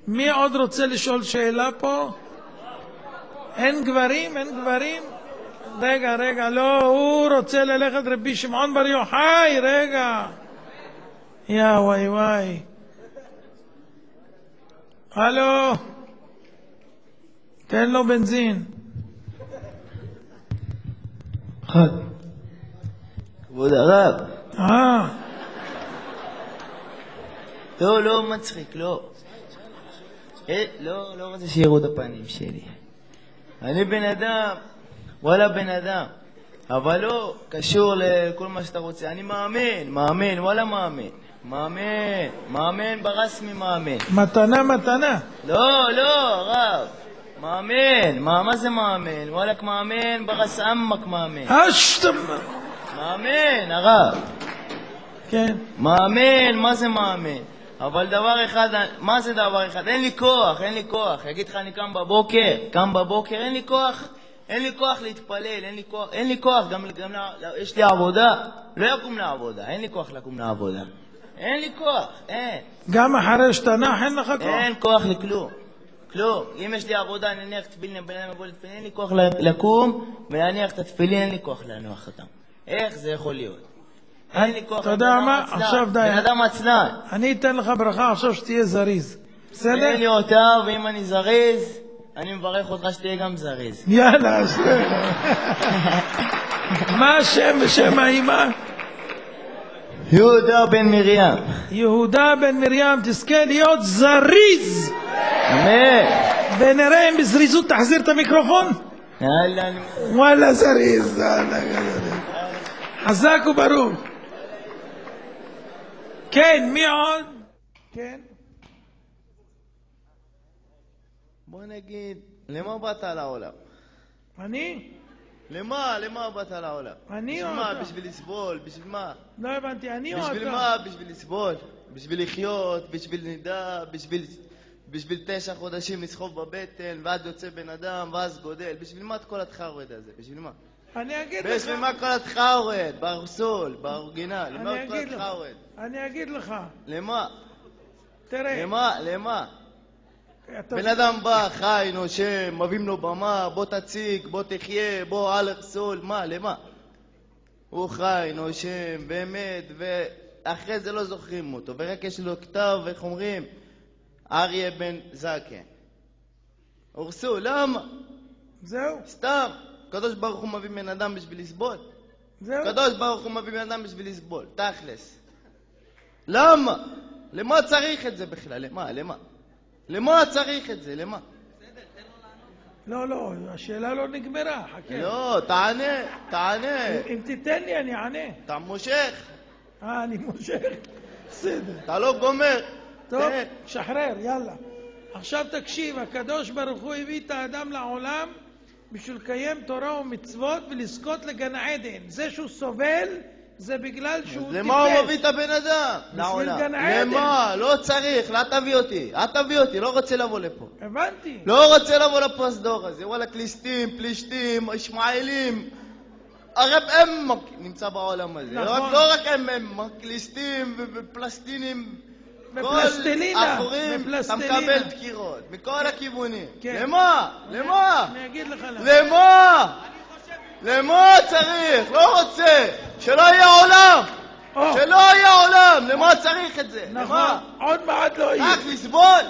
מי עוד רוצה לשאול שאלה פה? אין גברים? אין גברים? רגע, לא, הוא רוצה ללכת רבי שמעון בר יוחאי, רגע. יא וואי. הלו? תן לו בנזין. אחד. כבוד הרב. לא מצחיק, לא. לא רוצה שיראו את הפנים שלי. אני בן אדם, וואלה בן אדם. אבל לא קשור לכל מה שאתה רוצה. אני מאמין, וואלה מאמין ברסמי מאמין. מתנה. לא, רב. מאמין, מה זה מאמין? וואלק מאמין ברס עמק מאמין. מאמין, הרב. כן. מאמין, מה זה מאמין? אבל דבר אחד, מה זה דבר אחד? אין לי כוח. יגיד לך, אני קם בבוקר, אין לי כוח להתפלל, אין לי כוח, גם יש לי עבודה, לא יקום לעבודה, אין לי כוח לקום לעבודה. אין לי כוח, אין. גם אחרי שתנח אין לך כוח? אין כוח לכלום. כלום. אם יש לי עבודה, אני אניח תפילין, בן אדם יבוא לתפילין, אין לי כוח לקום ולהניח את התפילין, אין לי כוח להנוח אותם. איך זה יכול להיות? אין לי כוח. אתה יודע מה? עכשיו די. בן אדם עצלן. אני אתן לך ברכה עכשיו שתהיה זריז. בסדר? אין לי אותה, ואם אני זריז, אני מברך אותך שתהיה גם זריז. יאללה, מה השם ושם האמא? יהודה בן מרים. יהודה בן מרים, תזכה להיות זריז. אמן. ונראה אם בזריזות תחזיר את המיקרופון. וואלה זריז. חזק וברוך. כן, מי עוד? כן. בוא נגיד, למה באת לעולם? אני? למה באת לעולם? אני או אתה? בשביל מה? בשביל לסבול? בשביל מה? לא הבנתי, אני או אתה? בשביל מה? בשביל לסבול? בשביל לחיות? בשביל נדע? בשביל 9 חודשים לסחוב בבטן, ועד יוצא בן אדם, ואז גודל? בשביל מה את כל התחרורד הזה? בשביל מה? אני אגיד לך. בשביל מה כל התחרורד? בארסול, באורגינל? למה את כל התחרורד? אני אגיד לך. למה? תראה. למה? בן אדם בא, חי, נושם, מביאים לו במה, בוא תציג, בוא תחיה, בוא על ארסול, מה, למה? הוא חי, נושם, באמת, ואחרי זה לא זוכרים אותו, ורק יש לו כתב, איך אומרים? אריה בן זקן. אורסו, למה? זהו. סתם. קדוש ברוך הוא מביא בן אדם בשביל לסבול. זהו. קדוש ברוך הוא מביא בן אדם בשביל לסבול. תכלס. למה? למה צריך את זה בכלל? למה? למה צריך את זה? למה? לא, השאלה לא נגמרה. חכה. לא, תענה. אם תיתן לי אני אענה. אתה מושך. אני מושך. בסדר. אתה לא גומר. טוב, שחרר, יאללה. עכשיו תקשיב, הקדוש ברוך הוא הביא את האדם לעולם בשביל לקיים תורה ומצוות ולזכות לגן עדן. זה שהוא סובל זה בגלל שהוא טיפש. למה הוא מביא את הבן אדם לעולם? למה? לא צריך, אל תביא אותי, לא רוצה לבוא לפה. הבנתי. לא רוצה לבוא לפרסדור הזה, וואלה קליסטים, פלישתים, ישמעאלים. הרב אמק נמצא בעולם הזה. לא רק אמק, קליסטים ופלסטינים. בפלסטלינה. אחורים, אתה מקבל דקירות, מכל הכיוונים. למה? אני אגיד לך למה צריך? לא רוצה. שלא יהיה עולם. למה צריך את זה? נכון. עוד מעט לא יהיה. רק לסבול.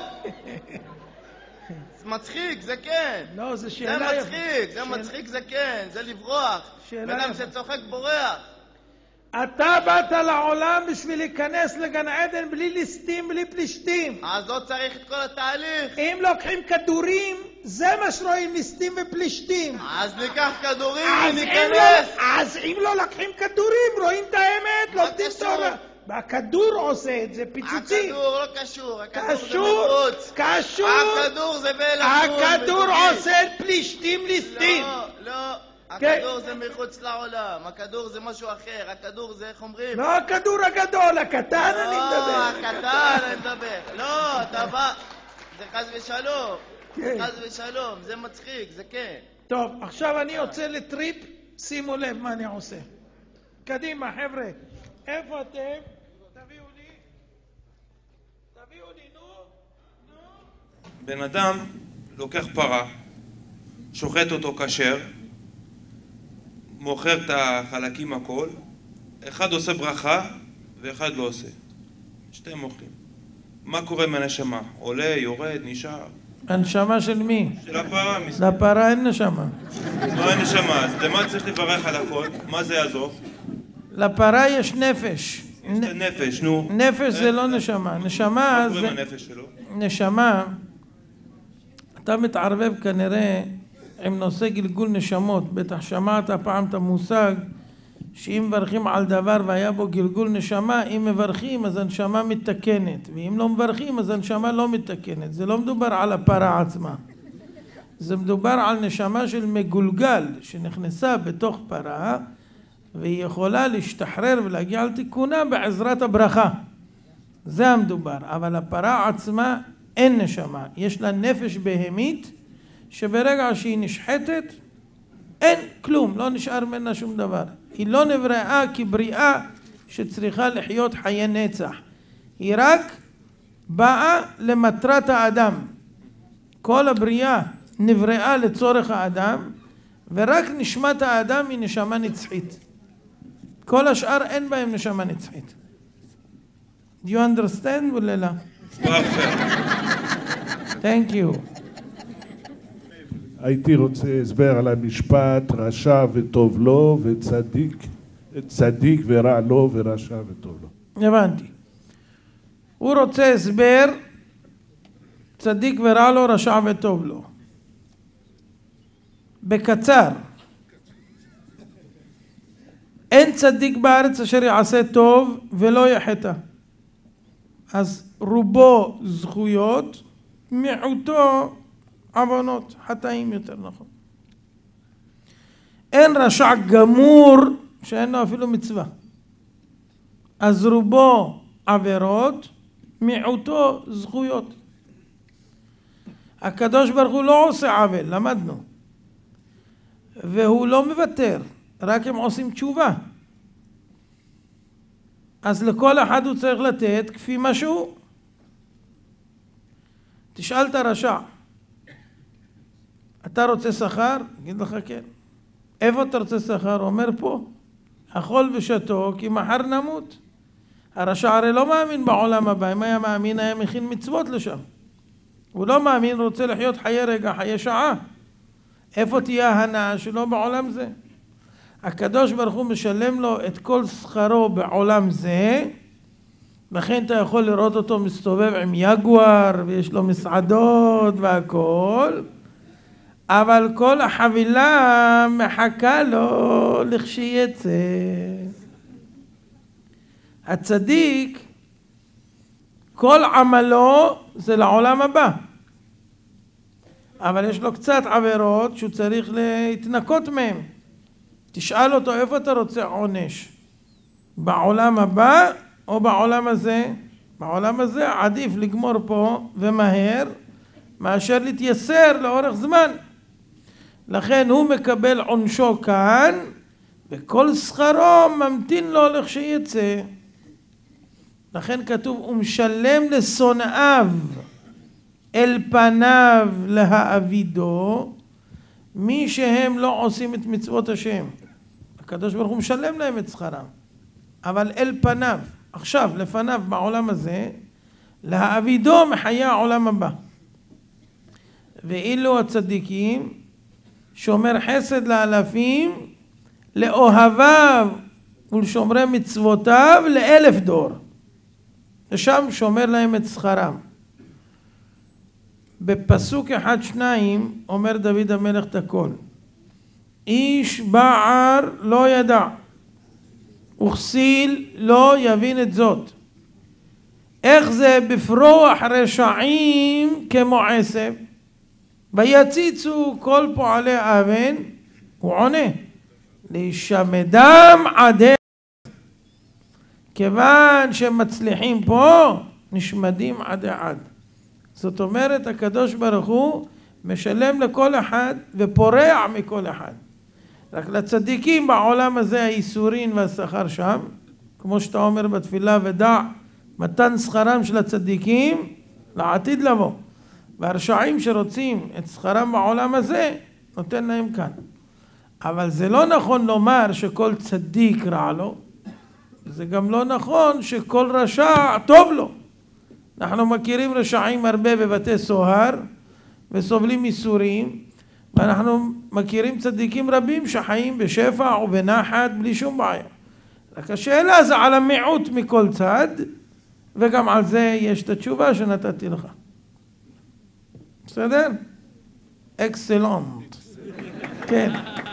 זה מצחיק, זה כן. לא, זה שאלה יפה. זה מצחיק, זה כן. זה לברוח. בן אדם שצוחק בורח. אתה באת לעולם בשביל להיכנס לגן עדן בלי ליסטים, בלי פלישתים. אז לא צריך את כל התהליך. אם לוקחים כדורים, זה מה שרואים ליסטים ופלישתים. אז ניקח כדורים וניכנס. אז אם לא לוקחים כדורים, רואים את האמת, לומדים תורה. והכדור עושה את זה, פיצוצי. הכדור לא קשור, הכדור זה מחוץ. קשור. הכדור זה בלחום. הכדור עושה פלישתים ליסטים. לא. הכדור זה מחוץ לעולם, הכדור זה משהו אחר, הכדור זה איך אומרים? לא הכדור הגדול, הקטן אני מדבר. הקטן אני מדבר. לא, אתה בא, זה חס ושלום, זה מצחיק, זה כן. טוב, עכשיו אני יוצא לטריפ, שימו לב מה אני עושה. קדימה חבר'ה, איפה אתם? תביאו לי, נו. בן אדם לוקח פרה, שוחט אותו כשר, מוכר את החלקים הכל, אחד עושה ברכה ואחד לא עושה. שתיהם אוכלים. מה קורה עם הנשמה? עולה, יורד, נשאר? הנשמה של מי? של הפרה. לפרה אין נשמה. לא אין נשמה, אז למה צריך לברך על הכל? מה זה יעזור? לפרה יש נפש. יש את הנפש, נו. נפש זה לא נשמה. נשמה מה קורה זה... עם הנפש שלו? נשמה, אתה מתערבב כנראה עם נושא גלגול נשמות. בטח שמעת פעם את המושג שאם מברכים על דבר והיה בו גלגול נשמה, אם מברכים אז הנשמה מתקנת, ואם לא מברכים אז הנשמה לא מתקנת. זה לא מדובר על הפרה עצמה, זה מדובר על נשמה של מגולגל שנכנסה בתוך פרה והיא יכולה להשתחרר ולהגיע על תיקונה בעזרת הברכה. זה המדובר. אבל הפרה עצמה אין נשמה, יש לה נפש בהמית שברגע שהיא נשחטת אין כלום, לא נשאר ממנה שום דבר. היא לא נבראה כבריאה שצריכה לחיות חיי נצח, היא רק באה למטרת האדם. כל הבריאה נבראה לצורך האדם, ורק נשמת האדם היא נשמה נצחית. כל השאר אין בהם נשמה נצחית. Do you understand וללה? Thank you. הייתי רוצה הסבר על המשפט רשע וטוב לו וצדיק ורע לו ורשע וטוב לו. הבנתי. הוא רוצה הסבר צדיק ורע לו, רשע וטוב לו. בקצר, אין צדיק בארץ אשר יעשה טוב ולא יחטא. אז רובו זכויות, מיעוטו עוונות, חטאים יותר נכון. אין רשע גמור שאין לו אפילו מצווה. אז רובו עבירות, מיעוטו זכויות. הקדוש ברוך הוא לא עושה עוול, למדנו. והוא לא מוותר, רק הם עושים תשובה. אז לכל אחד הוא צריך לתת כפי מה שהוא. תשאל את הרשע, אתה רוצה שכר? אגיד לך כן. איפה אתה רוצה שכר? אומר פה. אכול ושתו כי מחר נמות. הרשע הרי לא מאמין בעולם הבא. אם היה מאמין היה מכין מצוות לשם. הוא לא מאמין, רוצה לחיות חיי רגע, חיי שעה. איפה תהיה ההנאה שלו בעולם זה? הקדוש ברוך הוא משלם לו את כל שכרו בעולם זה, לכן אתה יכול לראות אותו מסתובב עם יגואר ויש לו מסעדות והכל, אבל כל החבילה מחכה לו לכשיצא. הצדיק, כל עמלו זה לעולם הבא, אבל יש לו קצת עבירות שהוא צריך להתנקות מהם. תשאל אותו איפה אתה רוצה עונש, בעולם הבא או בעולם הזה? בעולם הזה עדיף לגמור פה ומהר מאשר להתייסר לאורך זמן. לכן הוא מקבל עונשו כאן וכל שכרו ממתין לו לכשיצא. לכן כתוב ומשלם לשונאיו אל פניו להאבידו, מי שהם לא עושים את מצוות השם הקדוש ברוך הוא משלם להם את שכרם, אבל אל פניו, עכשיו לפניו בעולם הזה, להאבידו מחיי העולם הבא. ואילו הצדיקים שומר חסד לאלפים, לאוהביו ולשומרי מצוותיו ל1000 דור, ושם שומר להם את שכרם. בפסוק 1-2 אומר דוד המלך את הכל, איש בער לא ידע וכסיל לא יבין את זאת. איך זה בפרוח רשעים כמו עשב ויציצו כל פועלי אבן? הוא עונה להישמדם עדי, כיוון שמצליחים פה נשמדים עדי עד. זאת אומרת הקדוש ברוך הוא משלם לכל אחד ופורע מכל אחד. רק לצדיקים בעולם הזה האיסורין והשכר שם, כמו שאתה אומר בתפילה ודע מתן שכרם של הצדיקים לעתיד לבוא. והרשעים שרוצים את שכרם בעולם הזה, נותן להם כאן. אבל זה לא נכון לומר שכל צדיק רע לו, זה גם לא נכון שכל רשע טוב לו. אנחנו מכירים רשעים הרבה בבתי סוהר, וסובלים איסורים, ואנחנו מכירים צדיקים רבים שחיים בשפע ובנחת בלי שום בעיה. רק השאלה זה על המיעוט מכל צד, וגם על זה יש את התשובה שנתתי לך. בסדר? אקסלנט. כן.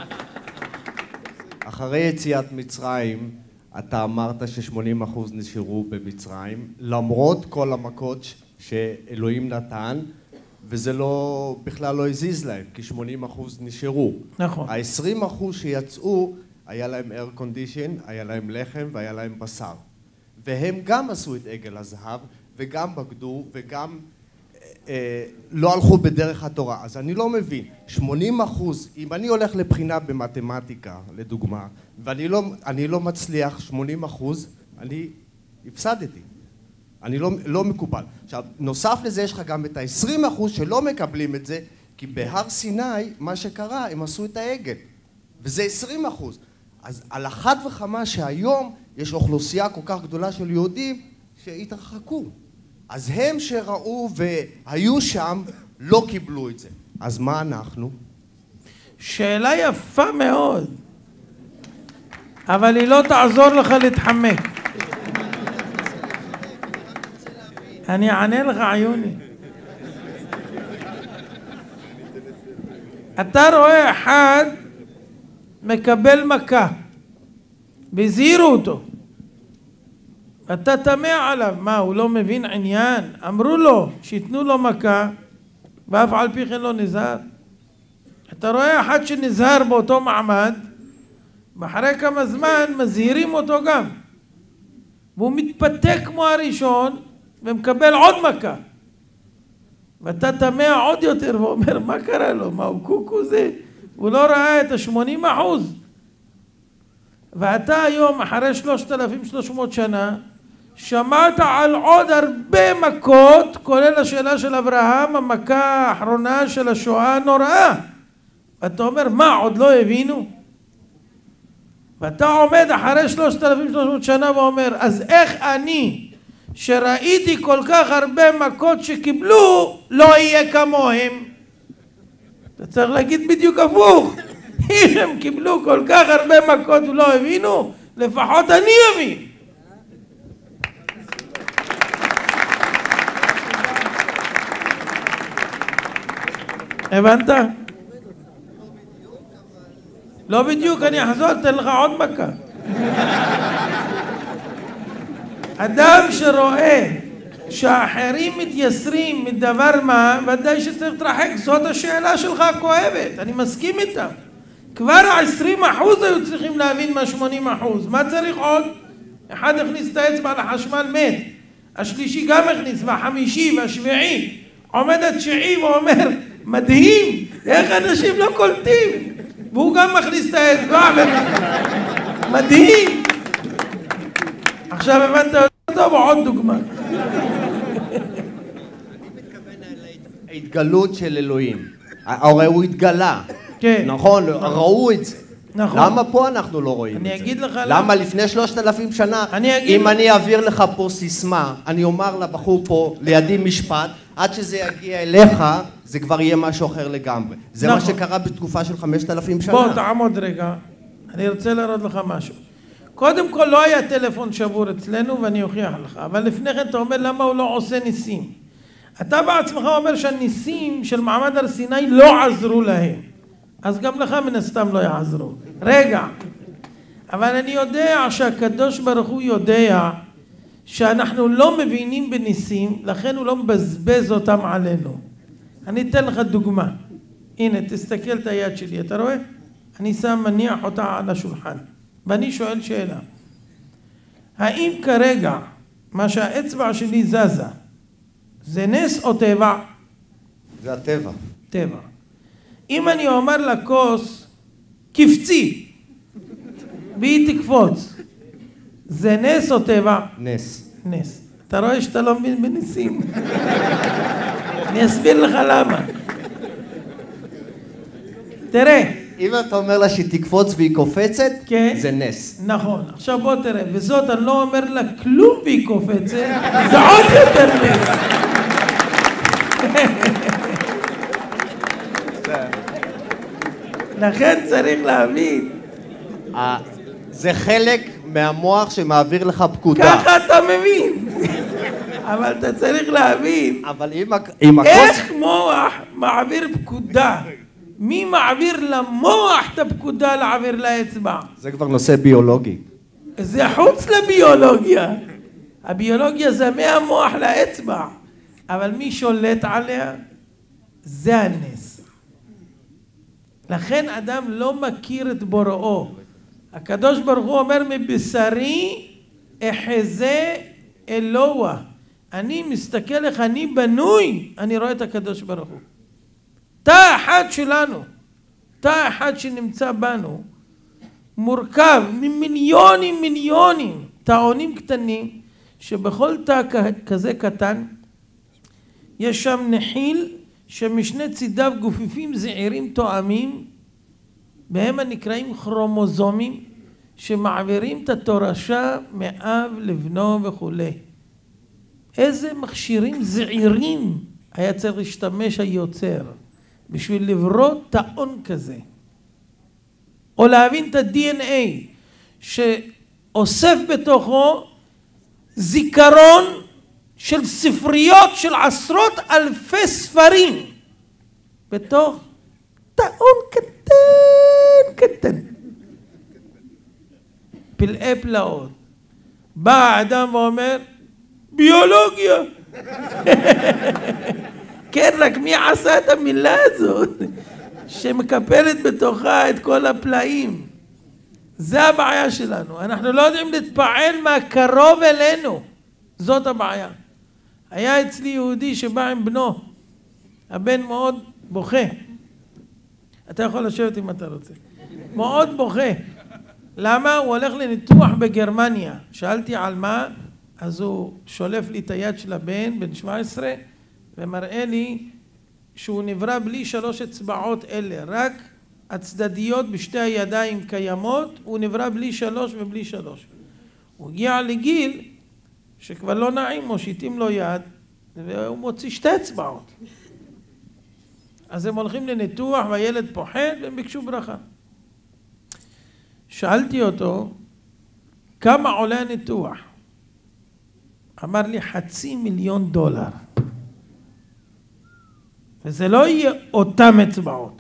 אחרי יציאת מצרים, אתה אמרת ש80% נשארו במצרים, למרות כל המכות שאלוהים נתן, וזה לא, בכלל לא הזיז להם, כי 80% נשארו. נכון. ה-20% שיצאו, היה להם air condition, היה להם לחם והיה להם בשר. והם גם עשו את עגל הזהב, וגם בגדו, וגם לא הלכו בדרך התורה. אז אני לא מבין, 80%, אם אני הולך לבחינה במתמטיקה, לדוגמה, ואני לא מצליח 80%, אני הפסדתי. אני לא מקובל. עכשיו, נוסף לזה יש לך גם את ה-20% שלא מקבלים את זה, כי בהר סיני, מה שקרה, הם עשו את העגל. וזה 20%. אז על אחת וכמה שהיום יש אוכלוסייה כל כך גדולה של יהודים שהתרחקו. אז הם שראו והיו שם לא קיבלו את זה. אז מה אנחנו? שאלה יפה מאוד, אבל היא לא תעזור לך להתחמק. אני אענה לך עיוני. אתה רואה אחד מקבל מכה, והזהירו אותו, אתה תמה עליו, מה הוא לא מבין עניין? אמרו לו שיתנו לו מכה ואף על פי כן לא נזהר. אתה רואה אחד שנזהר באותו מעמד, ואחרי כמה זמן מזהירים אותו גם, והוא מתפתה כמו הראשון ומקבל עוד מכה, ואתה תמה עוד יותר ואומר מה קרה לו, מה הוא קוקו זה? הוא לא ראה את 80%. ואתה היום אחרי 3,300 שנה שמעת על עוד הרבה מכות, כולל השאלה של אברהם, המכה האחרונה של השואה הנוראה. ואתה אומר מה, עוד לא הבינו? ואתה עומד אחרי 3,300 שנה ואומר אז איך אני שראיתי כל כך הרבה מכות שקיבלו לא יהיה כמוהם? אתה צריך להגיד בדיוק הפוך. אם הם קיבלו כל כך הרבה מכות ולא הבינו, לפחות אני אבין. הבנת? לא בדיוק, אני אחזור, אתן לך עוד מכה. אדם שרואה שהאחרים מתייסרים מדבר מה, ודאי שצריך להתרחק. זאת השאלה שלך הכואבת, אני מסכים איתה. כבר ה-20% היו צריכים להבין מה 80%. מה צריך עוד? אחד הכניס את האצבע לחשמל מת, השלישי גם הכניס, והחמישי והשביעי, עומד התשיעי ואומר מדהים, איך אנשים לא קולטים, והוא גם מכניס את האצבע מדהים. עכשיו הבנת יותר טוב, עוד דוגמה. ההתגלות של אלוהים, הרי הוא התגלה, כן. נכון? ראו את זה. נכון. למה פה אנחנו לא רואים את זה? אני אגיד לך למה לפני 3,000 שנה, אם אני אעביר לך פה סיסמה, אני אומר לבחור פה לידי משפט, עד שזה יגיע אליך, זה כבר יהיה משהו אחר לגמרי. זה מה שקרה בתקופה של 5,000 שנה. בוא תעמוד רגע, אני רוצה להראות לך משהו. קודם כל לא היה טלפון שבור אצלנו ואני אוכיח לך, אבל לפני כן אתה אומר למה הוא לא עושה ניסים. אתה בעצמך אומר שהניסים של מעמד הר סיני לא עזרו להם, אז גם לך מן הסתם לא יעזרו. רגע, אבל אני יודע שהקדוש ברוך הוא יודע שאנחנו לא מבינים בניסים, לכן הוא לא מבזבז אותם עלינו. אני אתן לך דוגמה. הנה, תסתכל את היד שלי, אתה רואה? אני שם מניח אותה על השולחן, ואני שואל שאלה. האם כרגע מה שהאצבע שלי זזה, זה נס או טבע? זה הטבע. טבע. אם אני אומר לכוס, קפצי, והיא תקפוץ, זה נס או טבע? נס. נס. אתה רואה שאתה לא מבין בניסים. אני אסביר לך למה. תראה. אם אתה אומר לה שהיא תקפוץ והיא קופצת, כן. זה נס. נכון. עכשיו בוא תראה, וזאת אני לא אומר לה כלום והיא קופצת, זה עוד יותר נס. לכן צריך להבין. זה חלק מהמוח שמעביר לך פקודה. ככה אתה מבין. אבל אתה צריך להבין. אבל אם איך מוח מעביר פקודה? מי מעביר למוח את הפקודה להעביר לאצבע? זה כבר נושא ביולוגי. זה חוץ לביולוגיה. הביולוגיה זה מהמוח לאצבע. אבל מי שולט עליה? זה הנס. לכן אדם לא מכיר את בוראו. הקדוש ברוך הוא אומר מבשרי אחזה אלוה. אני מסתכל איך אני בנוי, אני רואה את הקדוש ברוך הוא. תא אחד שלנו, תא אחד שנמצא בנו, מורכב ממיליונים תאונים קטנים, שבכל תא כזה קטן יש שם נחיל שמשני צידיו גופיפים זעירים תואמים, בהם הנקראים כרומוזומים, שמעבירים את התורשה מאב לבנו וכו'. איזה מכשירים זעירים היה צריך להשתמש היוצר בשביל לברוא תאון כזה. או להבין את ה-DNA שאוסף בתוכו זיכרון של ספריות של עשרות אלפי ספרים בתוך תאון קטן. פלאי פלאות. בא האדם ואומר, ביולוגיה. כן, רק מי עשה את המילה הזאת שמקפלת בתוכה את כל הפלאים? זה הבעיה שלנו. אנחנו לא יודעים להתפעל מהקרוב אלינו. זאת הבעיה. היה אצלי יהודי שבא עם בנו. הבן מאוד בוכה. אתה יכול לשבת אם אתה רוצה. מאוד בוכה. למה? הוא הולך לניתוח בגרמניה. שאלתי על מה? אז הוא שולף לי את היד של הבן, בן 17, ומראה לי שהוא נברא בלי 3 אצבעות אלה. רק הצדדיות בשתי הידיים קיימות, הוא נברא בלי 3 ובלי 3. הוא הגיע לגיל שכבר לא נעים, מושיטים לו יד, והוא מוציא 2 אצבעות. אז הם הולכים לניתוח, והילד פוחד, והם ביקשו ברכה. שאלתי אותו, כמה עולה הניתוח? אמר לי $500,000. וזה לא יהיה אותם אצבעות.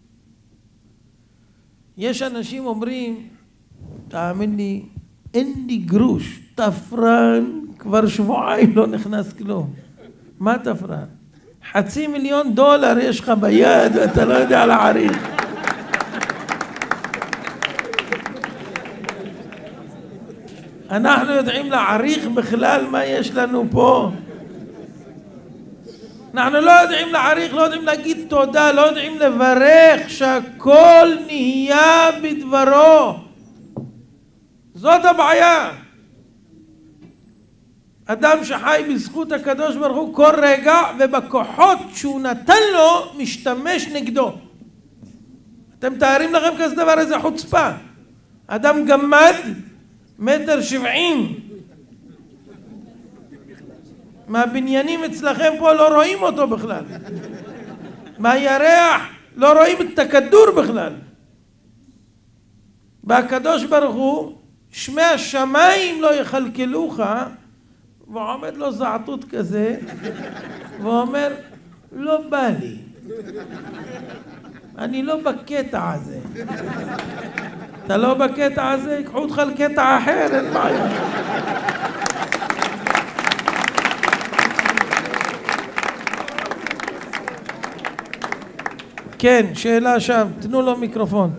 יש אנשים אומרים, תאמין לי, אין לי גרוש, תפרן, כבר שבועיים לא נכנס כלום. מה תפרן? $500,000 יש לך ביד ואתה לא יודע להעריך. אנחנו יודעים להעריך בכלל מה יש לנו פה. אנחנו לא יודעים להעריך, לא יודעים להגיד תודה, לא יודעים לברך שהכל נהיה בדברו. זאת הבעיה. אדם שחי בזכות הקדוש ברוך הוא כל רגע, ובכוחות שהוא נתן לו משתמש נגדו. אתם תארים לכם כזה דבר, איזה חוצפה. אדם גמד 1.70 מטר. מהבניינים אצלכם פה לא רואים אותו בכלל. מהירח לא רואים את הכדור בכלל. והקדוש ברוך הוא, שמי השמיים לא יכלכלוך, ועומד לו זעתות כזה, ואומר, לא בא לי. אני לא בקטע הזה. אתה לא בקטע הזה, יקחו אותך לקטע אחר, אין בעיה. כן, שאלה שם, תנו לו מיקרופון.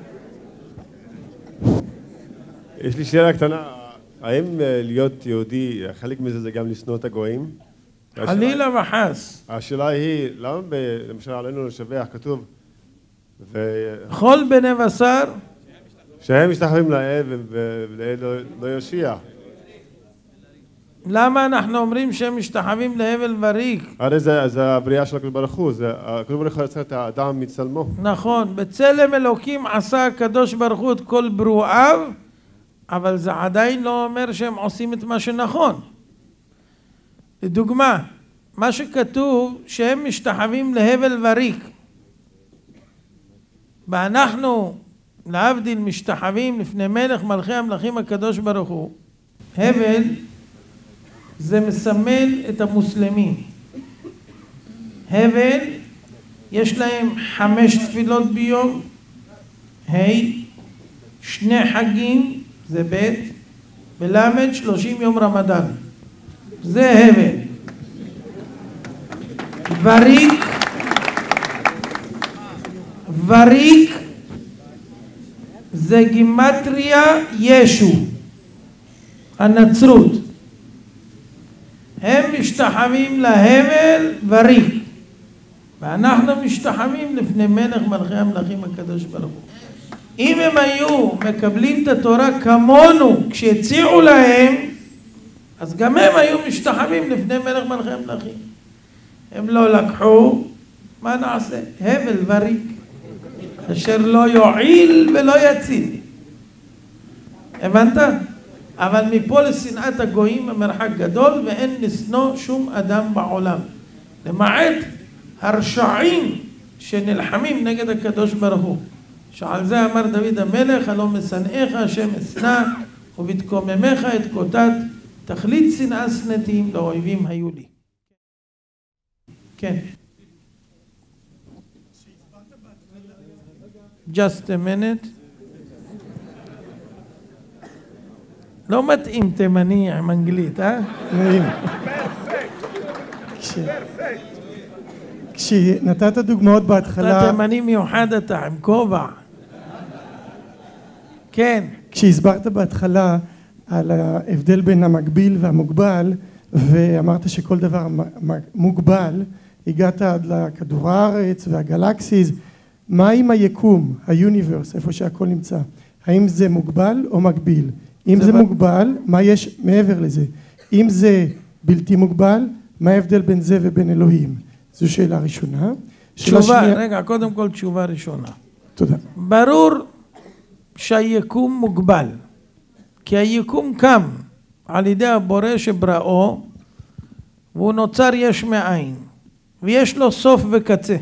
יש לי שאלה קטנה, האם להיות יהודי, חלק מזה זה גם לשנוא את הגויים? חלילה וחס. השאלה היא, למה למשל עלינו לשבח כתוב כל בני בשר שהם משתחווים לאל ולאל לא יושיע? למה אנחנו אומרים שהם משתחווים להבל וריק? הרי זה הבריאה של הקדוש ברוך הוא, הקדוש ברוך הוא יצר את האדם מצלמו. נכון, בצלם אלוקים עשה הקדוש ברוך הוא את כל ברואיו, אבל זה עדיין לא אומר שהם עושים את מה שנכון. לדוגמה, מה שכתוב שהם משתחווים להבל וריק, ואנחנו להבדיל משתחווים לפני מלך מלכי המלכים הקדוש ברוך הוא. הבל זה מסמל את המוסלמים. הבל יש להם 5 תפילות ביום, 2 חגים זה ב' ולמד 30 יום רמדאן, זה הבל. וריק זה גימטריה ישו, הנצרות. הם משתחווים להבל וריק, ואנחנו משתחווים לפני מלך מלכי המלכים הקדוש ברוך הוא. אם הם היו מקבלים את התורה כמונו כשהציעו להם, אז גם הם היו משתחווים לפני מלך מלכי המלכים. הם לא לקחו, מה נעשה? הבל וריק, אשר לא יועיל ולא יציל. הבנת? אבל מפה לשנאת הגויים המרחק גדול, ואין לשנוא שום אדם בעולם, למעט הרשעים שנלחמים נגד הקדוש ברוך הוא, שעל זה אמר דוד המלך, הלא משנאיך השם אשנא ובתקוממך את קוטט, תכלית שנאה שנאתים לאויבים היו לי. כן. Just a minute. לא מתאים תימני עם אנגלית, אה? כשנתת דוגמאות בהתחלה... אתה תימני מיוחד אתה, עם כובע. כן. כשהסברת בהתחלה על ההבדל בין המקביל והמוגבל, ואמרת שכל דבר מוגבל, הגעת עד לכדור הארץ והגלקסיז, מה עם היקום, היוניברס, איפה שהכל נמצא? האם זה מוגבל או מקביל? אם זה מוגבל, מה יש מעבר לזה? אם זה בלתי מוגבל, מה ההבדל בין זה ובין אלוהים? זו שאלה ראשונה. תשובה, רגע, קודם כל תשובה ראשונה. תודה. ברור שהיקום מוגבל, כי היקום קם על ידי הבורא שבראו, והוא נוצר יש מאין, ויש לו סוף וקצה.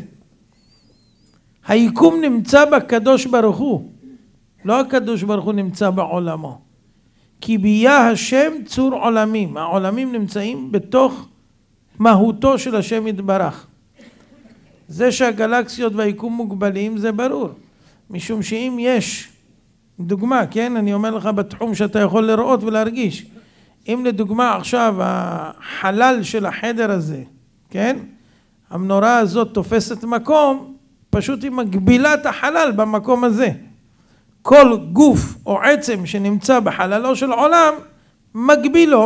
היקום נמצא בקדוש ברוך הוא, לא הקדוש ברוך הוא נמצא בעולמו. כי ביה השם צור עולמים, העולמים נמצאים בתוך מהותו של השם יתברך. זה שהגלקסיות והיקום מוגבלים זה ברור, משום שאם יש דוגמה, כן, אני אומר לך בתחום שאתה יכול לראות ולהרגיש, אם לדוגמה עכשיו החלל של החדר הזה, כן, המנורה הזאת תופסת מקום, פשוט היא מגבילה את החלל במקום הזה. כל גוף או עצם שנמצא בחללו של עולם מגבילו.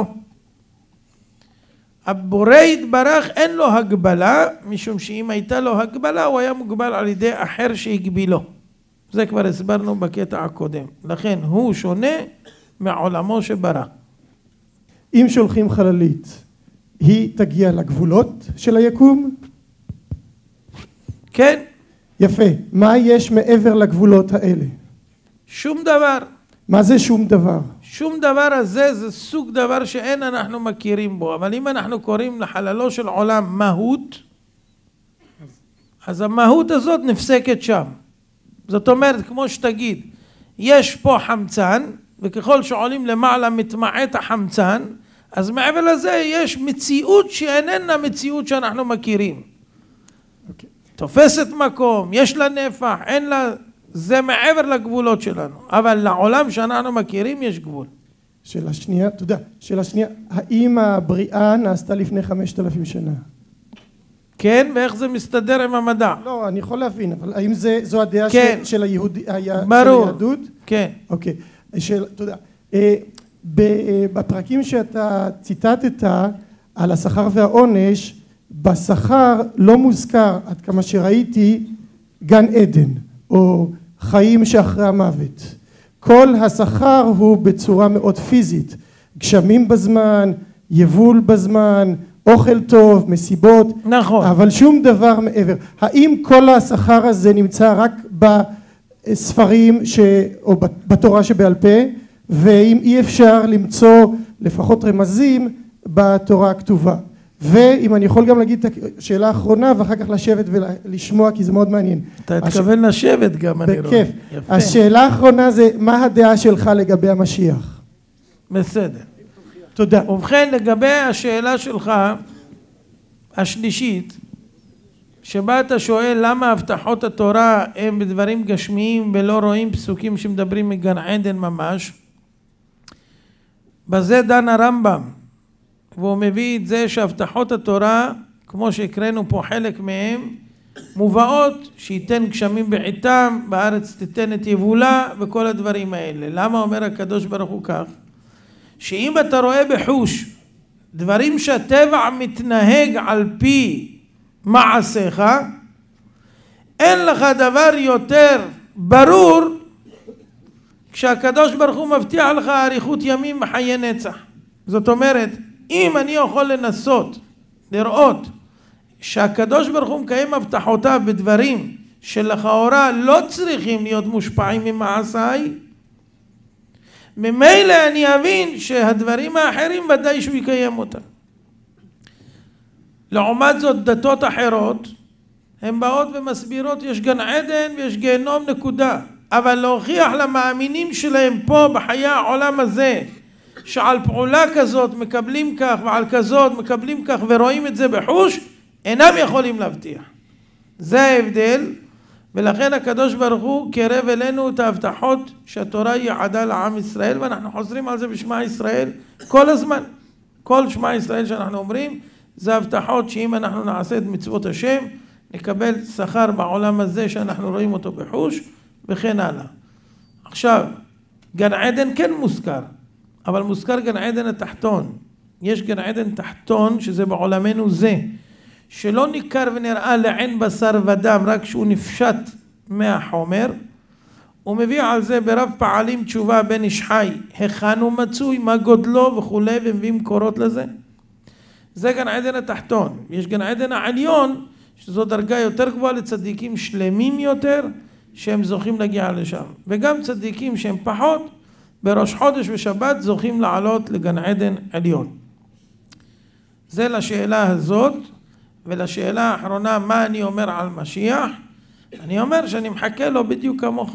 הבורא יתברך אין לו הגבלה, משום שאם הייתה לו הגבלה הוא היה מוגבל על ידי אחר שהגבילו. זה כבר הסברנו בקטע הקודם. לכן הוא שונה מעולמו שברא. אם שולחים חללית, היא תגיע לגבולות של היקום? כן. יפה. מה יש מעבר לגבולות האלה? שום דבר. מה זה שום דבר? שום דבר הזה זה סוג דבר שאין אנחנו מכירים בו, אבל אם אנחנו קוראים לחללו של עולם מהות, אז המהות הזאת נפסקת שם. זאת אומרת, כמו שתגיד, יש פה חמצן, וככל שעולים למעלה מתמעט החמצן, אז מעבר לזה יש מציאות שאיננה מציאות שאנחנו מכירים. תופסת מקום, יש לה נפח, אין לה, זה מעבר לגבולות שלנו. אבל לעולם שאנחנו מכירים יש גבול. שאלה שנייה, תודה. שאלה שנייה, האם הבריאה נעשתה לפני 5,000 שנה? כן, ואיך זה מסתדר עם המדע? לא, אני יכול להבין, אבל האם זו הדעה כן. של היהדות? כן. אוקיי, תודה. בפרקים שאתה ציטטת על השכר והעונש, בשכר לא מוזכר, עד כמה שראיתי, גן עדן, או חיים שאחרי המוות. כל השכר הוא בצורה מאוד פיזית, גשמים בזמן, יבול בזמן, אוכל טוב, מסיבות, נכון. אבל שום דבר מעבר. האם כל השכר הזה נמצא רק בספרים או בתורה שבעל פה, ואם אי אפשר למצוא לפחות רמזים בתורה הכתובה? ואם אני יכול גם להגיד את השאלה האחרונה ואחר כך לשבת ולשמוע, כי זה מאוד מעניין. אתה התכוון לשבת גם, אני רואה. בכיף. השאלה האחרונה זה, מה הדעה שלך לגבי המשיח? בסדר. תודה. ובכן, לגבי השאלה שלך השלישית, שבה אתה שואל למה הבטחות התורה הם בדברים גשמיים ולא רואים פסוקים שמדברים מגן עדן ממש, בזה דן הרמב"ם, והוא מביא את זה שהבטחות התורה, כמו שהקראנו פה חלק מהם, מובאות שייתן גשמים בעיתם, בארץ תיתן את יבולה וכל הדברים האלה. למה אומר הקדוש ברוך הוא כך? שאם אתה רואה בחוש דברים שהטבע מתנהג על פי מעשיך, אין לך דבר יותר ברור כשהקדוש ברוך הוא מבטיח לך אריכות ימים וחיי נצח. זאת אומרת, אם אני יכול לנסות לראות שהקדוש ברוך הוא מקיים הבטחותיו בדברים שלכאורה לא צריכים להיות מושפעים ממעשיי, ממילא אני אבין שהדברים האחרים ודאי שהוא יקיים אותם. לעומת זאת דתות אחרות הן באות ומסבירות יש גן עדן ויש גיהנום נקודה, אבל להוכיח למאמינים שלהם פה בחיי העולם הזה שעל פעולה כזאת מקבלים כך ועל כזאת מקבלים כך ורואים את זה בחוש, אינם יכולים להבטיח. זה ההבדל, ולכן הקדוש ברוך הוא קרב אלינו את ההבטחות שהתורה יעדה לעם ישראל, ואנחנו חוזרים על זה בשמע ישראל כל הזמן. כל שמע ישראל שאנחנו אומרים זה הבטחות שאם אנחנו נעשה את מצוות השם נקבל שכר בעולם הזה שאנחנו רואים אותו בחוש וכן הלאה. עכשיו, גן עדן כן מוזכר, אבל מוזכר גן עדן התחתון. יש גן עדן תחתון שזה בעולמנו זה, שלא ניכר ונראה לעין בשר ודם, רק שהוא נפשט מהחומר. הוא מביא על זה ברב פעלים תשובה בן איש חי, היכן הוא מצוי, מה גודלו וכו', ומביאים קורות לזה. זה גן עדן התחתון. יש גן עדן העליון, שזו דרגה יותר גבוהה לצדיקים שלמים יותר, שהם זוכים להגיע לשם. וגם צדיקים שהם פחות, בראש חודש ושבת זוכים לעלות לגן עדן עליון. זה לשאלה הזאת. ולשאלה האחרונה, מה אני אומר על משיח? אני אומר שאני מחכה לו בדיוק כמוך.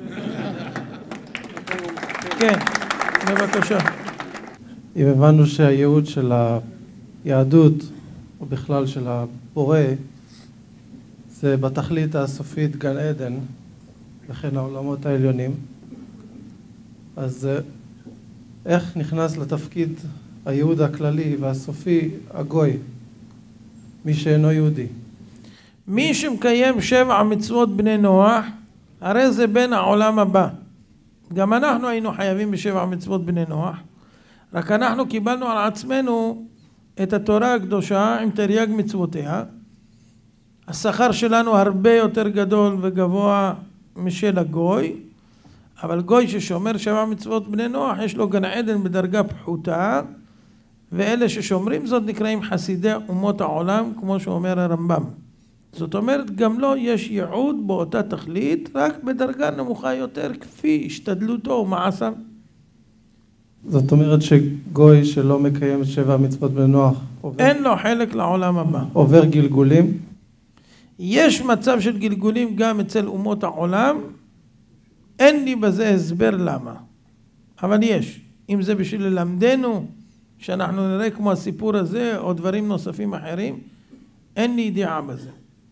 כן, בבקשה. אם הבנו שהייעוד של היהדות, או בכלל של הבורא, זה בתכלית הסופית גן עדן, וכן העולמות העליונים, אז איך נכנס לתפקיד הייעוד הכללי והסופי הגוי? מי שאינו יהודי. מי שמקיים 7 מצוות בני נוח, הרי זה בין העולם הבא. גם אנחנו היינו חייבים ב7 מצוות בני נוח, רק אנחנו קיבלנו על עצמנו את התורה הקדושה עם תרי"ג מצוותיה. השכר שלנו הרבה יותר גדול וגבוה משל הגוי, אבל גוי ששומר 7 מצוות בני נוח יש לו גן עדן בדרגה פחותה, ואלה ששומרים זאת נקראים חסידי אומות העולם, כמו שאומר הרמב"ם. זאת אומרת, גם לו יש ייעוד באותה תכלית, רק בדרגה נמוכה יותר, כפי השתדלותו ומעשיו. זאת אומרת שגוי שלא מקיים 7 מצוות בני נוח, אין לו חלק לעולם הבא. עובר גלגולים? יש מצב של גלגולים גם אצל אומות העולם, אין לי בזה הסבר למה, אבל יש. אם זה בשביל ללמדנו, שאנחנו נראה כמו הסיפור הזה, או דברים נוספים אחרים, אין לי ידיעה בזה.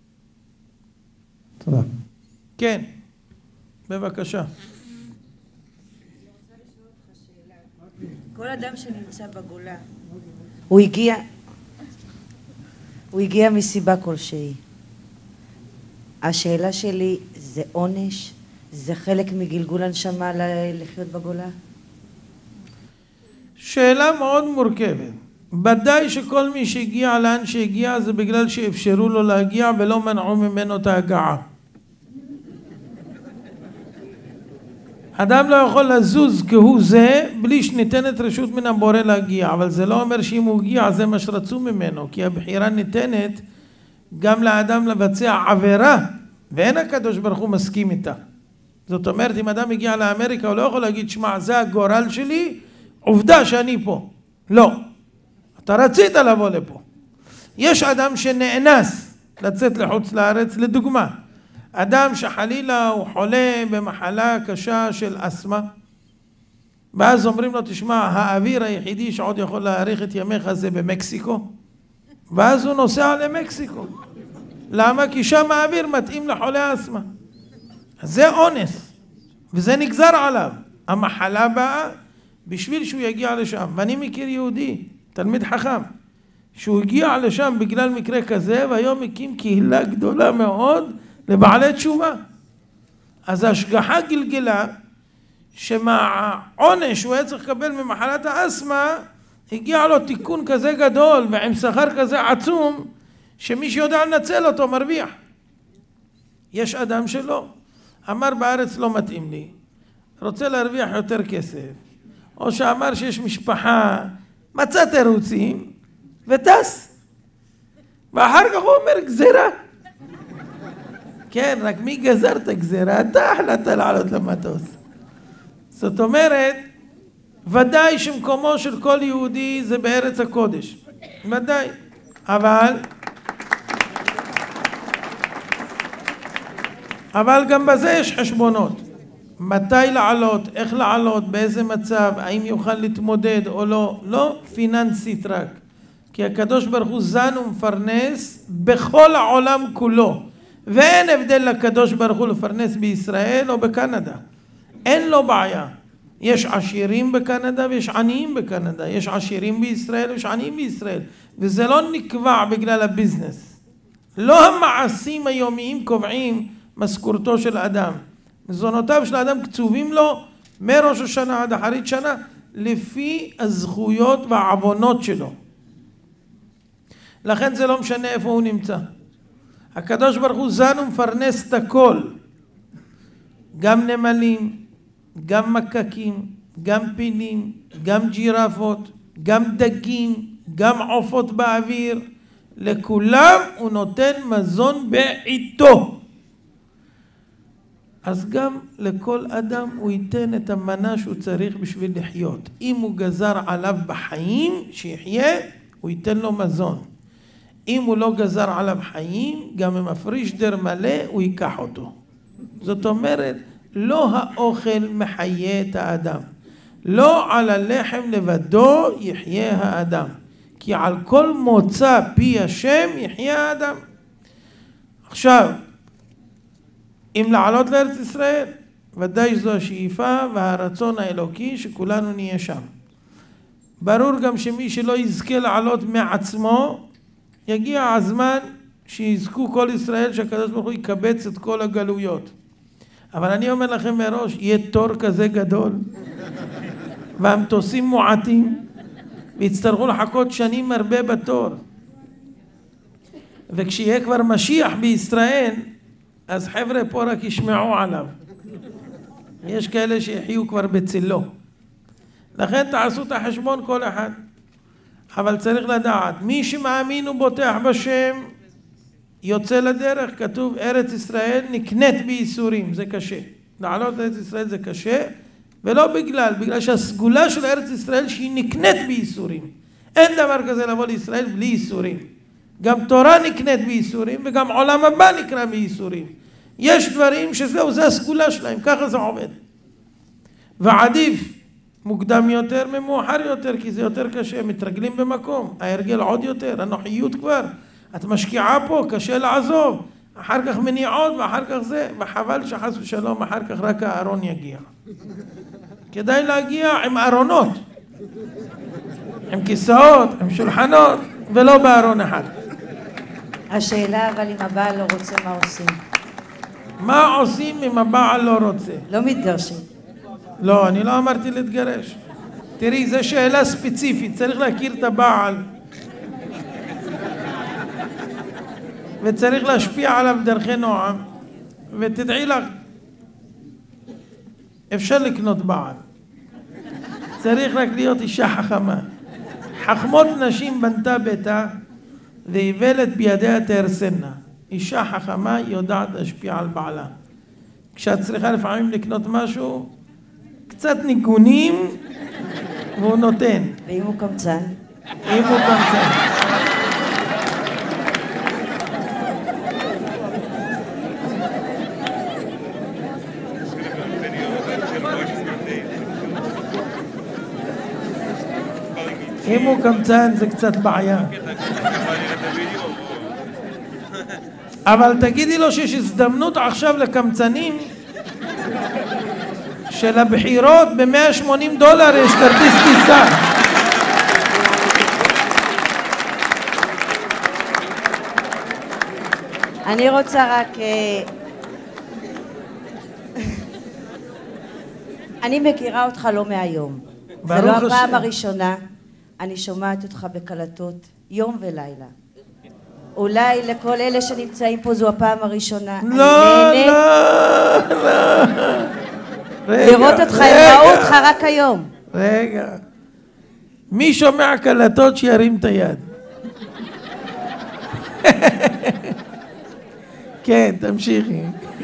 תודה. כן, בבקשה. כל אדם שנמצא בגולה, הוא הגיע מסיבה כלשהי. השאלה שלי, זה עונש? זה חלק מגלגול הנשמה לחיות בגולה? שאלה מאוד מורכבת. ודאי שכל מי שהגיע לאן שהגיע זה בגלל שאפשרו לו להגיע ולא מנעו ממנו את ההגעה. אדם לא יכול לזוז כהוא זה בלי שניתנת רשות מן הבורא להגיע, אבל זה לא אומר שאם הוא הגיע זה מה שרצו ממנו, כי הבחירה ניתנת גם לאדם לבצע עבירה, ואין הקדוש ברוך הוא מסכים איתה. זאת אומרת, אם אדם הגיע לאמריקה, הוא לא יכול להגיד, שמע, זה הגורל שלי, עובדה שאני פה. לא. אתה רצית לבוא לפה. יש אדם שנאנס לצאת לחוץ לארץ, לדוגמה. אדם שחלילה הוא חולה במחלה קשה של אסמה, ואז אומרים לו, תשמע, האוויר היחידי שעוד יכול להאריך את ימיך זה במקסיקו, ואז הוא נוסע למקסיקו. למה? כי שם האוויר מתאים לחולה אסמה. אז זה אונס, וזה נגזר עליו. המחלה באה בשביל שהוא יגיע לשם. ואני מכיר יהודי, תלמיד חכם, שהוא הגיע לשם בגלל מקרה כזה, והיום הקים קהילה גדולה מאוד לבעלי תשובה. אז ההשגחה גלגלה שמהעונש שהוא היה צריך לקבל ממחלת האסמה, הגיע לו תיקון כזה גדול ועם שכר כזה עצום, שמי שיודע לנצל אותו מרוויח. יש אדם שלא, אמר בארץ לא מתאים לי, רוצה להרוויח יותר כסף, או שאמר שיש משפחה, מצא תירוצים וטס, ואחר כך הוא אומר גזירה. כן, רק מי גזר את הגזירה? אתה החלטת לעלות למטוס. זאת אומרת, ודאי שמקומו של כל יהודי זה בארץ הקודש, ודאי, אבל גם בזה יש חשבונות. מתי לעלות, איך לעלות, באיזה מצב, האם יוכל להתמודד או לא, לא פיננסית רק. כי הקדוש ברוך הוא זן ומפרנס בכל העולם כולו. ואין הבדל לקדוש ברוך הוא לפרנס בישראל או בקנדה. אין לו בעיה. יש עשירים בקנדה ויש עניים בקנדה. יש עשירים בישראל ויש עניים בישראל. וזה לא נקבע בגלל הביזנס. לא המעשים היומיים קובעים משכורתו של אדם. מזונותיו של האדם קצובים לו מראש השנה עד אחרית שנה, לפי הזכויות והעוונות שלו. לכן זה לא משנה איפה הוא נמצא. הקדוש ברוך הוא זן ומפרנס את הכל. גם נמלים, גם מקקים, גם פילים, גם ג'ירפות, גם דגים, גם עופות באוויר. לכולם הוא נותן מזון בעיתו. אז גם לכל אדם הוא ייתן את המנה שהוא צריך בשביל לחיות. אם הוא גזר עליו בחיים שיחיה, הוא ייתן לו מזון. אם הוא לא גזר עליו חיים, גם אם הפרישדר מלא, הוא ייקח אותו. זאת אומרת, לא האוכל מחיה את האדם. לא על הלחם לבדו יחיה האדם. כי על כל מוצא פי השם יחיה האדם. עכשיו, אם לעלות לארץ ישראל, ודאי זו השאיפה והרצון האלוקי שכולנו נהיה שם. ברור גם שמי שלא יזכה לעלות מעצמו, יגיע הזמן שיזכו כל ישראל שהקדוש ברוך הוא יקבץ את כל הגלויות. אבל אני אומר לכם מראש, יהיה תור כזה גדול, והמטוסים מועטים, ויצטרכו לחכות שנים הרבה בתור. וכשיהיה כבר משיח בישראל, אז חבר'ה פה רק ישמעו עליו. יש כאלה שיחיו כבר בצילו. לכן תעשו את החשבון כל אחד. אבל צריך לדעת, מי שמאמין ובוטח בשם, יוצא לדרך. כתוב, ארץ ישראל נקנית בייסורים, זה קשה. לעלות לארץ ישראל זה קשה, ולא בגלל שהסגולה של ארץ ישראל שהיא נקנית בייסורים. אין דבר כזה לבוא לישראל בלי ייסורים. גם תורה נקנית בייסורים, וגם עולם הבא נקרא בייסורים. יש דברים שזהו, זה הסגולה שלהם, ככה זה עובד. ועדיף מוקדם יותר ממאוחר יותר, כי זה יותר קשה, מתרגלים במקום, ההרגל עוד יותר, הנוחיות כבר, את משקיעה פה, קשה לעזוב, אחר כך מניעות ואחר כך זה, וחבל שחס ושלום, אחר כך רק הארון יגיע. כדאי להגיע עם ארונות, עם כיסאות, עם שולחנות, ולא בארון אחד. השאלה אבל אם הבעל לא רוצה, מה עושים? מה עושים אם הבעל לא רוצה? לא מתגרשים. לא, אני לא אמרתי להתגרש. תראי, זו שאלה ספציפית, צריך להכיר את הבעל. וצריך להשפיע עליו דרכי נועם. ותדעי לך, אפשר לקנות בעל. צריך רק להיות אישה חכמה. חכמות נשים בנתה ביתה, ואיוולת בידיה תהרסנה. אישה חכמה יודעת להשפיע על בעלה. כשאת צריכה לפעמים לקנות משהו, קצת ניגונים, והוא נותן. ואם הוא קמצן? אם הוא קמצן. אם הוא קמצן זה קצת בעיה. אבל תגידי לו שיש הזדמנות עכשיו לקמצנים של הבחירות $180 יש כרטיס טיסה. אני רוצה רק... אני מכירה אותך לא מהיום. זה לא הפעם הראשונה. אני שומעת אותך בקלטות יום ולילה. אולי לכל אלה שנמצאים פה זו הפעם הראשונה. לא, לא, לא. לראות אותך, הם ראו אותך רק היום. רגע. מי שומע קלטות שירים את היד. כן, תמשיכי.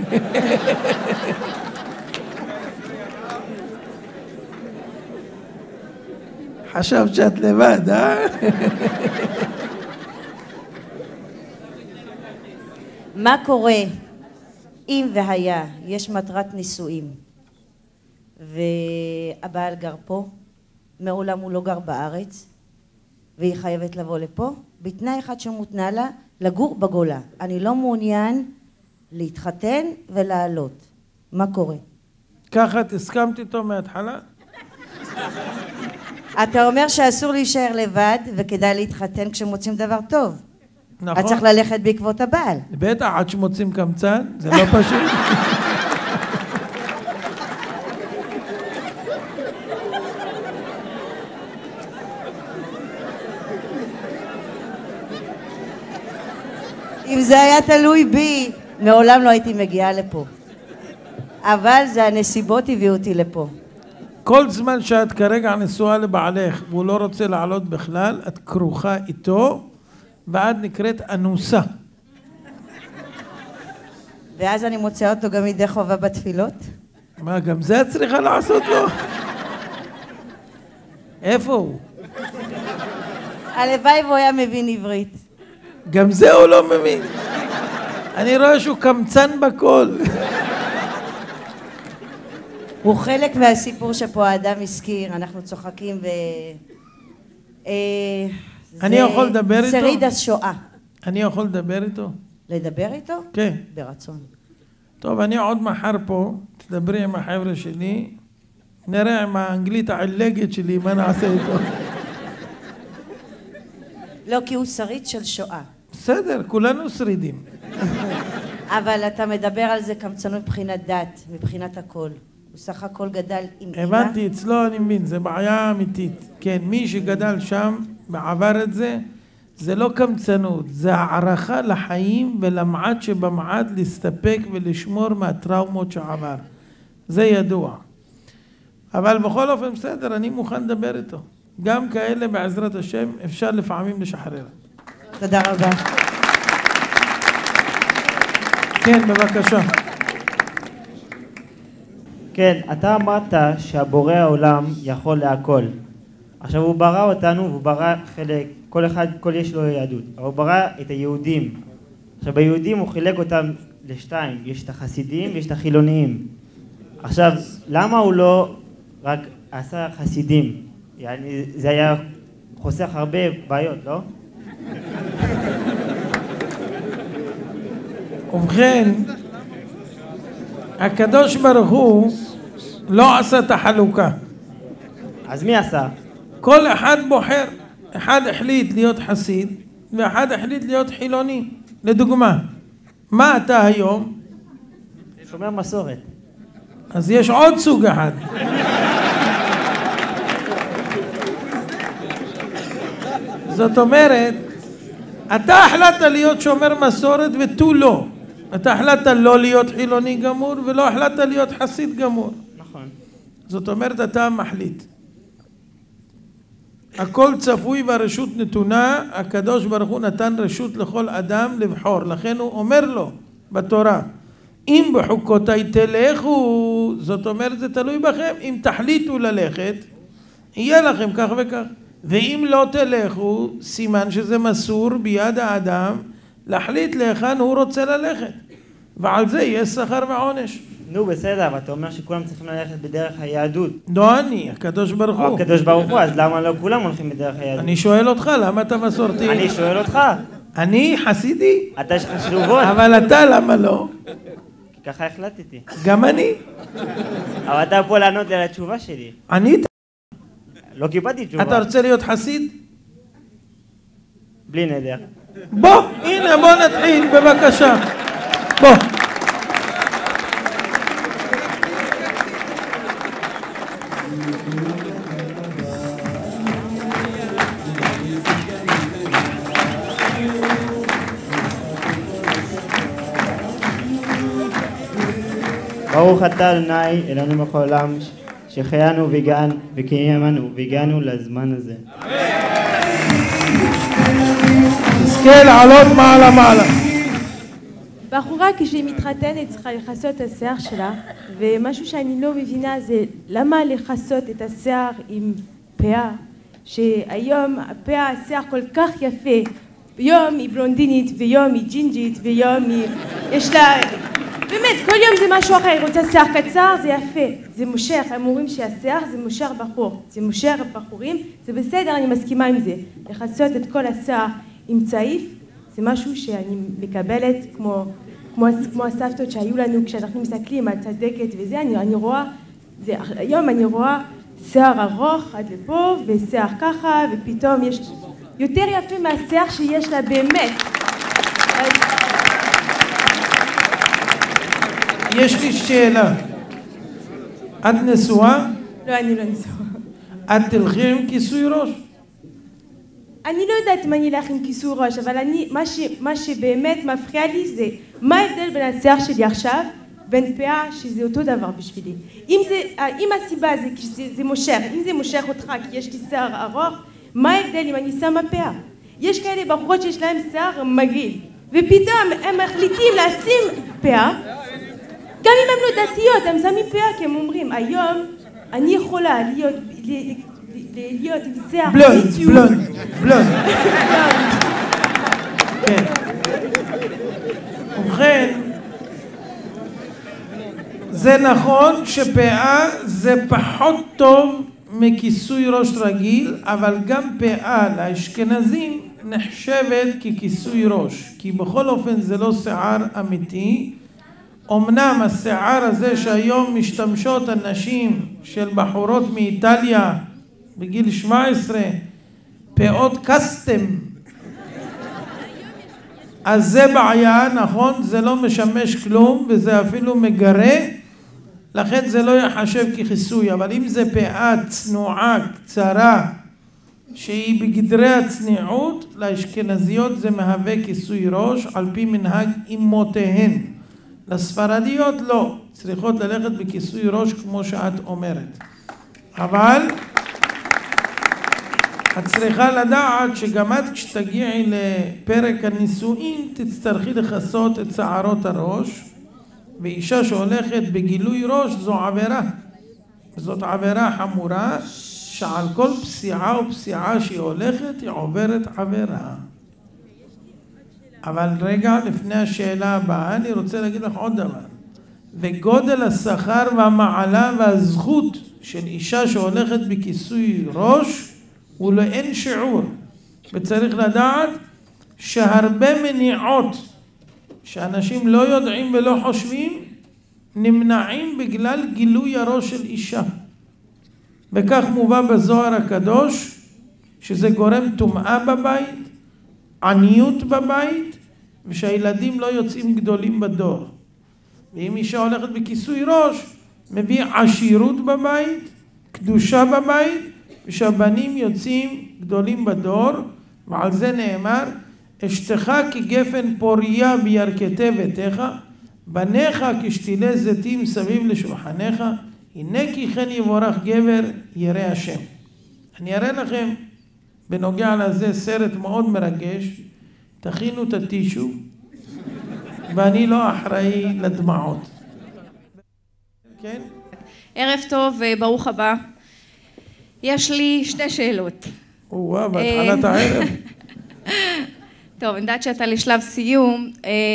חשבת שאת לבד, אה? מה קורה אם והיה יש מטרת נישואים והבעל גר פה, מעולם הוא לא גר בארץ והיא חייבת לבוא לפה, בתנאי אחד שמותנה לה, לגור בגולה. אני לא מעוניין להתחתן ולעלות. מה קורה? ככה את הסכמת איתו מההתחלה? אתה אומר שאסור להישאר לבד וכדאי להתחתן כשמוצאים דבר טוב. נכון. אתה צריך ללכת בעקבות הבעל. בטח, עד שמוצאים קמצן, זה לא פשוט. אם זה היה תלוי בי, מעולם לא הייתי מגיעה לפה. אבל זה הנסיבות הביאו אותי לפה. כל זמן שאת כרגע נשואה לבעלך והוא לא רוצה לעלות בכלל, את כרוכה איתו ואת נקראת אנוסה. ואז אני מוצאה אותו גם ידי חובה בתפילות? מה, גם זה את צריכה לעשות לו? איפה הוא? הלוואי והוא היה מבין עברית. גם זה הוא לא מבין. אני רואה שהוא קמצן בכל. הוא חלק מהסיפור שפה האדם הזכיר, אנחנו צוחקים ו... אני יכול לדבר איתו? שריד השואה. אני יכול לדבר איתו? לדבר איתו? כן. ברצון. טוב, אני עוד מחר פה, תדברי עם החבר'ה שלי, נראה עם האנגלית העילגת שלי מה נעשה איתו. לא, כי הוא שריד של שואה. בסדר, כולנו שרידים. אבל אתה מדבר על זה קמצנות מבחינת דת, מבחינת הכל. הוא סך הכל גדל עם אמא. הבנתי, אצלו אני מבין, זה בעיה אמיתית. כן, מי שגדל שם ועבר את זה, זה לא קמצנות, זה הערכה לחיים ולמעט שבמעט להסתפק ולשמור מהטראומות שעבר. זה ידוע. אבל בכל אופן בסדר, אני מוכן לדבר איתו. גם כאלה בעזרת השם אפשר לפעמים לשחרר. תודה רבה. כן, בבקשה. כן, אתה אמרת שהבורא העולם יכול להכל. עכשיו הוא ברא אותנו והוא ברא חלק, כל אחד, כל יש לו יהדות. אבל הוא ברא את היהודים. עכשיו ביהודים הוא חילק אותם לשתיים, יש את החסידים ויש את החילוניים. עכשיו, למה הוא לא רק עשה חסידים? יעני, זה היה חוסך הרבה בעיות, לא? ובכן, הקדוש ברוך הוא לא עשה את החלוקה. אז מי עשה? כל אחד בוחר. אחד החליט להיות חסיד ואחד החליט להיות חילוני. לדוגמה, מה אתה היום? שומר מסורת. אז יש עוד סוג אחד. זאת אומרת, אתה החלטת להיות שומר מסורת ותו לא. אתה החלטת לא להיות חילוני גמור ולא החלטת להיות חסיד גמור. נכון. זאת אומרת, אתה מחליט. הכל צפוי והרשות נתונה, הקדוש ברוך הוא נתן רשות לכל אדם לבחור, לכן הוא אומר לו בתורה, אם בחוקותיי תלכו, זאת אומרת זה תלוי בכם, אם תחליטו ללכת, יהיה לכם כך וכך, ואם לא תלכו, סימן שזה מסור ביד האדם, להחליט להיכן הוא רוצה ללכת, ועל זה יש שכר ועונש. נו בסדר, אבל אתה אומר שכולם צריכים ללכת בדרך היהדות. לא אני, הקדוש ברוך הוא. הקדוש ברוך הוא, אז למה לא כולם הולכים בדרך היהדות? אני שואל אותך, למה אתה מסורתי? אני שואל אותך. אני חסידי. אתה יש לך תשובות. אבל אתה למה לא? ככה החלטתי. גם אני. אבל אתה פה לענות לי על התשובה שלי. ענית? לא קיבלתי תשובה. אתה רוצה להיות חסיד? בלי נדר. בוא, הנה בוא נתחיל, בבקשה. בוא. ברוך אתה אדוני אלוהינו מלך העולם שהחיינו וקיימנו והגענו לזמן הזה. תזכה לעלות מעלה מעלה. בחורה כשהיא מתחתנת צריכה לכסות את השיער שלה, ומשהו שאני לא מבינה זה למה לכסות את השיער עם פאה, שהיום הפאה, השיער כל כך יפה, יום היא בלונדינית ויום היא ג'ינג'ית ויום היא... יש לה... באמת, כל יום זה משהו אחר, היא רוצה שיער קצר, זה יפה, זה מושך, הם אומרים שהשיער זה מושך בחור, זה מושך בחורים, זה בסדר, אני מסכימה עם זה, לכסות את כל השיער עם צעיף, זה משהו שאני מקבלת כמו הסבתות שהיו לנו כשאנחנו מסתכלים על צדקת וזה, אני רואה, היום אני רואה שיער ארוך עד לפה ושיער ככה, ופתאום יש יותר יפה מהשיער שיש לה באמת. יש לי שאלה. את נשואה? לא, אני לא נשואה. את תלכי עם כיסוי ראש? אני לא יודעת אם אני אלך עם כיסוי ראש, אבל מה שבאמת מפריע לי זה מה ההבדל בין השיער שלי עכשיו בין פאה שזה אותו דבר בשבילי. אם הסיבה זה כי זה מושך, אם זה מושך אותך כי יש לי שיער ארוך, מה ההבדל אם אני שמה פאה? יש כאלה בחורות שיש להם שיער מגעיל, ופתאום הם מחליטים לשים פאה, גם אם הם לא דתיות, הם שמים פאה כי הם אומרים, היום אני יכולה להיות עם שיער בלונד. כן. ובכן, זה נכון שפאה זה פחות טוב מכיסוי ראש רגיל, אבל גם פאה לאשכנזים נחשבת ככיסוי ראש, כי בכל אופן זה לא שיער אמיתי. אמנם השיער הזה שהיום משתמשות הנשים של בחורות מאיטליה בגיל 17, פאות קסטם, אז זה בעיה, נכון? זה לא משמש כלום וזה אפילו מגרה, לכן זה לא יחשב ככיסוי. אבל אם זה פאה צנועה, קצרה, שהיא בגדרי הצניעות, לאשכנזיות זה מהווה כיסוי ראש על פי מנהג אמותיהן. לספרדיות לא, צריכות ללכת בכיסוי ראש כמו שאת אומרת. אבל את צריכה לדעת שגם את כשתגיעי לפרק הנישואין תצטרכי לכסות את שערות הראש, ואישה שהולכת בגילוי ראש זו עבירה. זאת עבירה חמורה שעל כל פסיעה ופסיעה שהיא הולכת היא עוברת עבירה. אבל רגע לפני השאלה הבאה אני רוצה להגיד לך עוד דבר. וגודל השכר והמעלה והזכות של אישה שהולכת בכיסוי ראש הוא לאין שיעור. וצריך לדעת שהרבה מניעות שאנשים לא יודעים ולא חושבים נמנעים בגלל גילוי הראש של אישה. וכך מובא בזוהר הקדוש שזה גורם טומאה בבית, עניות בבית, ושהילדים לא יוצאים גדולים בדור. ואם אישה הולכת בכיסוי ראש, מביא עשירות בבית, קדושה בבית, ושהבנים יוצאים גדולים בדור, ועל זה נאמר, אשתך כגפן פוריה בירכתי ביתך, בניך כשתילי זיתים סביב לשולחניך, הנה כי כן יבורך גבר ירא השם. אני אראה לכם בנוגע לזה סרט מאוד מרגש, תכינו את הטישו, ואני לא אחראי לדמעות. כן? ערב טוב וברוך הבא. יש לי שתי שאלות. וואה, בהתחלת הערב. טוב, אני יודעת שאתה לשלב סיום.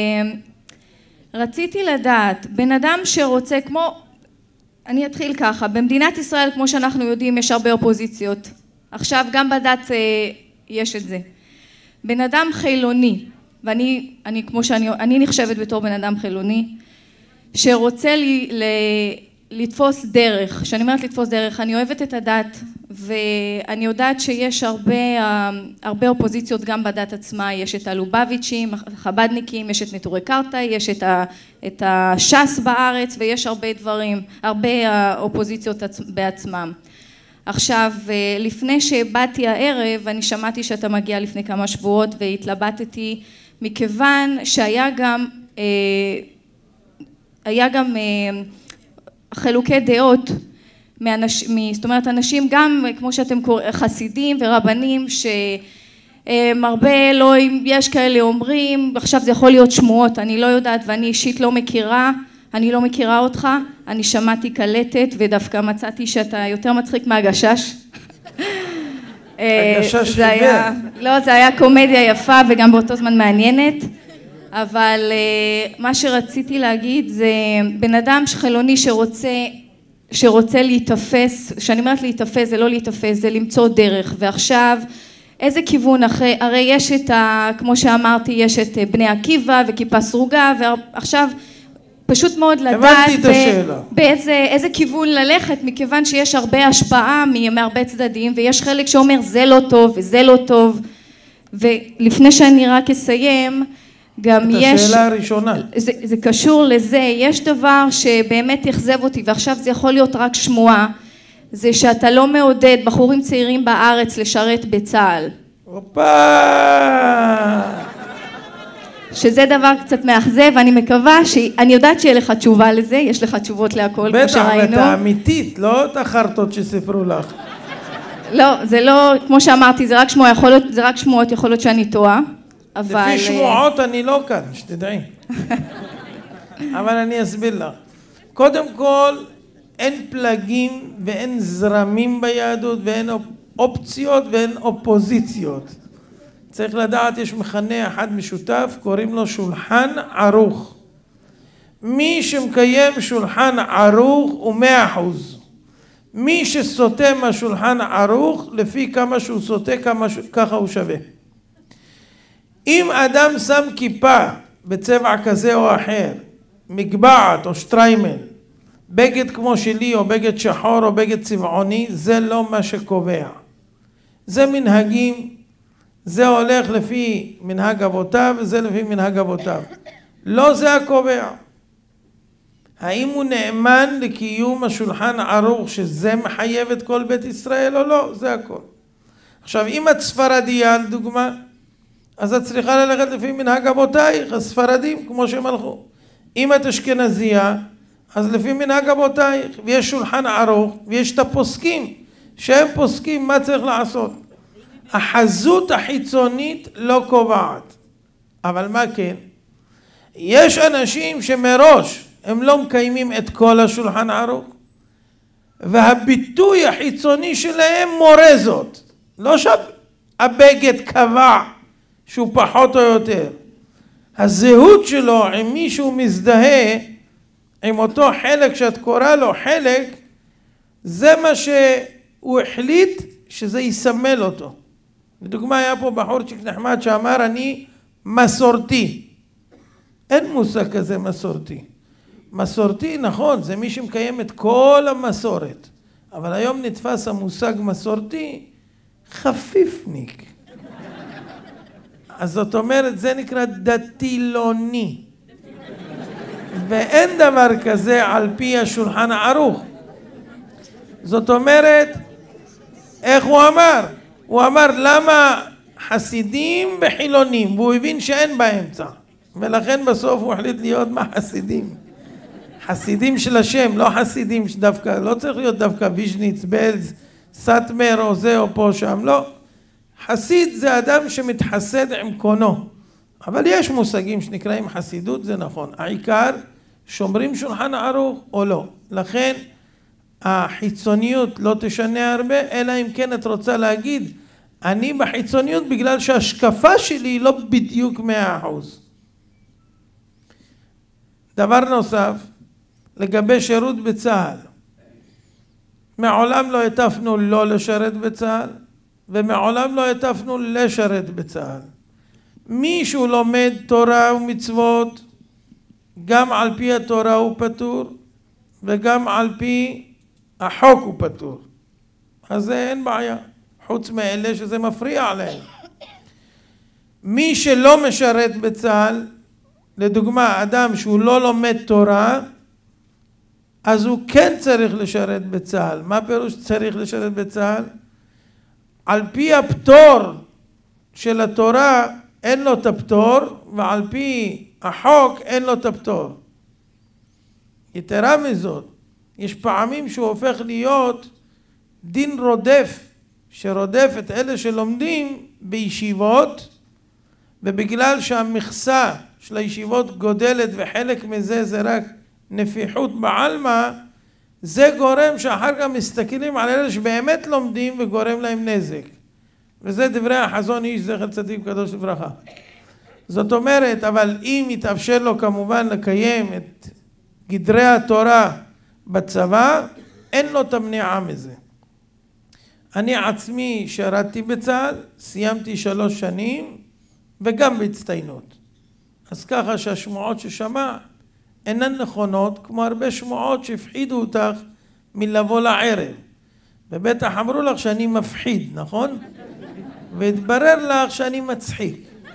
רציתי לדעת, בן אדם שרוצה כמו, אני אתחיל ככה, במדינת ישראל כמו שאנחנו יודעים יש הרבה אופוזיציות. עכשיו גם בדת יש את זה. בן אדם חילוני, ואני כמו אני נחשבת בתור בן אדם חילוני, שרוצה לתפוס דרך. כשאני אומרת לתפוס דרך, אני אוהבת את הדת, ואני יודעת שיש הרבה אופוזיציות גם בדת עצמה. יש את הלובביצ'ים, החבדניקים, יש את נטורי קרתא, יש את הש"ס בארץ, ויש הרבה דברים, הרבה אופוזיציות בעצמם. עכשיו, לפני שבאתי הערב, אני שמעתי שאתה מגיע לפני כמה שבועות, והתלבטתי מכיוון שהיה גם חילוקי דעות זאת אומרת אנשים גם כמו שאתם קוראים חסידים ורבנים שהרבה לא, יש כאלה אומרים עכשיו זה יכול להיות שמועות, אני לא יודעת ואני אישית לא מכירה, אני לא מכירה אותך, אני שמעתי קלטת ודווקא מצאתי שאתה יותר מצחיק מהגשש. הגשש חיוור. לא, זה היה קומדיה יפה וגם באותו זמן מעניינת. אבל מה שרציתי להגיד זה בן אדם חילוני שרוצה להתאפס, שאני אומרת להתאפס זה לא להתאפס, זה למצוא דרך, ועכשיו איזה כיוון הרי יש כמו שאמרתי, יש את בני עקיבא וכיפה סרוגה, ועכשיו פשוט מאוד לדעת באיזה כיוון ללכת, מכיוון שיש הרבה השפעה מהרבה צדדים, ויש חלק שאומר זה לא טוב וזה לא טוב, ולפני שאני רק אסיים, גם יש, השאלה הראשונה. זה קשור לזה, יש דבר שבאמת יחזב אותי, ועכשיו זה יכול להיות רק שמועה, זה שאתה לא מעודד בחורים צעירים בארץ לשרת בצה"ל. שזה דבר קצת מאכזב, אני מקווה, אני יודעת שיהיה לך תשובה לזה, יש לך תשובות להכל, כמו שראינו. בטח, אתה אמיתית, לא את החרטות שספרו לך. לא, זה לא, כמו שאמרתי, זה רק שמועות, יכול להיות שאני טועה. לפי שמועות אני לא כאן, שתדעי. אבל אני אסביר לך. קודם כל, אין פלגים ואין זרמים ביהדות, ואין אופציות ואין אופוזיציות. צריך לדעת, יש מכנה אחד משותף, קוראים לו שולחן ערוך. מי שמקיים שולחן ערוך הוא 100%. מי שסוטה מהשולחן ערוך, לפי כמה שהוא סוטה, ככה הוא שווה. אם אדם שם כיפה בצבע כזה או אחר, מגבעת או שטריימל, בגד כמו שלי או בגד שחור או בגד צבעוני, זה לא מה שקובע. זה מנהגים, זה הולך לפי מנהג אבותיו וזה לפי מנהג אבותיו. לא זה הקובע. האם הוא נאמן לקיום השולחן ערוך שזה מחייב את כל בית ישראל או לא? זה הכל. עכשיו אם את ספרדיה לדוגמה, אז את צריכה ללכת לפי מנהג אבותייך, הספרדים כמו שהם הלכו. אם את אשכנזייה, אז לפי מנהג אבותייך, ויש שולחן ערוך, ויש את הפוסקים, שהם פוסקים מה צריך לעשות. החזות החיצונית לא קובעת. אבל מה כן? יש אנשים שמראש הם לא מקיימים את כל השולחן ערוך, והביטוי החיצוני שלהם מורה זאת. לא שהבגד קבע שהוא פחות או יותר. הזהות שלו עם מישהו מזדהה, עם אותו חלק שאת קורא לו חלק, זה מה שהוא החליט שזה יסמל אותו. לדוגמה היה פה בחורצ'יק נחמד שאמר אני מסורתי. אין מושג כזה מסורתי. מסורתי נכון, זה מי שמקיים את כל המסורת. אבל היום נתפס המושג מסורתי חפיפניק. אז זאת אומרת, זה נקרא דתילוני. ואין דבר כזה על פי השולחן הערוך. זאת אומרת, איך הוא אמר? הוא אמר למה חסידים וחילונים, והוא הבין שאין באמצע. ולכן בסוף הוא החליט להיות מהחסידים. חסידים של השם, לא חסידים שדווקא, לא צריך להיות דווקא ויז'ניץ, בלז, סאטמר או זה או פה שם, לא. חסיד זה אדם שמתחסד עם קונו, אבל יש מושגים שנקראים חסידות, זה נכון. העיקר, שומרים שולחן ערוך או לא. לכן, החיצוניות לא תשנה הרבה, אלא אם כן את רוצה להגיד, אני בחיצוניות בגלל שההשקפה שלי היא לא בדיוק 100%. דבר נוסף, לגבי שירות בצה"ל. מעולם לא הטפנו לא לשרת בצה"ל, ומעולם לא הטפנו לשרת בצה"ל. מי שהוא לומד תורה ומצוות, גם על פי התורה הוא פטור, וגם על פי החוק הוא פטור. אז זה אין בעיה, חוץ מאלה שזה מפריע להם. מי שלא משרת בצה"ל, לדוגמה, אדם שהוא לא לומד תורה, אז הוא כן צריך לשרת בצה"ל. מה פירוש צריך לשרת בצה"ל? על פי הפטור של התורה אין לו את הפטור, ועל פי החוק אין לו את הפטור. יתרה מזאת, יש פעמים שהוא הופך להיות דין רודף, שרודף את אלה שלומדים בישיבות, ובגלל שהמכסה של הישיבות גודלת וחלק מזה זה רק נפיחות בעלמא, זה גורם שאחר כך מסתכלים על אלה שבאמת לומדים וגורם להם נזק. וזה דברי החזון איש זכר צדיק קדוש לברכה. זאת אומרת, אבל אם יתאפשר לו כמובן לקיים את גדרי התורה בצבא, אין לו את המניעה מזה. אני עצמי שרתי בצה"ל, סיימתי 3 שנים וגם בהצטיינות. אז ככה שהשמועות ששמע אינן נכונות, כמו הרבה שמועות שהפחידו אותך מלבוא לערב. ובטח אמרו לך שאני מפחיד, נכון? והתברר לך שאני מצחיק.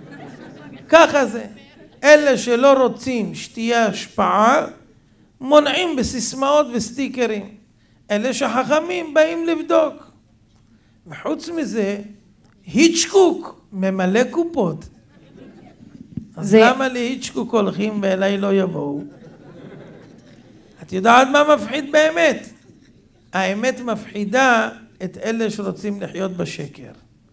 ככה זה. אלה שלא רוצים שתהיה השפעה, מונעים בסיסמאות וסטיקרים. אלה שחכמים באים לבדוק. וחוץ מזה, היצ'קוק ממלא קופות. אז למה להיצ'קוק הולכים ואליי לא יבואו? את יודעת מה מפחיד באמת? האמת מפחידה את אלה שרוצים לחיות בשקר.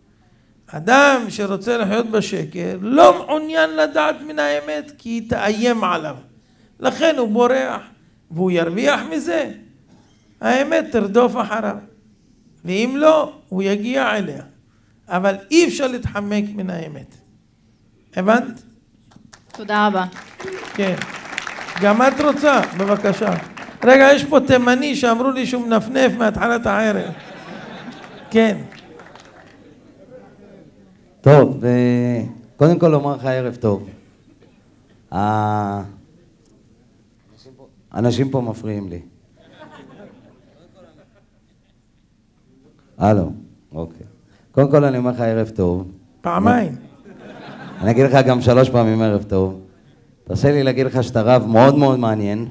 אדם שרוצה לחיות בשקר לא מעוניין לדעת מן האמת, כי היא תאיים עליו. לכן הוא בורח, והוא ירוויח מזה. האמת תרדוף אחריו. ואם לא, הוא יגיע אליה. אבל אי אפשר להתחמק מן האמת. הבנת? תודה רבה. כן. גם את רוצה? בבקשה. רגע, יש פה תימני שאמרו לי שהוא מנפנף מהתחלת הערב. כן. טוב, קודם כל לומר לך ערב טוב. אנשים פה מפריעים לי. הלו, אוקיי. קודם כל אני אומר לך ערב טוב. פעמיים. אני אגיד לך גם 3 פעמים ערב טוב. תרשה לי להגיד לך שאתה רב מאוד מאוד מעניין.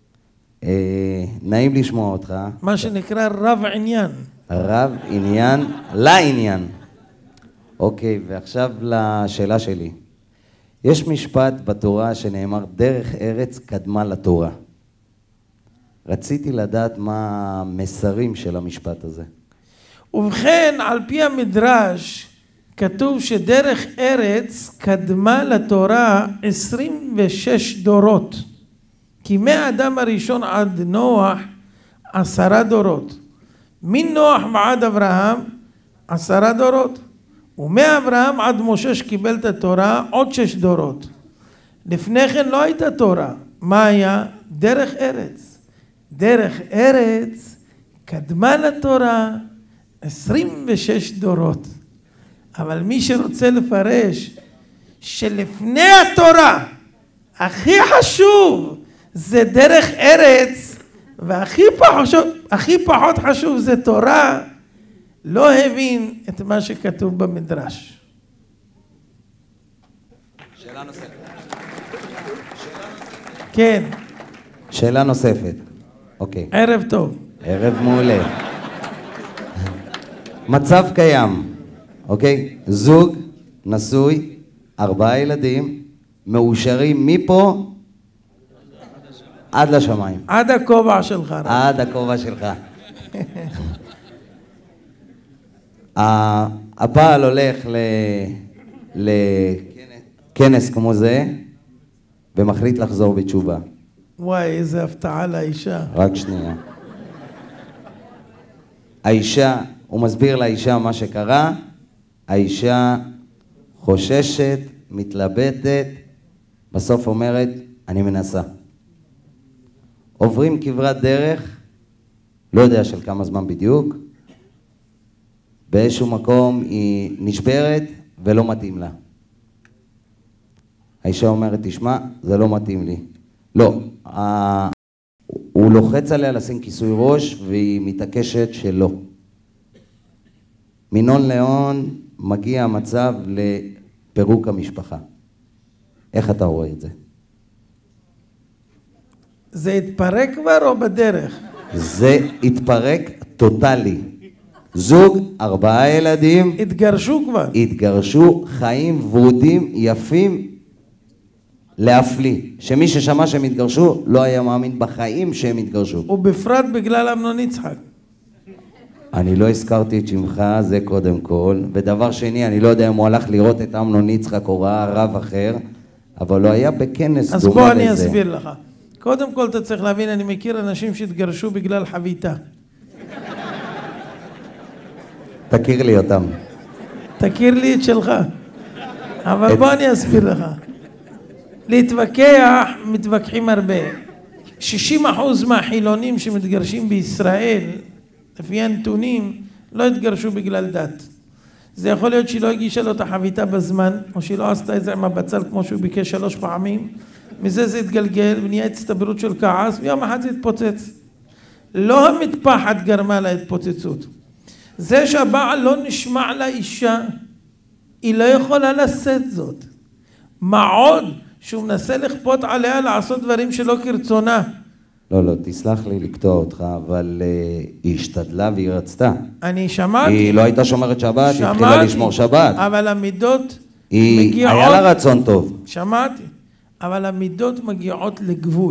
נעים לשמוע אותך. מה שנקרא רב עניין. רב עניין לעניין. אוקיי, ועכשיו לשאלה שלי. יש משפט בתורה שנאמר, דרך ארץ קדמה לתורה. רציתי לדעת מה המסרים של המשפט הזה. ובכן, על פי המדרש, כתוב שדרך ארץ קדמה לתורה 26 דורות. כי מהאדם הראשון עד נוח 10 דורות. מנוח ועד אברהם 10 דורות. ומאברהם עד משה שקיבל את התורה עוד 6 דורות. לפני כן לא הייתה תורה. מה היה? דרך ארץ. דרך ארץ קדמה לתורה 26 דורות. אבל מי שרוצה לפרש שלפני התורה הכי חשוב זה דרך ארץ והכי פחות חשוב זה תורה, לא הבין את מה שכתוב במדרש. שאלה נוספת. כן. שאלה נוספת. אוקיי. ערב טוב. ערב מעולה. מצב קיים, אוקיי? זוג, נשוי, 4 ילדים, מאושרים מפה עד לשמיים. עד הכובע שלך. עד הכובע שלך. הבעל הולך לכנס כמו זה, ומחליט לחזור בתשובה. וואי, איזה הפתעה לאישה. רק שנייה. האישה, הוא מסביר לאישה מה שקרה, האישה חוששת, מתלבטת, בסוף אומרת, אני מנסה. עוברים כברת דרך, לא יודע של כמה זמן בדיוק, באיזשהו מקום היא נשברת ולא מתאים לה. האישה אומרת, תשמע, זה לא מתאים לי. לא, הוא לוחץ עליה לשים כיסוי ראש והיא מתעקשת שלא. מנון להון מגיע המצב לפירוק המשפחה. איך אתה רואה את זה? זה התפרק כבר או בדרך? זה התפרק טוטלי. זוג, 4 ילדים. התגרשו כבר. התגרשו, חיים ורודים, יפים, להפליא. שמי ששמע שהם התגרשו, לא היה מאמין בחיים שהם התגרשו. ובפרט בגלל אמנון יצחק. אני לא הזכרתי את שמך, זה קודם כל. ודבר שני, אני לא יודע אם הוא הלך לראות את אמנון יצחק או ראה רב אחר, אבל הוא היה בכנס דומה לזה. אז בוא אני אסביר לך. קודם כל אתה צריך להבין, אני מכיר אנשים שהתגרשו בגלל חביתה. תכיר לי אותם. תכיר לי את שלך. אבל בוא אני אסביר לך. להתווכח, מתווכחים הרבה. 60% מהחילונים שמתגרשים בישראל, לפי הנתונים, לא התגרשו בגלל דת. זה יכול להיות שהיא לא הגישה לו את החביתה בזמן, או שהיא לא עשתה את זה עם הבצל כמו שהוא ביקש 3 פעמים. מזה זה התגלגל ונהיה הצטברות של כעס, ויום אחד זה התפוצץ. לא המטפחת גרמה להתפוצצות. זה שהבעל לא נשמע לאישה, היא לא יכולה לשאת זאת. מה עוד שהוא מנסה לכפות עליה לעשות דברים שלא כרצונה. לא, תסלח לי לקטוע אותך, אבל היא השתדלה והיא רצתה. אני שמעתי. היא לא הייתה שומרת שבת, היא התחילה לשמור שבת. אבל המידות מגיעות... היה לה רצון טוב. שמעתי. אבל המידות מגיעות לגבול.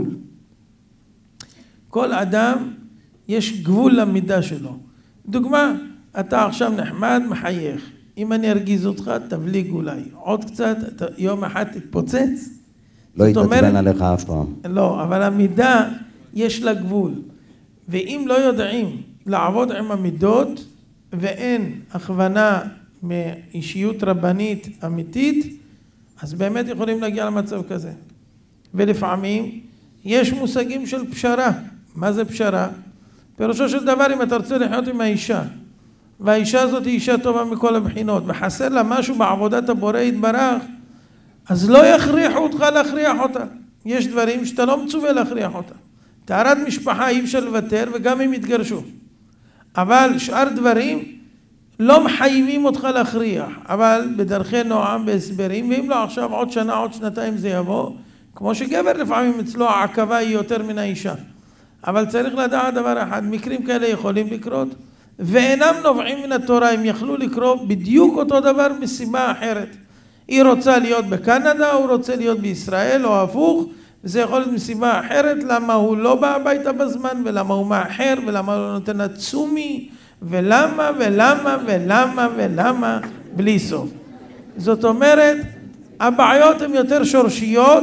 כל אדם יש גבול למידה שלו. דוגמה, אתה עכשיו נחמד, מחייך. אם אני ארגיז אותך, תבליג אולי. עוד קצת, יום אחד תתפוצץ. לא יתעצבן עליך אף פעם. לא, אבל המידה יש לה גבול. ואם לא יודעים לעבוד עם המידות, ואין הכוונה מאישיות רבנית אמיתית, אז באמת יכולים להגיע למצב כזה. ולפעמים יש מושגים של פשרה. מה זה פשרה? פירושו של דבר, אם אתה רוצה לחיות עם האישה, והאישה הזאת היא אישה טובה מכל הבחינות, וחסר לה משהו בעבודת הבורא יתברך, אז לא יכריחו אותך להכריח אותה. יש דברים שאתה לא מצווה להכריח אותה. טהרת משפחה אי אפשר לוותר, וגם אם יתגרשו. אבל שאר דברים לא מחייבים אותך להכריח, אבל בדרכי נועם, בהסברים, ואם לא עכשיו עוד שנה, עוד שנתיים זה יבוא, כמו שגבר לפעמים אצלו העכבה היא יותר מן האישה. אבל צריך לדעת דבר אחד, מקרים כאלה יכולים לקרות, ואינם נובעים מן התורה, הם יכלו לקרות בדיוק אותו דבר מסיבה אחרת. היא רוצה להיות בקנדה, הוא רוצה להיות בישראל, או הפוך, וזה יכול להיות מסיבה אחרת, למה הוא לא בא הביתה בזמן, ולמה הוא מאחר, ולמה הוא לא נותן לה צומי, ולמה, ולמה, ולמה, ולמה, בלי סוף. זאת אומרת, הבעיות הן יותר שורשיות,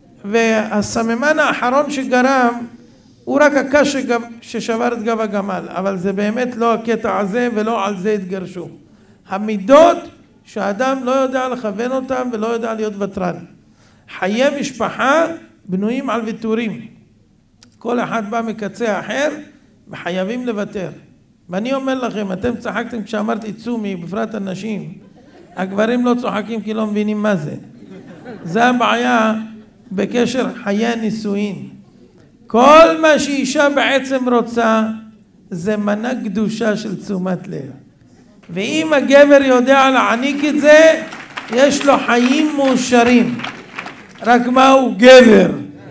והסממן האחרון שגרם, הוא רק הקש ששבר את גב הגמל, אבל זה באמת לא הקטע הזה, ולא על זה התגרשו. המידות שהאדם לא יודע לכוון אותם, ולא יודע להיות ותרן. חיי משפחה בנויים על ויתורים. כל אחד בא מקצה אחר, וחייבים לוותר. ואני אומר לכם, אתם צחקתם כשאמרתי צומי, בפרט הנשים. הגברים לא צוחקים כי לא מבינים מה זה. זה הבעיה בקשר חיי הנישואין. כל מה שאישה בעצם רוצה, זה מנה קדושה של תשומת לב. ואם הגבר יודע להעניק את זה, יש לו חיים מאושרים. רק מה הוא גבר?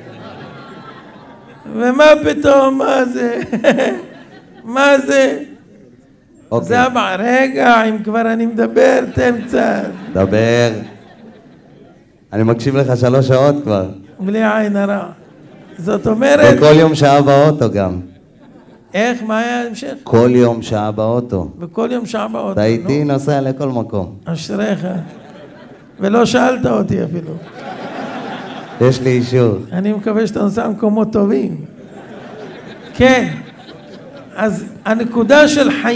ומה פתאום, מה זה? מה זה? זה הבא, רגע, אם כבר אני מדבר, תן קצת. דבר. אני מקשיב לך 3 שעות כבר. בלי עין הרע. זאת אומרת... וכל יום שעה באוטו גם. איך? מה היה ההמשך? כל יום שעה באוטו. וכל יום שעה באוטו. אתה איתי נוסע לכל מקום. אשריך. ולא שאלת אותי אפילו. יש לי אישור. אני מקווה שאתה נוסע במקומות טובים. כן. אז הנקודה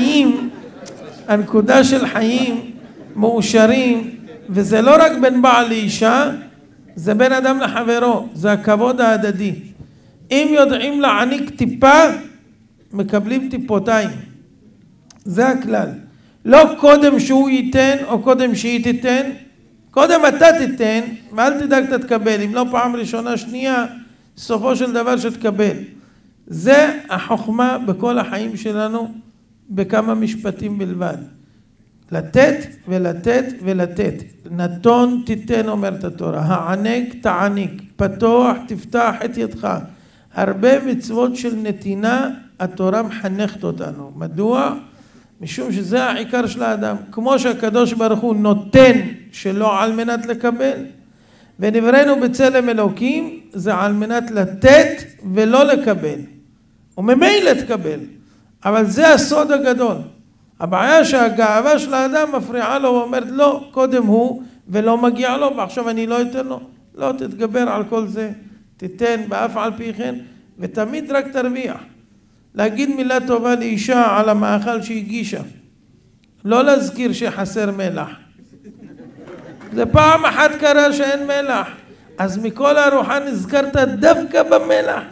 של חיים מאושרים, וזה לא רק בין בעל לאישה, זה בין אדם לחברו, זה הכבוד ההדדי. אם יודעים להעניק טיפה, מקבלים טיפותיים. זה הכלל. לא קודם שהוא ייתן או קודם שהיא תיתן, קודם אתה תיתן ואל תדאג אתה תקבל. אם לא פעם ראשונה שנייה, סופו של דבר שתקבל. זה החוכמה בכל החיים שלנו בכמה משפטים בלבד. לתת ולתת ולתת. נתון תיתן אומרת התורה, הענק תעניק, פתוח תפתח את ידך. הרבה מצוות של נתינה התורה מחנכת אותנו. מדוע? משום שזה העיקר של האדם. כמו שהקדוש ברוך הוא נותן שלא על מנת לקבל, ונבראנו בצלם אלוקים, זה על מנת לתת ולא לקבל. וממילא תקבל. אבל זה הסוד הגדול. הבעיה שהגאווה של האדם מפריעה לו ואומרת לא, קודם הוא ולא מגיע לו ועכשיו אני לא אתן לו. לא, תתגבר על כל זה, תיתן באף על פי כן ותמיד רק תרוויח. להגיד מילה טובה לאישה על המאכל שהגישה. לא להזכיר שחסר מלח. זה פעם אחת קרה שאין מלח. אז מכל הארוחה נזכרת דווקא במלח.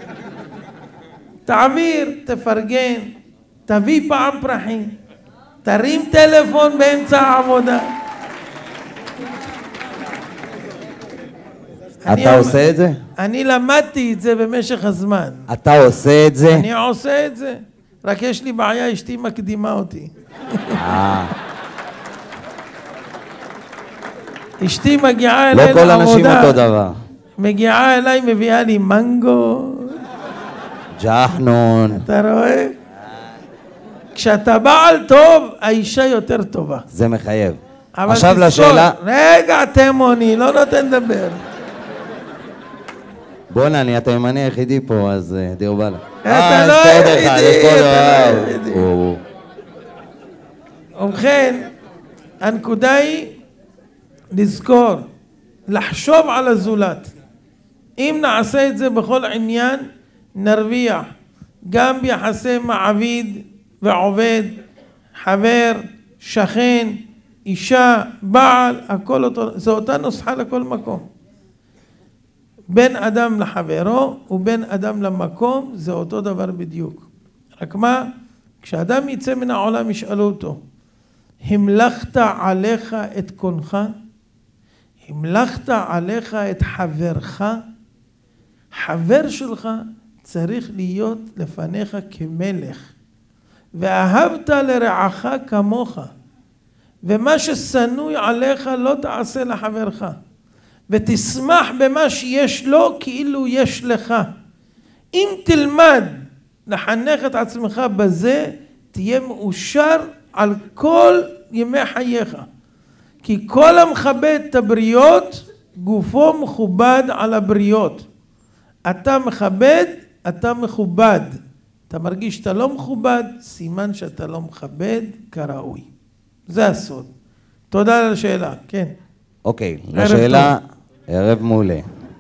תעביר, תפרגן, תביא פעם פרחים, תרים טלפון באמצע העבודה. אתה עושה את זה? אני למדתי את זה במשך הזמן. אתה עושה את זה? אני עושה את זה. רק יש לי בעיה, אשתי מקדימה אותי. אשתי מגיעה אליי לעבודה. לא כל אנשים אותו דבר. מגיעה אליי, מביאה לי מנגו. ג'חנון. אתה רואה? כשאתה בעל טוב, האישה יותר טובה. זה מחייב. עכשיו לשאלה... רגע, תימוני, לא נותן לדבר. בוא'נה, אני התימני היחידי פה, אז דיר באללה. אתה לא היחידי. ובכן, הנקודה היא לזכור, לחשוב על הזולת. אם נעשה את זה בכל עניין, נרוויח. גם ביחסי מעביד ועובד, חבר, שכן, אישה, בעל, הכל אותו, זו אותה נוסחה לכל מקום. בין אדם לחברו ובין אדם למקום זה אותו דבר בדיוק. רק מה? כשאדם יצא מן העולם ישאלו אותו, המלכת עליך את קונך? המלכת עליך את חברך? חבר שלך צריך להיות לפניך כמלך. ואהבת לרעך כמוך. ומה ששנוי עליך לא תעשה לחברך. ותשמח במה שיש לו כאילו יש לך. אם תלמד לחנך את עצמך בזה, תהיה מאושר על כל ימי חייך. כי כל המכבד את הבריות, גופו מכובד על הבריות. אתה מכבד, אתה מכובד. אתה מרגיש שאתה לא מכובד, סימן שאתה לא מכבד כראוי. זה הסוד. תודה על השאלה, כן. אוקיי, לשאלה, ערב מעולה.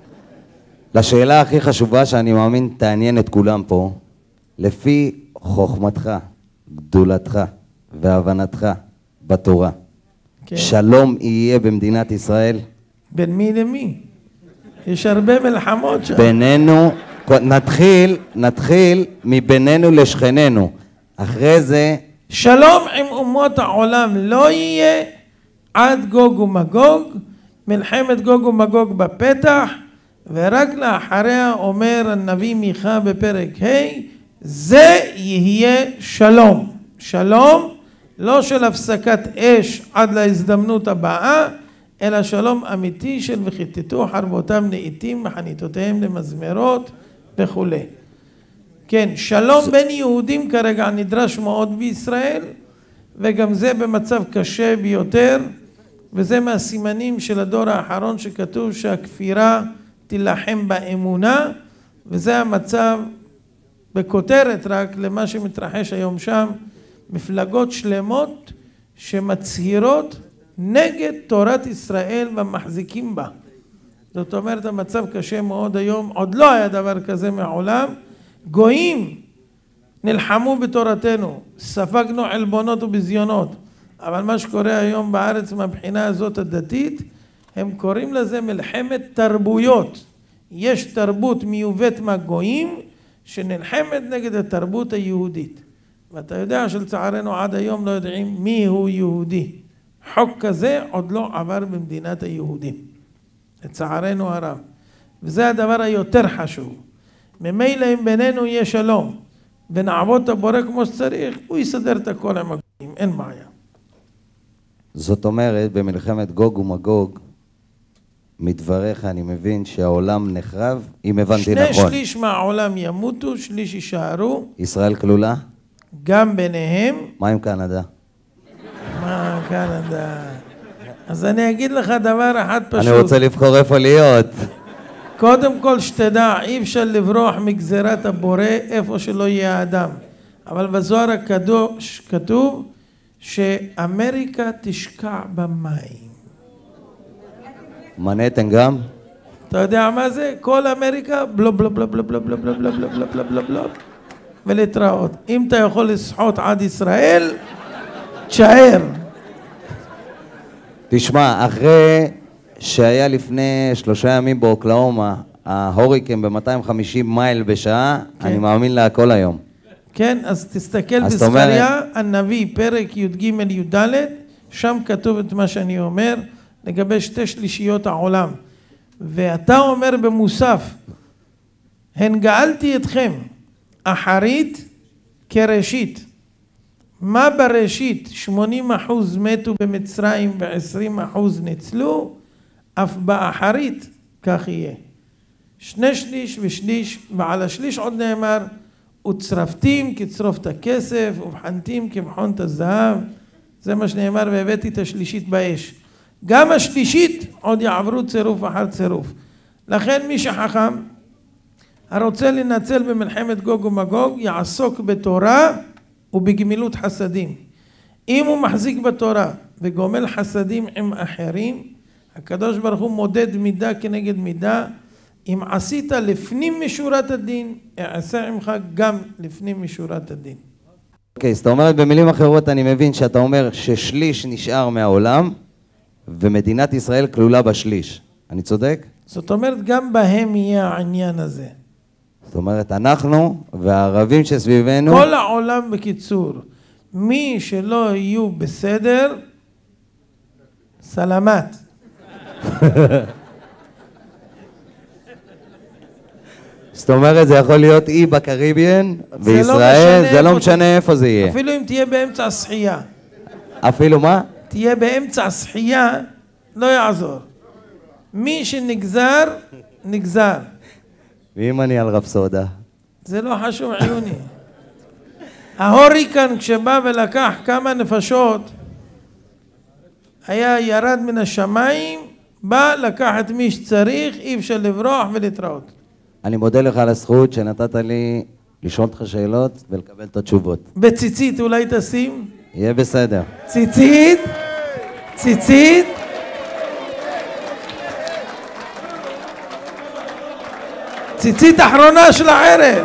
לשאלה הכי חשובה שאני מאמין תעניין את כולם פה, לפי חוכמתך, גדולתך והבנתך בתורה, כן. שלום יהיה במדינת ישראל? בין מי למי? יש הרבה מלחמות שם. בינינו, נתחיל מבינינו לשכנינו. אחרי זה... שלום עם אומות העולם לא יהיה עד גוג ומגוג, מלחמת גוג ומגוג בפתח, ורק לאחריה אומר הנביא מיכה בפרק ה' זה יהיה שלום. שלום לא של הפסקת אש עד להזדמנות הבאה, אלא שלום אמיתי של וכיתתו חרבותם נאיתים וחניתותיהם למזמרות וכו'. כן, שלום בין יהודים כרגע נדרש מאוד בישראל, וגם זה במצב קשה ביותר, וזה מהסימנים של הדור האחרון שכתוב שהכפירה תילחם באמונה, וזה המצב בכותרת רק למה שמתרחש היום שם, מפלגות שלמות שמצהירות נגד תורת ישראל ומחזיקים בה. זאת אומרת, המצב קשה מאוד היום, עוד לא היה דבר כזה מעולם. גויים נלחמו בתורתנו, ספגנו עלבונות ובזיונות, אבל מה שקורה היום בארץ מהבחינה הזאת הדתית, הם קוראים לזה מלחמת תרבויות. יש תרבות מיובאת מהגויים שנלחמת נגד התרבות היהודית. ואתה יודע שלצערנו עד היום לא יודעים מי הוא יהודי. חוק כזה עוד לא עבר במדינת היהודים. לצערנו הרב. וזה הדבר היותר חשוב. ממילא אם בינינו יהיה שלום ונעבוד את הבורא כמו שצריך, הוא יסדר את הכל עם הגויים, אין בעיה. זאת אומרת, במלחמת גוג ומגוג, מדבריך אני מבין שהעולם נחרב, אם הבנתי נכון. 2/3 מהעולם ימותו, 1/3 יישארו. ישראל כלולה? גם ביניהם. מה עם קנדה? מה קנדה? אז אני אגיד לך דבר אחד פשוט. אני רוצה לבחור איפה להיות. קודם כל שתדע, אי אפשר לברוח מגזירת הבורא איפה שלא יהיה האדם. אבל בזוהר הקדוש כתוב שאמריקה תשקע במים. מנהטן גם? אתה יודע מה זה? כל אמריקה בלו בלו בלו בלו בלו בלו בלו בלו בלו בלו בלו בלו בלו ולהתראות. אם אתה יכול לשחות עד ישראל, תשאר. תשמע, אחרי שהיה לפני 3 ימים באוקלאומה, ההוריקן ב-250 מייל בשעה, אני מאמין להכל היום. כן, אז תסתכל בזכריה, הנביא, פרק י"ג י"ד, שם כתוב את מה שאני אומר, לגבי 2/3 העולם. ואתה אומר במוסף, הן גאלתי אתכם, אחרית כראשית. מה בראשית? 80% מתו במצרים ו20% ניצלו, אף באחרית כך יהיה. 2/3 ושליש, ועל השליש עוד נאמר, וצרפתים כצרוף את הכסף, ובחנתים כבחון את הזהב. זה מה שנאמר, והבאתי את השלישית באש. גם השלישית עוד יעברו צירוף אחר צירוף. לכן מי שחכם, הרוצה לנצל במלחמת גוג ומגוג, יעסוק בתורה ובגמילות חסדים. אם הוא מחזיק בתורה וגומל חסדים עם אחרים, הקדוש ברוך הוא מודד מידה כנגד מידה. אם עשית לפנים משורת הדין, אעשה עמך גם לפנים משורת הדין. אוקיי, זאת אומרת במילים אחרות אני מבין שאתה אומר ששליש נשאר מהעולם, ומדינת ישראל כלולה בשליש. אני צודק? זאת אומרת, גם בהם יהיה העניין הזה. זאת אומרת, אנחנו והערבים שסביבנו... כל העולם בקיצור. מי שלא יהיו בסדר, סלמת. זאת אומרת, זה יכול להיות אי בקריביאן, בישראל, זה לא משנה איפה זה יהיה. אפילו אם תהיה באמצע השחייה. אפילו מה? תהיה באמצע השחייה, לא יעזור. מי שנגזר, נגזר. ואם אני על רפסודה? זה לא חשוב עיוני. ההוריקן כשבא ולקח כמה נפשות, היה ירד מן השמיים, בא לקח את מי שצריך, אי אפשר לברוח ולהתראות. אני מודה לך על הזכות שנתת לי לשאול אותך שאלות ולקבל את התשובות. בציצית אולי תשים? יהיה בסדר. ציצית? ציצית? ציצית אחרונה של הערב.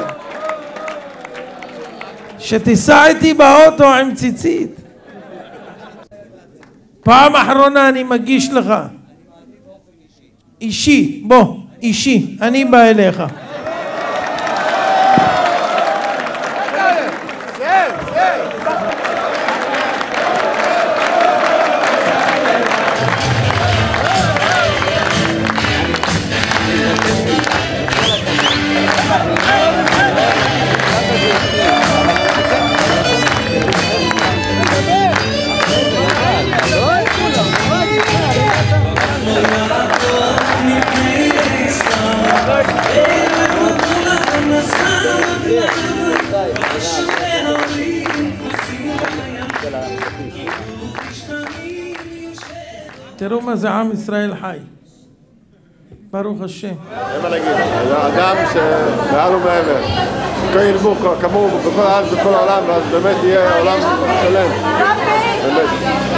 שתיסע איתי באוטו עם ציצית. פעם אחרונה אני מגיש לך. אישי, בוא, אישי, אני בא אליך. תראו מה זה עם ישראל חי. ברוך השם. אין מה להגיד, אדם שמעל ומעבר, שכל ילבו כמוהו בכל הארץ ובכל העולם, ואז באמת יהיה עולם שלם. באמת.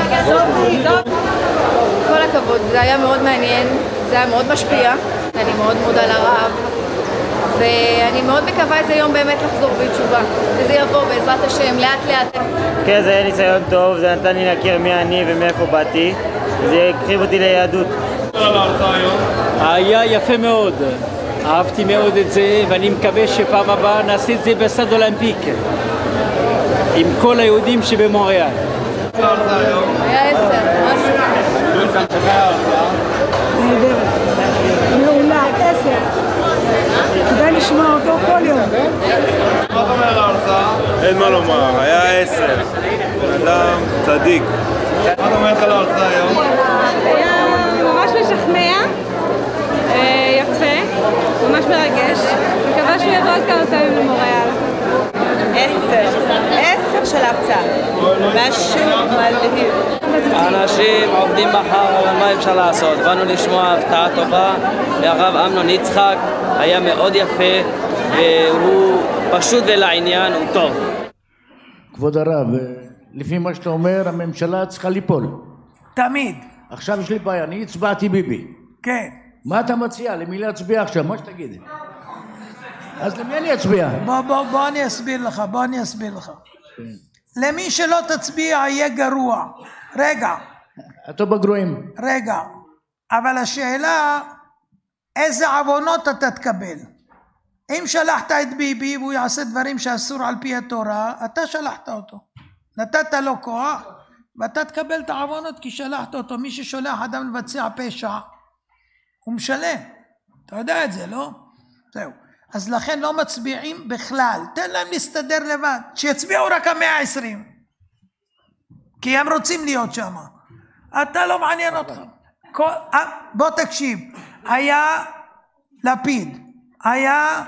כל הכבוד, זה היה מאוד מעניין, זה היה מאוד משפיע, אני מאוד מודה לרב, ואני מאוד מקווה איזה יום באמת לחזור בתשובה, וזה יבוא בעזרת השם לאט לאט. כן, זה היה ניסיון טוב, זה נתן לי להכיר מי אני ומאיפה באתי, וזה הקריב אותי ליהדות. היה יפה מאוד, אהבתי מאוד את זה, ואני מקווה שפעם הבאה נעשה את זה בסטאד אולימפיק עם כל היהודים שבמונריאל. היה 10, משהו. נהדרת, מעולה, 10. כדאי לשמוע אותו כל יום. מה אתה אומר ההרצאה? אין מה לומר, היה 10. בן אדם צדיק. מה אתה אומר לך להרצאה היום? היה ממש משכנע, יפה, ממש מרגש. מקווה שהוא יבוא עוד כמה פעמים למונריאל. 10 של ההרצאה. משהו מדהים. האנשים עובדים בחר, אבל מה אפשר לעשות? באנו לשמוע הפתעה טובה, והרב אמנון יצחק היה מאוד יפה, והוא פשוט ולעניין, הוא טוב. כבוד הרב, לפי מה שאתה אומר, הממשלה צריכה ליפול. תמיד. עכשיו יש לי בעיה, אני הצבעתי ביבי. כן. מה אתה מציע? למי להצביע עכשיו? מה שתגיד. אז למי אני אצביע? בוא אני אסביר לך, למי שלא תצביע יהיה גרוע. רגע. אתה בגרועים. רגע. אבל השאלה, איזה עוונות אתה תקבל? אם שלחת את ביבי והוא יעשה דברים שאסור על פי התורה, אתה שלחת אותו. נתת לו כוח, ואתה תקבל את העוונות כי שלחת אותו. מי ששולח אדם לבצע פשע, הוא משלם. אתה יודע את זה, לא? זהו. אז לכן לא מצביעים בכלל. תן להם להסתדר לבד. שיצביעו רק 120. כי הם רוצים להיות שם. אתה לא מעניין אותך. בוא תקשיב. היה לפיד. היה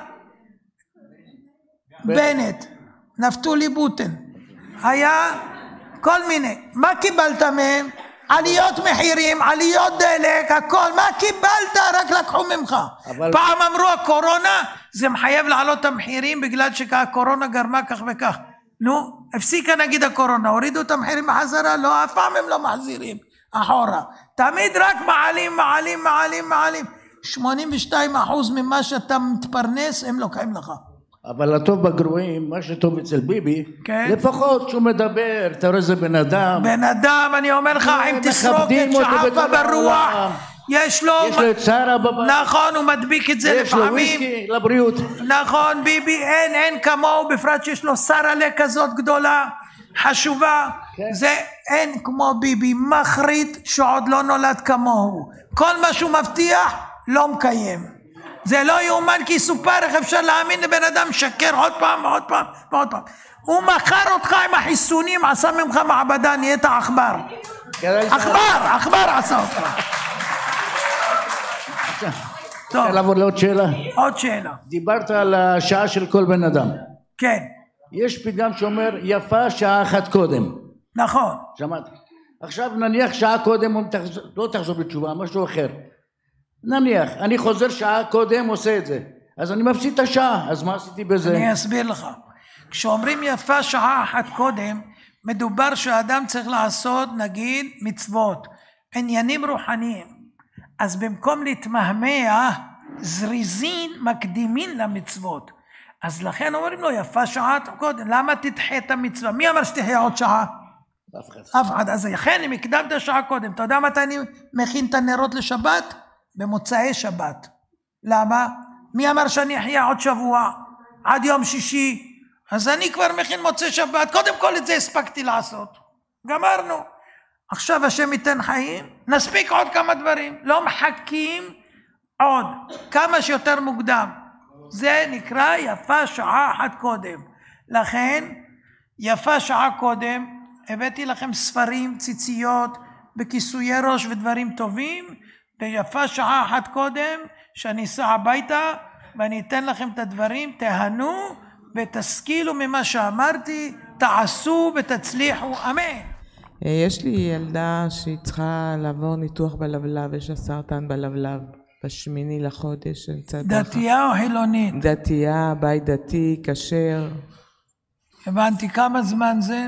בנט. נפתולי בוטן. היה כל מיני. מה קיבלת מהם? עליות מחירים, עליות דלק, הכל. מה קיבלת? רק לקחו ממך. פעם אמרו הקורונה, זה מחייב לעלות את המחירים בגלל שהקורונה גרמה כך וכך. נו, הפסיקה נגיד הקורונה, הורידו את המחירים בחזרה? לא, אף פעם הם לא מחזירים אחורה. תמיד רק מעלים. 82% ממה שאתה מתפרנס הם לוקחים לך. אבל הטוב בגרועים, מה שטוב אצל ביבי, לפחות שהוא מדבר, אתה רואה זה בן אדם. בן אדם, אני אומר לך, עם תסרוקת שעפה ברוח, יש לו את שרה בבית. נכון, הוא מדביק את זה לפעמים. יש לו וויסקי לבריאות. נכון, ביבי, אין כמוהו, בפרט שיש לו שרה כזאת גדולה, חשובה. זה אין כמו ביבי, מחריד שעוד לא נולד כמוהו. כל מה שהוא מבטיח, לא מקיים. זה לא יאומן כי סופר, איך אפשר להאמין לבן אדם שקר עוד פעם. הוא מכר אותך עם החיסונים, עשה ממך מעבדה, נהיית עכבר. עכבר עשה אותך. טוב. אפשר לעבור לעוד שאלה? עוד שאלה. דיברת על השעה של כל בן אדם. כן. יש פתגם שאומר, יפה שעה אחת קודם. נכון. שמעתי. עכשיו נניח שעה קודם, לא תחזור בתשובה, משהו אחר. נניח, אני חוזר שעה קודם עושה את זה, אז אני מפסיד את השעה, אז מה עשיתי בזה? אני אסביר לך. כשאומרים יפה שעה אחת קודם, מדובר שהאדם צריך לעשות נגיד מצוות, עניינים רוחניים. אז במקום להתמהמה, זריזין מקדימין למצוות. אז לכן אומרים לו יפה שעה קודם, למה תדחה את המצווה? מי אמר שתחיה עוד שעה? אף אחד. אז לכן אם הקדמת שעה קודם, אתה יודע מתי אני מכין את הנרות לשבת? במוצאי שבת. למה? מי אמר שאני אחיה עוד שבוע? עד יום שישי. אז אני כבר מכין מוצאי שבת. קודם כל את זה הספקתי לעשות. גמרנו. עכשיו השם ייתן חיים. נספיק עוד כמה דברים. לא מחכים עוד. כמה שיותר מוקדם. זה נקרא יפה שעה אחת קודם. לכן יפה שעה קודם הבאתי לכם ספרים, ציציות, בכיסויי ראש ודברים טובים. ויפה שעה אחת קודם שאני אסע הביתה ואני אתן לכם את הדברים, תהנו ותשכילו ממה שאמרתי, תעשו ותצליחו, אמן. יש לי ילדה שהיא צריכה לעבור ניתוח בלבלב, יש לה סרטן בלבלב. בשמיני לחודש של צאת דתייה או חילונית? דתייה, בית דתי, כשר. הבנתי, כמה זמן זה?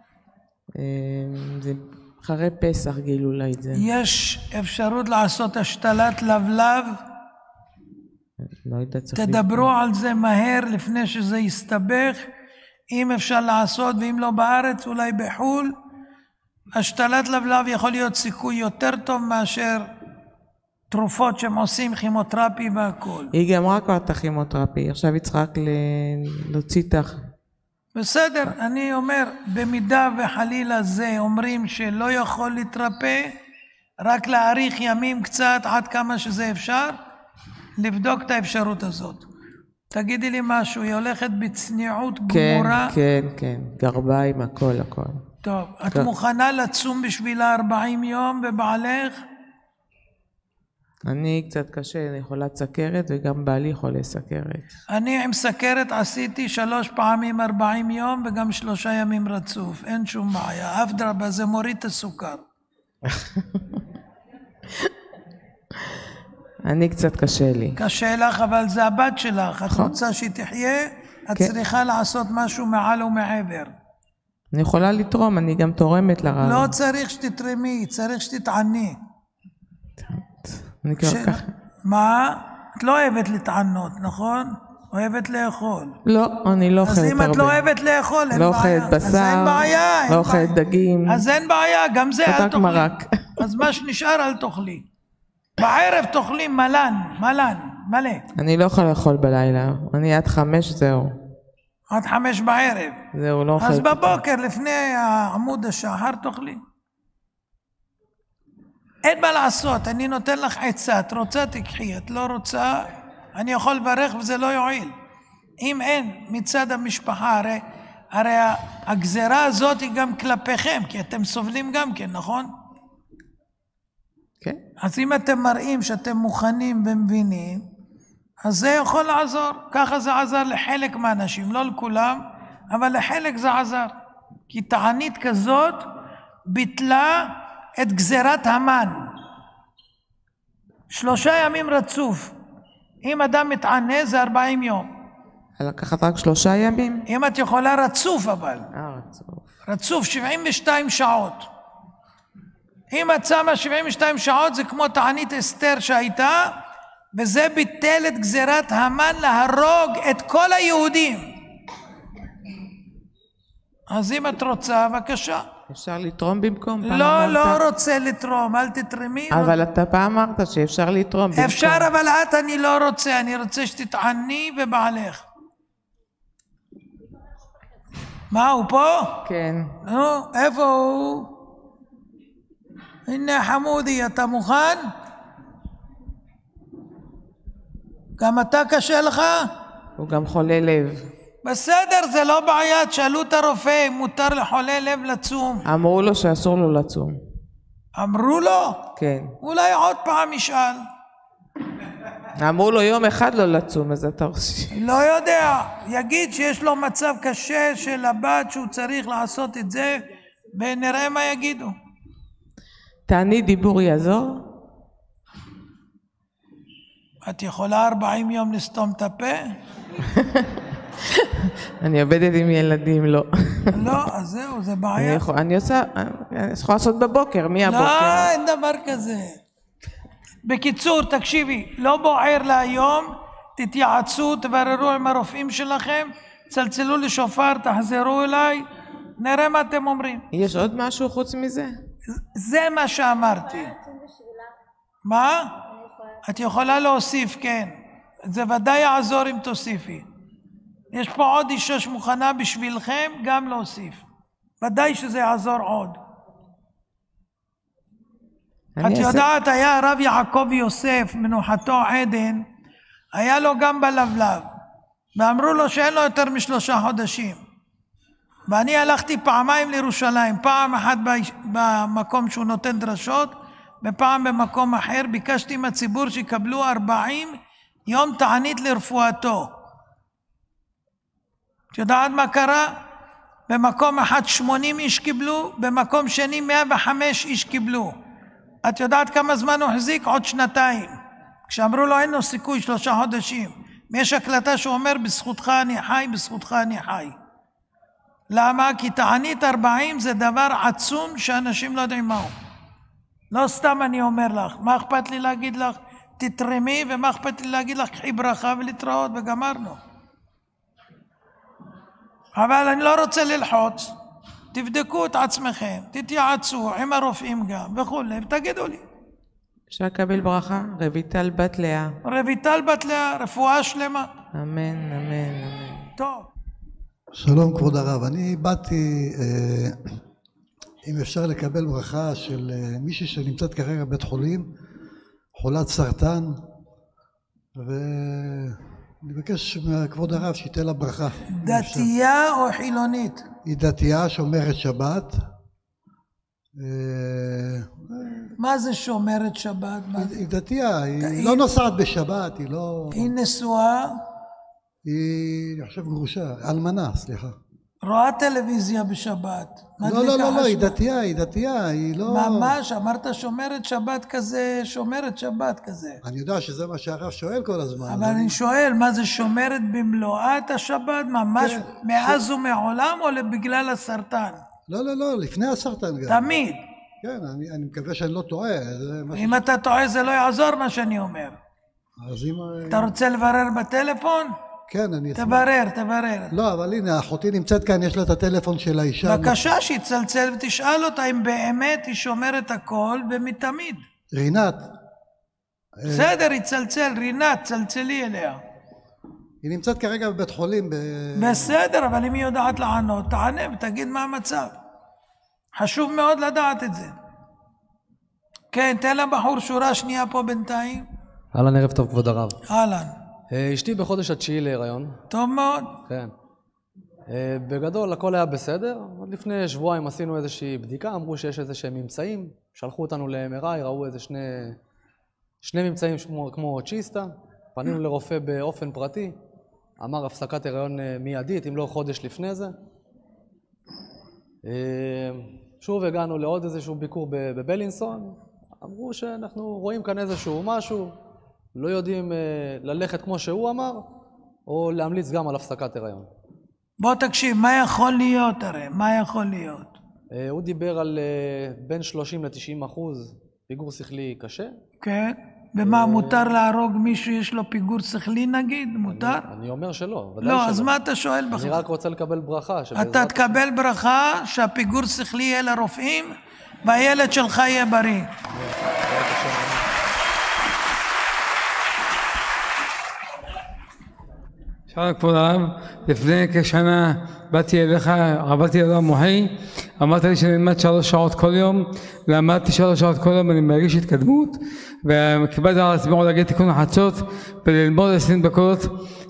זה אחרי פסח גילו לה את זה. יש אפשרות לעשות השתלת לבלב? לא יודעת, תדברו על זה מהר לפני שזה יסתבך. אם אפשר לעשות, ואם לא בארץ, אולי בחול. השתלת לבלב יכול להיות סיכוי יותר טוב מאשר תרופות שהם עושים, כימותרפי והכל. היא גמרה כבר את הכימותרפי, עכשיו היא צריכה רק להוציא את בסדר, אני אומר, במידה וחלילה זה אומרים שלא יכול להתרפא, רק להאריך ימים קצת עד כמה שזה אפשר, לבדוק את האפשרות הזאת. תגידי לי משהו, היא הולכת בצניעות גמורה? כן, גרביים, הכל. טוב, את מוכנה לצום בשבילה 40 יום בבעלך? אני קצת קשה, אני יכולה סכרת וגם בעלי חולה סכרת. אני עם סכרת עשיתי 3 פעמים 40 יום וגם 3 ימים רצוף, אין שום בעיה, אף דרבה, זה מוריד את הסוכר. אני קצת קשה לי. קשה לך, אבל זה הבת שלך, את רוצה שהיא תחיה, את צריכה לעשות משהו מעל ומעבר. אני יכולה לתרום, אני גם תורמת לרב. לא צריך שתתרמי, צריך שתתעני. מה? את לא אוהבת להתענות, נכון? אוהבת לאכול. לא, אני לא אוכלת הרבה. אז אם את לא אוהבת לאכול, אין בעיה. לא אוכלת בשר, לא אוכלת דגים. אז אין בעיה, גם זה אל תאכלי. מרק. אז מה שנשאר אל תאכלי. בערב תאכלי מלא. אני לא יכולה לאכול בלילה, אני עד 5 זהו. עד 5 בערב. זהו, לא אוכלת. אז בבוקר לפני עמוד השחר תאכלי. אין מה לעשות, אני נותן לך עצה, את רוצה תקחי, את לא רוצה, אני יכול לברך וזה לא יועיל. אם אין מצד המשפחה, הרי הגזרה הזאת היא גם כלפיכם, כי אתם סובלים גם כן, נכון? כן. אז אם אתם מראים שאתם מוכנים ומבינים, אז זה יכול לעזור. ככה זה עזר לחלק מהאנשים, לא לכולם, אבל לחלק זה עזר. כי תענית כזאת ביטלה את גזירת המן. 3 ימים רצוף. אם אדם מתענה זה 40 יום. לקחת רק 3 ימים? אם את יכולה רצוף אבל. רצוף 72 שעות. אם את שמה 72 שעות זה כמו תענית אסתר שהייתה, וזה ביטל את גזירת המן להרוג את כל היהודים. אז אם את רוצה, בבקשה. אפשר לתרום במקום? לא רוצה לתרום, אל תתרמי. אבל אתה פעם אמרת שאפשר לתרום במקום. אפשר, אבל אני לא רוצה, אני רוצה שתתעני בבעלך. מה, הוא פה? כן. נו, איפה הוא? הנה חמודי, אתה מוכן? גם אתה קשה לך? הוא גם חולה לב. בסדר, זה לא בעיה, תשאלו את הרופא אם מותר לחולה לב לצום. אמרו לו שאסור לו לצום. אמרו לו? כן. אולי עוד פעם ישאל. אמרו לו יום אחד לא לצום, אז אתה עושה. לא יודע, יגיד שיש לו מצב קשה של הבת שהוא צריך לעשות את זה, ונראה מה יגידו. תעני דיבור יעזור? את יכולה 40 יום לסתום את הפה? אני עובדת עם ילדים, לא. לא, אז זהו, זה בעיה. אני עושה, אני יכולה לעשות בבוקר, מי הבוקר? לא, אין דבר כזה. בקיצור, תקשיבי, לא בוער להיום, תתייעצו, תבררו עם הרופאים שלכם, צלצלו לשופר, תחזרו אליי, נראה מה אתם אומרים. יש עוד משהו חוץ מזה? זה מה שאמרתי. מה? את יכולה להוסיף, כן. זה ודאי יעזור אם תוסיפי. יש פה עוד אישה שמוכנה בשבילכם גם להוסיף. ודאי שזה יעזור עוד. את יודעת, היה הרב יעקב יוסף, מנוחתו עדן, היה לו גם בלבלב, ואמרו לו שאין לו יותר מ3 חודשים. ואני הלכתי פעמיים לירושלים, פעם אחת במקום שהוא נותן דרשות, ופעם במקום אחר, ביקשתי מהציבור שיקבלו 40 יום תענית לרפואתו. את יודעת מה קרה? במקום אחד 80 איש קיבלו, במקום שני 105 איש קיבלו. את יודעת כמה זמן הוא החזיק? עוד 2. כשאמרו לו אין לו סיכוי 3 חודשים, יש הקלטה שהוא אומר בזכותך אני חי, בזכותך אני חי. למה? כי תענית 40 זה דבר עצום שאנשים לא יודעים מהו. לא סתם אני אומר לך, מה אכפת לי להגיד לך תתרמי, ומה אכפת לי להגיד לך קחי ברכה ולהתראות וגמרנו. אבל אני לא רוצה ללחוץ, תבדקו את עצמכם, תתייעצו עם הרופאים גם וכולי, ותגידו לי. אפשר לקבל ברכה? רויטל בת לאה. רויטל בת לאה, רפואה שלמה. אמן, אמן. טוב. שלום כבוד הרב, אני באתי, אם אפשר לקבל ברכה של מישהי שנמצאת כרגע בבית חולים, חולת סרטן, ואני מבקש מכבוד הרב שייתן לה ברכה. דתייה או חילונית? היא דתייה, שומרת שבת. מה זה שומרת שבת? היא דתייה, היא לא נוסעת בשבת, היא לא... היא נשואה? היא, אני חושב, גרושה, אלמנה, סליחה. רואה טלוויזיה בשבת. לא, היא דתייה, היא לא... ממש, אמרת שומרת שבת כזה, שומרת שבת כזה. אני יודע שזה מה שהרב שואל כל הזמן. אבל אני שואל, מה זה שומרת במלואה את השבת? ממש מאז ומעולם או בגלל הסרטן? לא, לפני הסרטן גם. תמיד. כן, אני מקווה שאני לא טועה. אם אתה טועה זה לא יעזור מה שאני אומר. אז אם... אתה רוצה לברר בטלפון? כן, אני אשמח. תברר. לא, אבל הנה, אחותי נמצאת כאן, יש לה את הטלפון של האישה. בבקשה, שיצלצל ותשאל אותה אם באמת היא שומרת הכל ומתמיד. רינת. בסדר, יצלצל, רינת, צלצלי אליה. היא נמצאת כרגע בבית חולים. בסדר, אבל אם היא יודעת לענות, תענה ותגיד מה המצב. חשוב מאוד לדעת את זה. כן, תן לבחור שורה שנייה פה בינתיים. אהלן, ערב טוב כבוד הרב. אהלן. אשתי בחודש התשיעי להיריון. טוב מאוד. כן. בגדול הכל היה בסדר. עוד לפני שבועיים עשינו איזושהי בדיקה, אמרו שיש איזשהם ממצאים, שלחו אותנו ל-MRI, ראו איזה שני ממצאים כמו צ'יסטה, פנינו לרופא באופן פרטי, אמר הפסקת הריון מיידית, אם לא חודש לפני זה. שוב הגענו לעוד איזשהו ביקור בבלינסון, אמרו שאנחנו רואים כאן איזשהו משהו, לא יודעים ללכת כמו שהוא אמר, או להמליץ גם על הפסקת הריון. בוא תקשיב, מה יכול להיות הרי? מה יכול להיות? הוא דיבר על בין 30% ל-90% פיגור שכלי קשה. כן, ומה, מותר להרוג מישהו יש לו פיגור שכלי נגיד? מותר? אני אומר שלא, ודאי לא, שלא. אז מה אתה שואל בכלל? אני רק רוצה לקבל ברכה. אתה תקבל ברכה שהפיגור שכלי יהיה לרופאים, והילד שלך יהיה בריא. שלום כבוד הרב, לפני כשנה באתי אליך, עברתי על המוחי, אמרת לי שאני אלמד 3 שעות כל יום, למדתי 3 שעות כל יום, אני מרגיש התקדמות, וקיבלתי על עצמי עוד להגיד תיקון החצות, וללמוד 20 דקות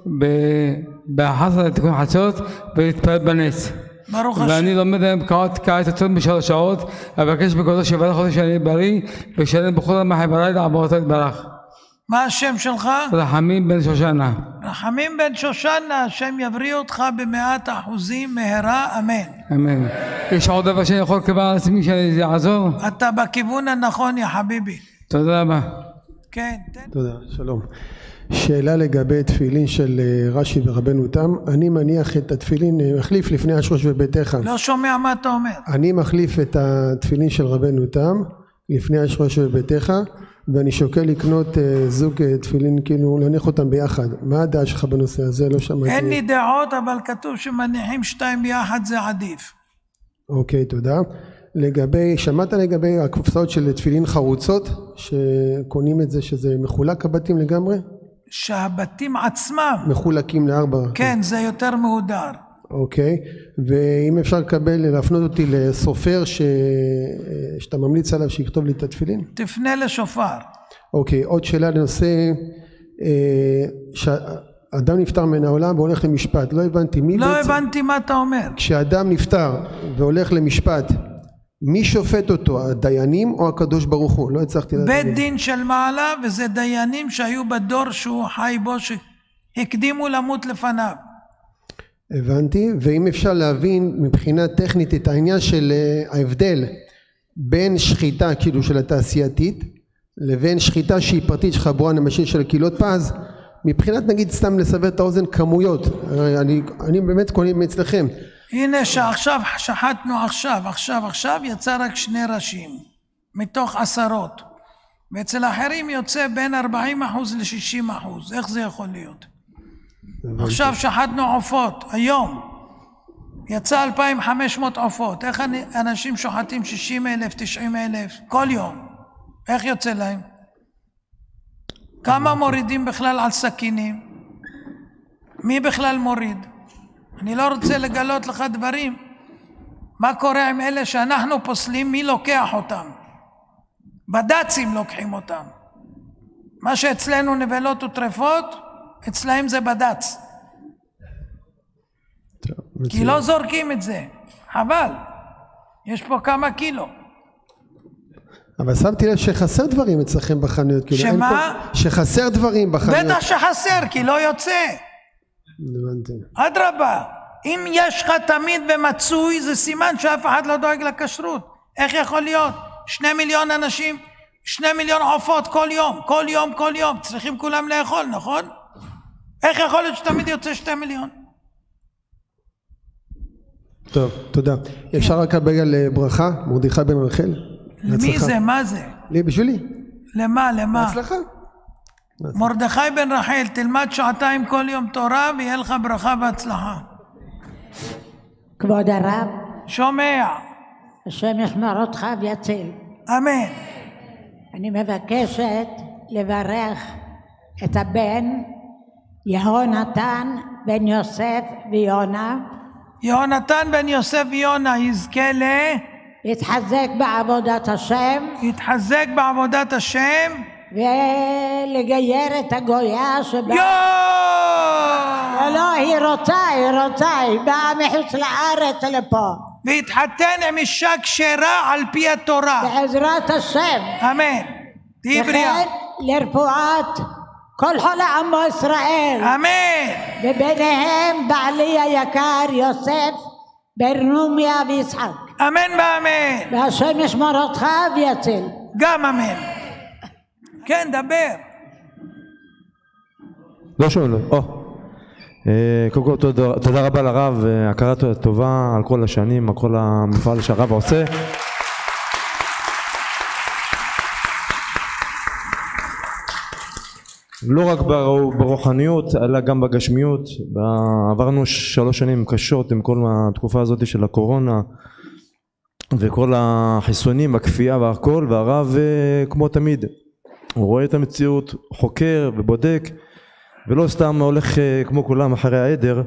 ב-11 לתיקון החצות, ולהתפלל בנס. ברוך השם. ואני לומד היום כעת יותר מ3 שעות, אבקש בקודו שבלח אותי שאני בריא, ושלם בכל המחבריי לעבורתו יתברך. מה השם שלך? רחמים בן שושנה. רחמים בן שושנה, השם יבריא אותך ב100% מהרה, אמן. אמן. יש עוד דבר שאני יכול לקבל על עצמי שזה יעזור? אתה בכיוון הנכון, יא חביבי. תודה רבה. כן. תודה, שלום. שאלה לגבי תפילין של רש"י ורבנו תם. אני מניח את התפילין, מחליף לפני השרוש וביתך. לא שומע מה אתה אומר. אני מחליף את התפילין של רבנו תם לפני השרוש וביתך, ואני שוקל לקנות זוג תפילין, כאילו להניח אותם ביחד. מה הדעה שלך בנושא הזה? לא שמעתי. אין לי דעות, אבל כתוב שמניחים 2 ביחד זה עדיף. אוקיי, תודה. שמעת לגבי הקופסאות של תפילין חרוצות, שקונים את זה שזה מחולק הבתים לגמרי? שהבתים עצמם מחולקים ל4. כן, זה יותר מהודר. אוקיי, ואם אפשר להפנות אותי לסופר שאתה ממליץ עליו שיכתוב לי את התפילין? תפנה לשופר. אוקיי, עוד שאלה לנושא שאדם נפטר מן העולם והולך למשפט. לא הבנתי מי לא הבנתי מה אתה אומר. כשאדם נפטר והולך למשפט, מי שופט אותו, הדיינים או הקדוש ברוך הוא? לא הצלחתי לדעת. בית דין של מעלה, וזה דיינים שהיו בדור שהוא חי בו, שהקדימו למות לפניו. הבנתי. ואם אפשר להבין מבחינה טכנית את העניין של ההבדל בין שחיטה כאילו של התעשייתית לבין שחיטה שהיא פרטית שחבורה נמשית של קהילות פז, מבחינת נגיד סתם לסבר את האוזן כמויות, אני באמת קונים מאצלכם. הנה שעכשיו שחטנו עכשיו יצא רק 2 ראשים מתוך 10, ואצל האחרים יוצא בין 40% ל-60%. איך זה יכול להיות? עכשיו שחטנו עופות, היום יצא 2,500 עופות. איך אנשים שוחטים 60,000, 90,000 כל יום? איך יוצא להם? כמה מורידים בכלל על סכינים? מי בכלל מוריד? אני לא רוצה לגלות לך דברים. מה קורה עם אלה שאנחנו פוסלים? מי לוקח אותם? בד"צים לוקחים אותם. מה שאצלנו נבלות וטרפות, אצלהם זה בד"ץ. כי לא זורקים את זה. חבל. יש פה כמה קילו. אבל שמתי לב שחסר דברים אצלכם בחנויות. שמה? שחסר דברים בחנויות. בטח שחסר, כי לא יוצא. אדרבה, אם יש לך תמיד במצוי, זה סימן שאף אחד לא דואג לכשרות. איך יכול להיות? 2 מיליון אנשים, 2 מיליון עופות כל יום, צריכים כולם לאכול, נכון? איך יכול להיות שתמיד יוצא 2 מיליון? טוב, תודה. אפשר רק לקבל ברכה, מרדכי בן רחל? למי זה? מה זה? לי, בשבילי. למה? להצלחה. מרדכי בן רחל, תלמד 2 כל יום תורה ויהיה לך ברכה והצלחה. כבוד הרב. שומע. השם ישמור אותך ויציל. אמן. אני מבקשת לברך את הבן יהונתן בן יוסף ויונה. יהונתן בן יוסף ויונה יזכה יתחזק בעבודת השם. יתחזק בעבודת השם. ולגייר את הגויה שבאה. לא, היא רוצה, היא באה מחוץ לארץ לפה. והתחתן עם אישה כשרה על פי התורה. בעזרת השם. אמן. תהי בריאה. וכן לרפואת כל חולי עמו ישראל. אמן. וביניהם בעלי היקר יוסף בן רומיה ויצחק. אמן ואמן. והשם ישמור אותך ויציל. גם אמן. כן, דבר. לא שומעים לו. קודם כל תודה רבה לרב, הכרת טובה על כל השנים, על כל המפעל שהרב עושה. לא רק ברוחניות, אלא גם בגשמיות. עברנו 3 שנים קשות עם כל התקופה הזאת של הקורונה וכל החיסונים, הכפייה והכל, והרב כמו תמיד הוא רואה את המציאות, חוקר ובודק, ולא סתם הולך כמו כולם אחרי העדר.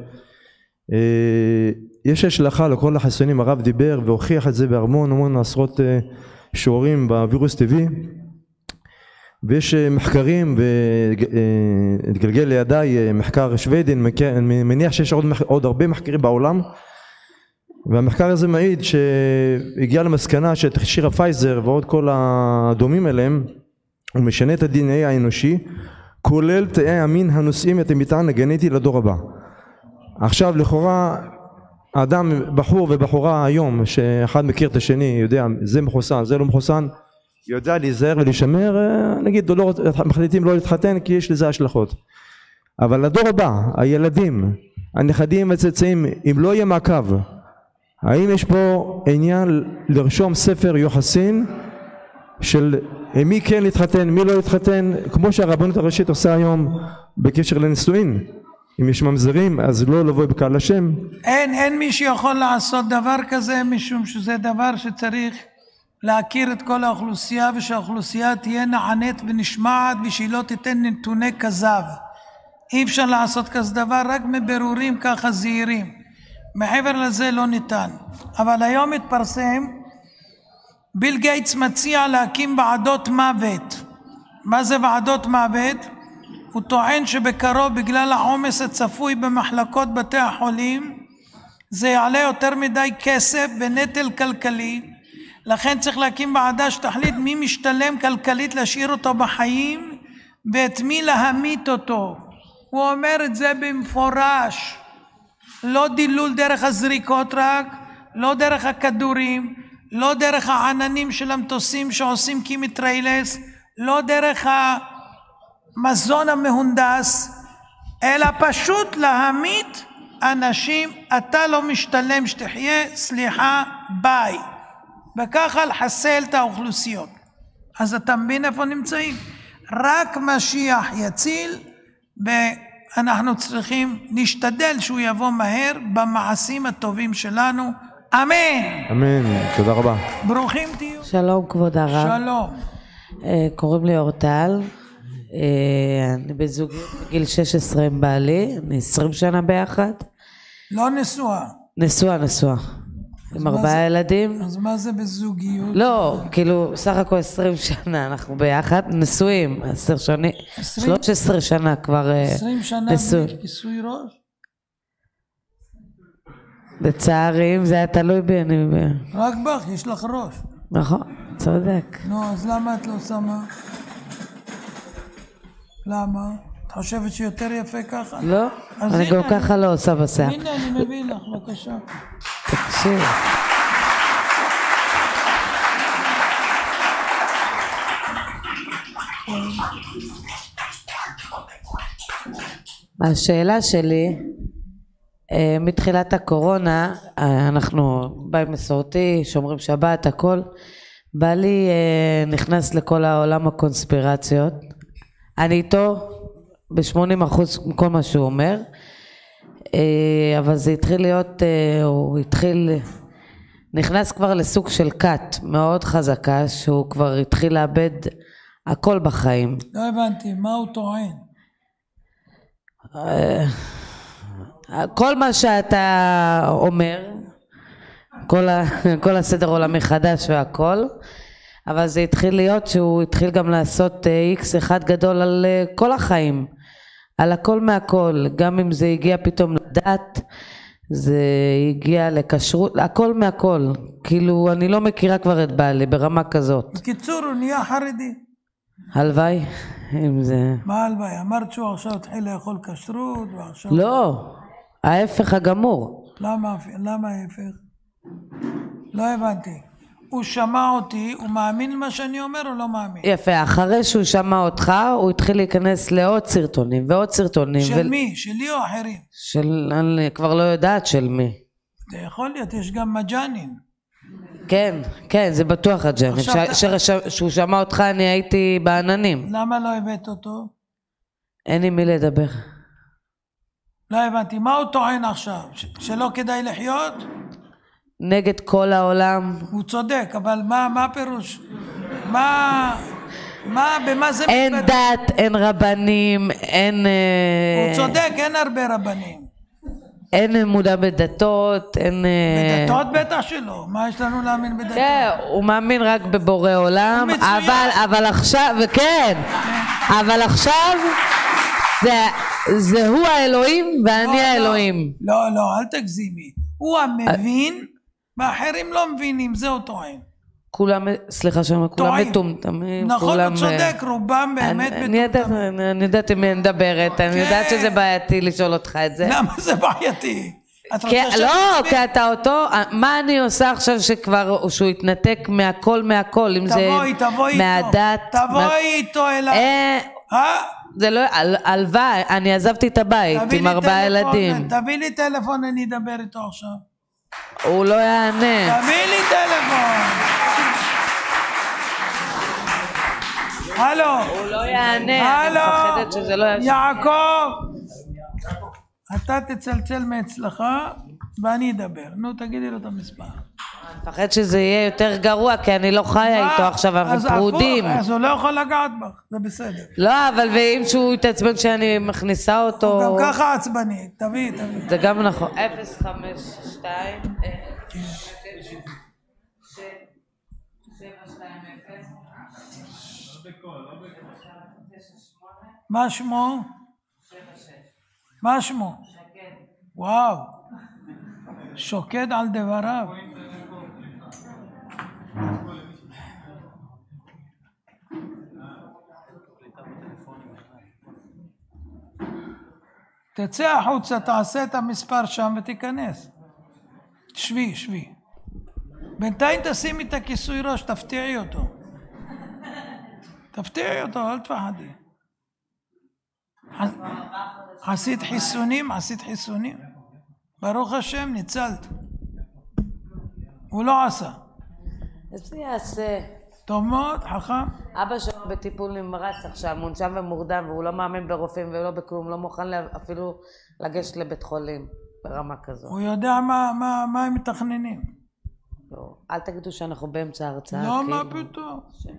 יש השלכה לכל החיסונים, הרב דיבר והוכיח את זה בהמון עשרות שיעורים בווירוס טבעי, ויש מחקרים, והתגלגל לידיי מחקר שוודי, אני מניח שיש עוד הרבה מחקרים בעולם, והמחקר הזה מעיד שהגיע למסקנה שתכשיר הפייזר ועוד כל הדומים אליהם הוא משנה את ה-DNA האנושי, כולל תאי המין הנושאים את המטען הגנטי לדור הבא. עכשיו לכאורה אדם, בחור ובחורה היום, שאחד מכיר את השני, יודע זה מחוסן, זה לא מחוסן, יודע להיזהר ולשמר, נגיד לא, מחליטים לא להתחתן כי יש לזה השלכות. אבל לדור הבא, הילדים, הנכדים והצאצאים, אם לא יהיה מעקב, האם יש פה עניין לרשום ספר יוחסין של מי כן להתחתן, מי לא להתחתן, כמו שהרבנות הראשית עושה היום בקשר לנישואין? אם יש ממזרים אז לא לבוא בקהל השם. אין מי שיכול לעשות דבר כזה, משום שזה דבר שצריך להכיר את כל האוכלוסייה, ושהאוכלוסייה תהיה נענית ונשמעת, ושהיא לא תיתן נתוני כזב. אי אפשר לעשות כזה דבר, רק מבירורים ככה זהירים. מעבר לזה לא ניתן. אבל היום התפרסם, ביל גייטס מציע להקים ועדות מוות. מה זה ועדות מוות? הוא טוען שבקרוב בגלל העומס הצפוי במחלקות בתי החולים, זה יעלה יותר מדי כסף ונטל כלכלי, לכן צריך להקים ועדה שתחליט מי משתלם כלכלית להשאיר אותו בחיים ואת מי להמית אותו. הוא אומר את זה במפורש, לא דילול דרך הזריקות רק, לא דרך הכדורים, לא דרך העננים של המטוסים שעושים קימיטריילס, לא דרך המזון המהונדס, אלא פשוט להמית אנשים, אתה לא משתלם שתחיה, סליחה, ביי. וככה לחסל את האוכלוסיות. אז אתה מבין איפה נמצאים? רק משיח יציל, ואנחנו צריכים להשתדל שהוא יבוא מהר במעשים הטובים שלנו. אמן. אמן, תודה רבה. ברוכים תהיו. שלום כבוד הרב. שלום. קוראים לי אורטל. אני בזוגיות בגיל 16 עם בעלי, אני 20 שנה ביחד. לא נשואה. נשואה. עם 4 ילדים. אז מה זה בזוגיות? לא, כאילו סך הכל 20 שנה אנחנו ביחד, נשואים, 13 שנה כבר 20 שנה בלי כיסוי ראש? לצערי, אם זה היה תלוי בי, אני... רק בך, יש לך ראש. נכון, צודק. נו, אז למה את לא שמה? למה? את חושבת שיותר יפה ככה? לא, אני גם ככה לא עושה בשיער. הנה, אני מביא לך, בבקשה. תקשיב. השאלה שלי, מתחילת הקורונה, אנחנו בית מסורתי, שומרים שבת, הכל, בעלי נכנס לכל העולם הקונספירציות, אני איתו ב-80% מכל מה שהוא אומר, אבל זה התחיל להיות, הוא נכנס כבר לסוג של כת מאוד חזקה, שהוא כבר התחיל לאבד הכל בחיים. לא הבנתי, מה הוא טוען? כל מה שאתה אומר, כל הסדר עולם מחדש והכל, אבל זה התחיל להיות שהוא התחיל גם לעשות איקס אחד גדול על כל החיים, על הכל מהכל, גם אם זה הגיע פתאום לדת, זה הגיע לקשרות, הכל מהכל, כאילו אני לא מכירה כבר את בעלי ברמה כזאת. בקיצור הוא נהיה חרדי. הלוואי, אם זה... מה הלוואי? אמרת שהוא עכשיו התחיל לאכול כשרות ועכשיו... לא, ההפך הגמור. למה ההפך? לא הבנתי. הוא שמע אותי, הוא מאמין למה שאני אומר או לא מאמין? יפה, אחרי שהוא שמע אותך, הוא התחיל להיכנס לעוד סרטונים ועוד סרטונים. של מי? שלי או אחרים? אני כבר לא יודעת של מי. זה יכול להיות, יש גם מג'אנים. כן, זה בטוח הג'אנים. כשהוא שמע אותך אני הייתי בעננים. למה לא הבאת אותו? אין עם מי לדבר. לא הבנתי, מה הוא טוען עכשיו? שלא כדאי לחיות? נגד כל העולם. הוא צודק, אבל מה הפירוש? במה זה... אין דת, אין רבנים, אין... הוא צודק, אין הרבה רבנים. אין מודע בדתות, אין... בדתות בטח שלא, מה יש לנו להאמין בדתות? כן, הוא מאמין רק בבורא עולם, אבל עכשיו, וכן, אבל עכשיו זה הוא האלוהים ואני האלוהים. לא, אל תגזימי. הוא המבין ואחרים לא מבינים, זה הוא טוען. כולם, סליחה שם, כולם מטומטמים. נכון, הוא צודק, רובם באמת מטומטמים. אני יודעת עם מי מדברת, אני יודעת שזה בעייתי לשאול אותך את זה. למה זה בעייתי? לא, כי אתה אותו, מה אני עושה עכשיו שכבר, שהוא יתנתק מהכל, אם זה מהדת. תבואי איתו אליי. זה לא, הלוואי, אני עזבתי את הבית עם 4 ילדים. תביא לי טלפון, אני אדבר איתו עכשיו. הוא לא יענה. תביא לי טלפון. הלו. הוא לא יענה, אני מפחדת שזה לא יענה. יעקב, אתה תצלצל מאצלך ואני אדבר. נו, תגידי לו את המספר. אני מפחד שזה יהיה יותר גרוע, כי אני לא חיה איתו עכשיו, אנחנו פרודים. אז הוא לא יכול לגעת בך, זה בסדר. לא, אבל ואם שהוא יתעצבן כשאני מכניסה אותו... הוא גם ככה עצבני, תביא. זה גם נכון. 052 מה שמו? מה שמו? וואו, שוקד על דבריו. תצא החוצה, תעשה את המספר שם ותיכנס. שבי. בינתיים תשימי את הכיסוי ראש, תפתיעי אותו. תפתיעי אותו, אל תפחדי. עשית חיסונים? עשית חיסונים? ברוך השם, ניצלת. הוא לא עשה. אז הוא יעשה. טוב מאוד, חכם. אבא שלו בטיפול נמרץ עכשיו, מונשם ומורדם, והוא לא מאמין ברופאים ולא בכלום, לא מוכן אפילו לגשת לבית חולים ברמה כזו. הוא יודע מה הם מתכננים. לא, אל תגידו שאנחנו באמצע ההרצאה. לא, מה פתאום?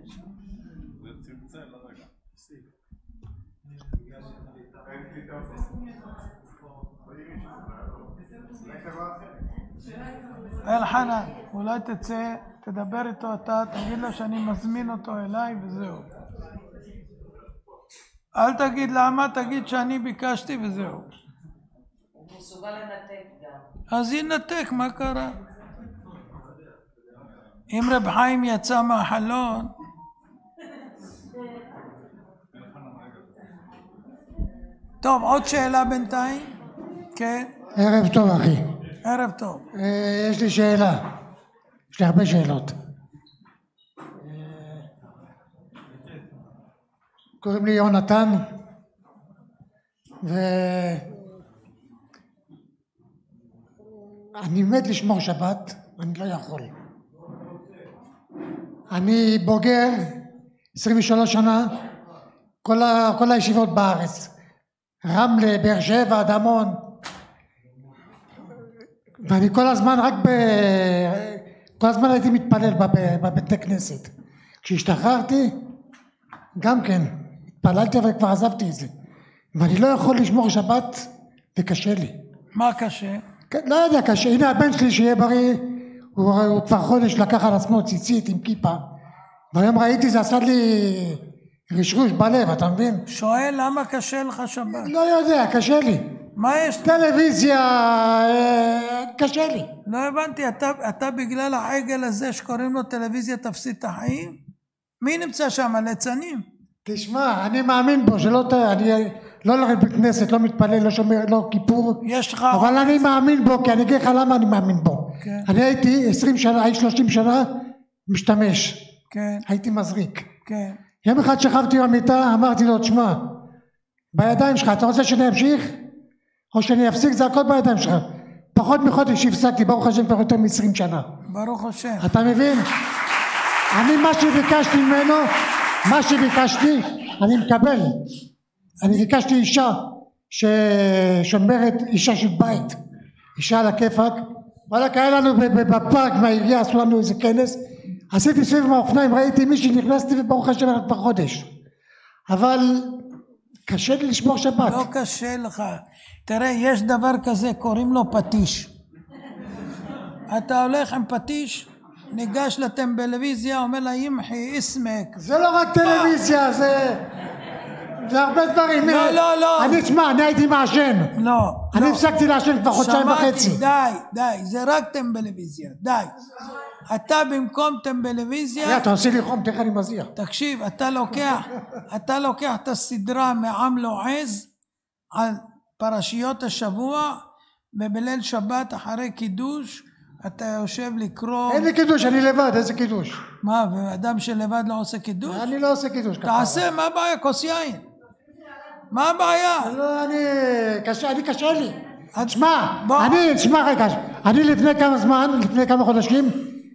אלחנן, אולי תצא, תדבר איתו אתה, תגיד לו שאני מזמין אותו אליי וזהו. אל תגיד למה, תגיד שאני ביקשתי וזהו. הוא מסוגל לנתק גם. אז ינתק, מה קרה? אם רב חיים יצא מהחלון, טוב, עוד שאלה בינתיים? כן. ערב טוב אחי. ערב טוב. יש לי שאלה. יש לי הרבה שאלות. קוראים לי יונתן, ואני מת לשמור שבת, אני לא יכול. אני בוגר 23 שנה, כל הישיבות בארץ, רמלה, באר שבע, דמון, ואני כל הזמן כל הזמן הייתי מתפלל בבית כנסת. כשהשתחררתי גם כן התפללתי אבל כבר עזבתי את זה, ואני לא יכול לשמור שבת וקשה לי. מה קשה? לא יודע, קשה. הנה הבן שלי שיהיה בריא, הוא כבר חודש לקח על עצמו ציצית עם כיפה, והיום ראיתי זה עשה לי רשרוש בלב, אתה מבין? שואל למה קשה לך שבת? לא יודע, קשה לי. מה יש? טלוויזיה, קשה לי. לא הבנתי, אתה בגלל העגל הזה שקוראים לו טלוויזיה תפסיד את החיים? מי נמצא שם? ליצנים? תשמע, אני מאמין בו, אני לא לרד בית כנסת, לא מתפלל, לא שומר, לא כיפור, אבל אני מאמין בו, כי אני אגיד לך למה אני מאמין בו. אני הייתי 20 שנה, הייתי 30 שנה משתמש, הייתי מזריק. יום אחד שכבתי במיטה, אמרתי לו, תשמע, בידיים שלך, אתה רוצה שאני אמשיך? או שאני אפסיק, זה הכל בידיים שלך. פחות מחודש הפסקתי, ברוך השם כבר יותר מ-20 שנה. ברוך השם. אתה מבין? אני מה שביקשתי ממנו, מה שביקשתי, אני מקבל. אני ביקשתי אישה ששומרת, אישה של בית, אישה על הכיפק. וואלק, היה לנו בפארק מהעירייה, עשו לנו איזה כנס, עשיתי סביב מהאופניים, ראיתי מישהי, נכנסתי וברוך השם רק כבר חודש. אבל קשה לי לשמור שבת. לא קשה לך. תראה, יש דבר כזה, קוראים לו פטיש. אתה הולך עם פטיש, ניגש לטלוויזיה, אומר לה, ימחי, אסמק. זה לא רק טלוויזיה, זה הרבה דברים. לא. אני, תשמע, אני הייתי מעשן. לא. אני הפסקתי לעשן כבר חודשיים וחצי. די, זה רק טלוויזיה, די. אתה במקום טלוויזיה... אתה עושה לי חום, תכף אני מזיע. תקשיב, אתה לוקח את הסדרה מעם לועז על פרשיות השבוע, ובליל שבת אחרי קידוש אתה יושב לקרוא... אין לי קידוש, אני לבד, איזה קידוש? מה, ואדם שלבד לא עושה קידוש? אני לא עושה קידוש. תעשה, מה הבעיה? כוס יין. מה הבעיה? לא, קשה לי. תשמע, רגע, אני לפני כמה חודשים,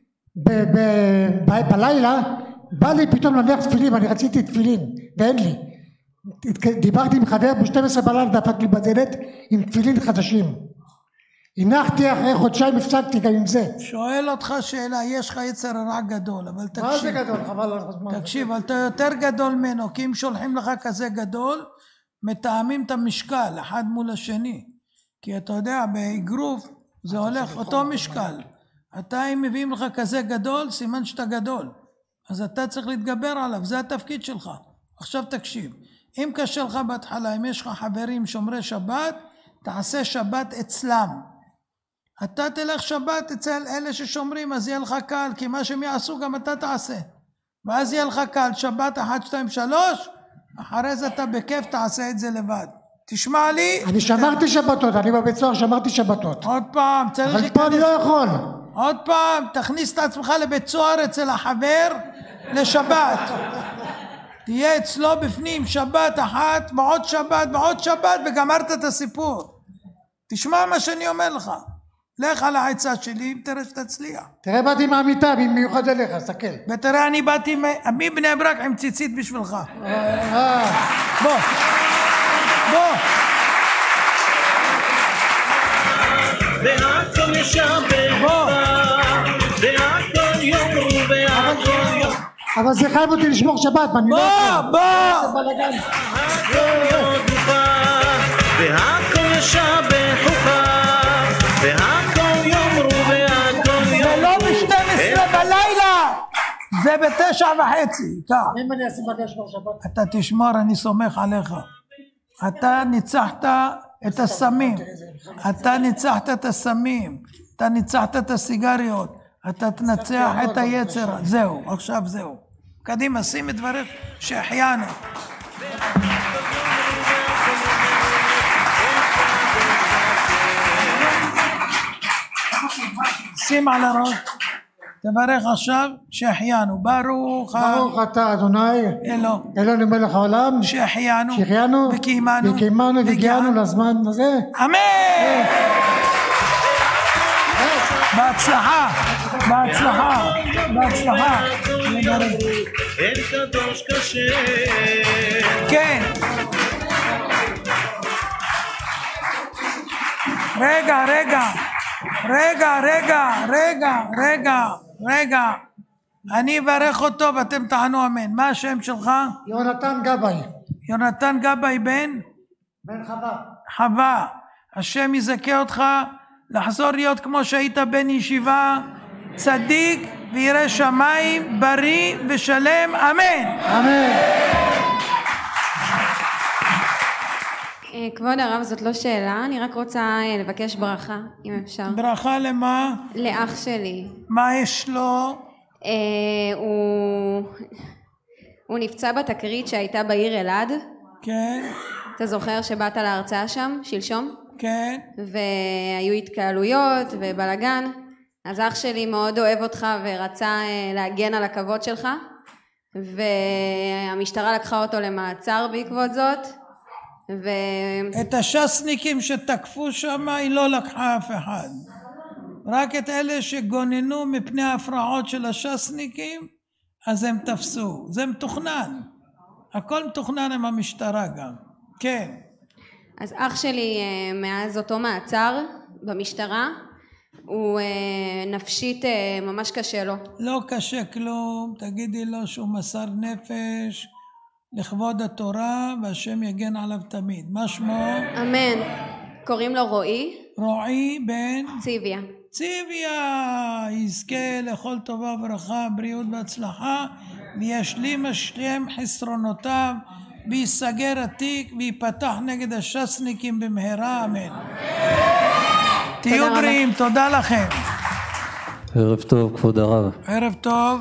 בלילה, בא לי פתאום להניח תפילין, אני רציתי תפילין, ואין לי. דיברתי עם חבר ב-12 בלילה, דפק לי בדלת עם תפילין חדשים. הנחתי אחרי חודשיים, הפסקתי גם עם זה. שואל אותך שאלה, יש לך יצר רע גדול, אבל תקשיב. מה זה גדול? חבל על הזמן. תקשיב, אבל אתה יותר גדול ממנו, כי אם שולחים לך כזה גדול, מתאמים את המשקל, אחד מול השני. כי אתה יודע, באגרוף זה הולך אותו משקל. אתה אם מביאים לך כזה גדול, סימן שאתה גדול. אז אתה צריך להתגבר עליו, זה התפקיד שלך. עכשיו תקשיב, אם קשה לך בהתחלה, אם יש לך חברים שומרי שבת, תעשה שבת אצלם. אתה תלך שבת אצל אלה ששומרים, אז יהיה לך קל, כי מה שהם יעשו גם אתה תעשה. ואז יהיה לך קל, שבת 1, 2, 3, אחרי זה אתה בכיף תעשה את זה לבד. תשמע לי. אני שמרתי שבתות, אני בבית סוהר שמרתי שבתות. עוד פעם, צריך אבל פה אני לא יכול. עוד פעם, תכניס את עצמך לבית סוהר אצל החבר לשבת. תהיה אצלו בפנים שבת אחת ועוד שבת ועוד שבת וגמרת את הסיפור. תשמע מה שאני אומר לך, לך על העצה שלי תראה שתצליח. תראה באתי מהמיטה במיוחד אליך, תסתכל. ותראה אני באתי מבני ברק עם ציצית בשבילך. בוא בוא. והכל ישבח והכל יאמרו והכל יאמרו. אבל זה חייב אותי לשמור שבת, ואני לא יכול. בוא! הכל יודוך והכל ישבחוך והכל יאמרו והכל יאמרו. זה לא ב-12 בלילה, זה ב9:30. אם אני אשים בגלל לשמור שבת. אתה תשמור, אני סומך עליך. אתה ניצחת את הסמים, אתה ניצחת את הסמים, אתה ניצחת את הסיגריות, אתה תנצח את היצר. זהו, עכשיו זהו. קדימה, שים את דברך שהחיינו. שים על הראש, תברך עכשיו שהחיינו. ברוך אתה אדוני אלוהינו מלך העולם שהחיינו וקיימנו והגיענו לזמן הזה. אמן. בהצלחה, בהצלחה, בהצלחה. אין קדוש קשה. כן. רגע, רגע, רגע, רגע, רגע, רגע, רגע. אני אברך אותו ואתם תענו אמן. מה השם שלך? יונתן גבאי. יונתן גבאי בן חווה. חווה. השם יזכה אותך לחזור להיות כמו שהיית בן ישיבה, צדיק וירא שמיים, בריא ושלם. אמן. אמן. כבוד הרב, זאת לא שאלה, אני רק רוצה לבקש ברכה, אם אפשר. ברכה למה? לאח שלי. מה יש לו? הוא נפצע בתקרית שהייתה בעיר אלעד. כן. אתה זוכר שבאת להרצאה שם, שלשום? כן. והיו התקהלויות ובלגן. אז אח שלי מאוד אוהב אותך ורצה להגן על הכבוד שלך. והמשטרה לקחה אותו למעצר בעקבות זאת. את השסניקים שתקפו שם היא לא לקחה אף אחד, רק את אלה שגוננו מפני ההפרעות של השסניקים אז הם תפסו. זה מתוכנן, הכל מתוכנן עם המשטרה גם. כן. אז אח שלי מאז אותו מעצר במשטרה הוא נפשית ממש קשה לו. לא קשה כלום, תגידי לו שהוא מסר נפש לכבוד התורה והשם יגן עליו תמיד. מה שמו? אמן. קוראים לו רועי. רועי בן? ציוויה. ציוויה יזכה לכל טובה וברכה, בריאות והצלחה, וישלים השם חסרונותיו ויסגר התיק ויפתח נגד השסניקים במהרה. אמן. תהיו בריאים. תודה לכם. ערב טוב כבוד הרב. ערב טוב.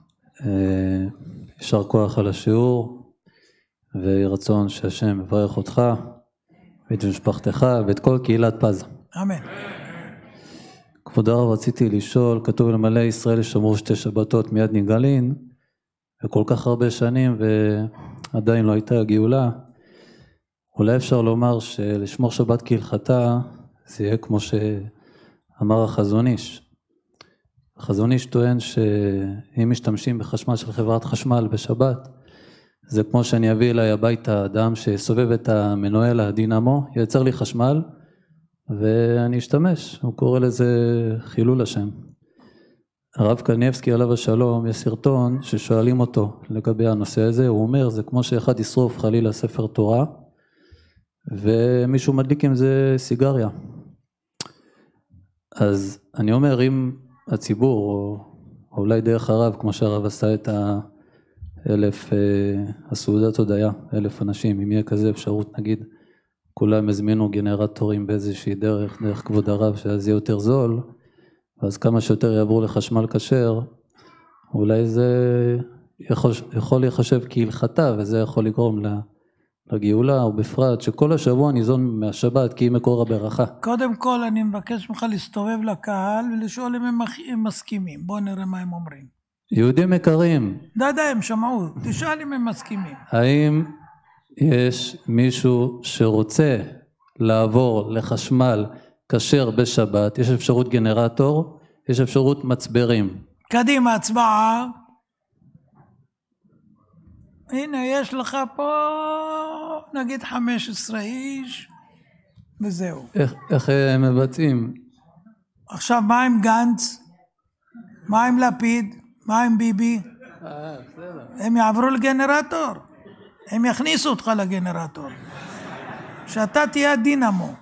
יישר כוח על השיעור ויהי רצון שהשם יברך אותך ואת משפחתך ואת כל קהילת פז. אמן. כבוד הרב, רציתי לשאול, כתוב למלא ישראל ישמרו 2 שבתות מיד נגאלין, וכל כך הרבה שנים ועדיין לא הייתה גאולה. אולי אפשר לומר שלשמור שבת כהלכתה זה יהיה כמו שאמר החזון איש. החזון איש טוען שאם משתמשים בחשמל של חברת חשמל בשבת, זה כמו שאני אביא אליי הביתה אדם שסובב את המנועל הדינמו, ייצר לי חשמל ואני אשתמש. הוא קורא לזה חילול השם. הרב קניבסקי עליו השלום, יש סרטון ששואלים אותו לגבי הנושא הזה, הוא אומר זה כמו שאחד ישרוף חלילה ספר תורה ומישהו מדליק עם זה סיגריה. אז אני אומר, אם הציבור או אולי דרך הרב, כמו שהרב עשה את 1,000 הסעודת הודיה, 1,000 אנשים, אם יהיה כזה אפשרות, נגיד כולם הזמינו גנרטורים באיזושהי דרך כבוד הרב, שאז יהיה יותר זול, ואז כמה שיותר יעברו לחשמל כשר, אולי זה יכול להיחשב כהלכתה, וזה יכול לגרום לגאולה, ובפרט שכל השבוע ניזון מהשבת, כי היא מקור הברכה. קודם כל אני מבקש ממך להסתובב לקהל ולשאול אם הם מסכימים. בוא נראה מה הם אומרים. יהודים יקרים, די, הם שמעו, תשאל אם הם מסכימים. האם יש מישהו שרוצה לעבור לחשמל כשר בשבת? יש אפשרות גנרטור, יש אפשרות מצברים. קדימה, הצבעה. הנה, יש לך פה, נגיד 15 איש, וזהו. איך הם מבצעים? עכשיו, מה עם גנץ? מה עם לפיד? מה עם ביבי? הם יעברו לגנרטור. הם יכניסו אותך לגנרטור. שאתה תהיה דינמו.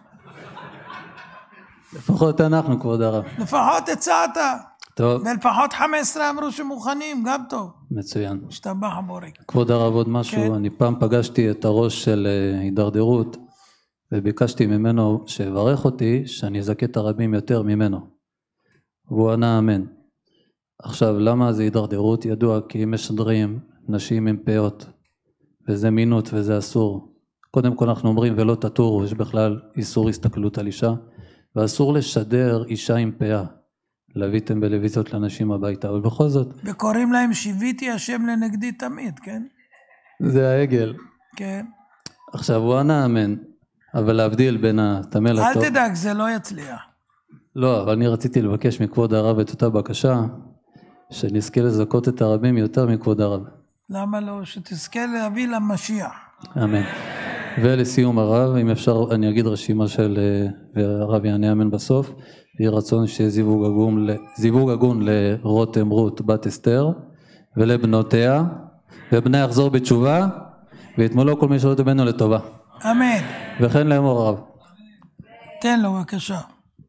לפחות אנחנו, כבוד הרב. לפחות הצעת. טוב. ולפחות 15 אמרו שמוכנים, גם טוב. מצוין. השתבח בורא. כבוד הרב, עוד משהו. כן. אני פעם פגשתי את הראש של הידרדרות, וביקשתי ממנו שיברך אותי, שאני אזכה את הרבים יותר ממנו. והוא ענה אמן. עכשיו, למה זה הידרדרות? ידוע כי אם משדרים נשים עם פאות, וזה מינות וזה אסור. קודם כל אנחנו אומרים ולא תטורו, יש בכלל איסור הסתכלות על אישה, ואסור לשדר אישה עם פאה. להביא טלוויזיות לאנשים הביתה, אבל בכל זאת... וקוראים להם שיביתי השם לנגדי תמיד, כן? זה העגל. כן. עכשיו, הוא ענה אמן, אבל להבדיל בין הטמא לטוב... אל תדאג, זה לא יצליח. לא, אבל אני רציתי לבקש מכבוד הרב את אותה בקשה, שנזכה לזכות את הרבים יותר מכבוד הרב. למה לא? שתזכה להביא למשיח. אמן. ולסיום הרב, אם אפשר אני אגיד רשימה של, והרב יענה אמן בסוף, יהי רצון שיהיה זיווג הגון לרותם רות בת אסתר, ולבנותיה, ובנה יחזור בתשובה, ויתמלא כל מי שלא תבנו לטובה. אמן. וכן לאמור הרב. תן לו בבקשה.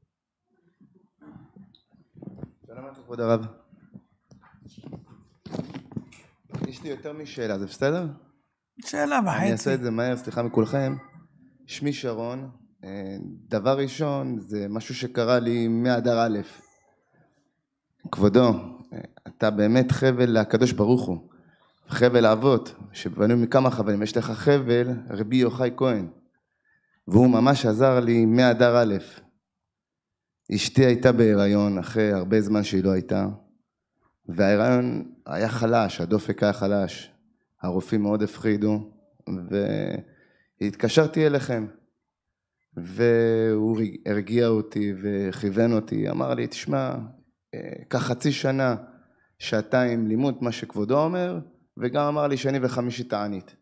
שלום לך כבוד הרב. יש לי יותר משאלה, זה בסדר? שאלה וחצי. אני אעשה את זה מהר, סליחה מכולכם. שמי שרון, דבר ראשון זה משהו שקרה לי מאדר א'. כבודו, אתה באמת חבל לקדוש ברוך הוא, חבל אבות, שבנו מכמה חבלים, יש לך חבל רבי יוחאי כהן, והוא ממש עזר לי מאדר א'. אשתי הייתה בהיריון אחרי הרבה זמן שהיא לא הייתה, וההיריון היה חלש, הדופק היה חלש, הרופאים מאוד הפחידו, והתקשרתי אליכם, והוא הרגיע אותי וכיוון אותי, אמר לי, תשמע, כך חצי שנה, שעתיים לימוד מה שכבודו אומר, וגם אמר לי שני וחמישי תענית.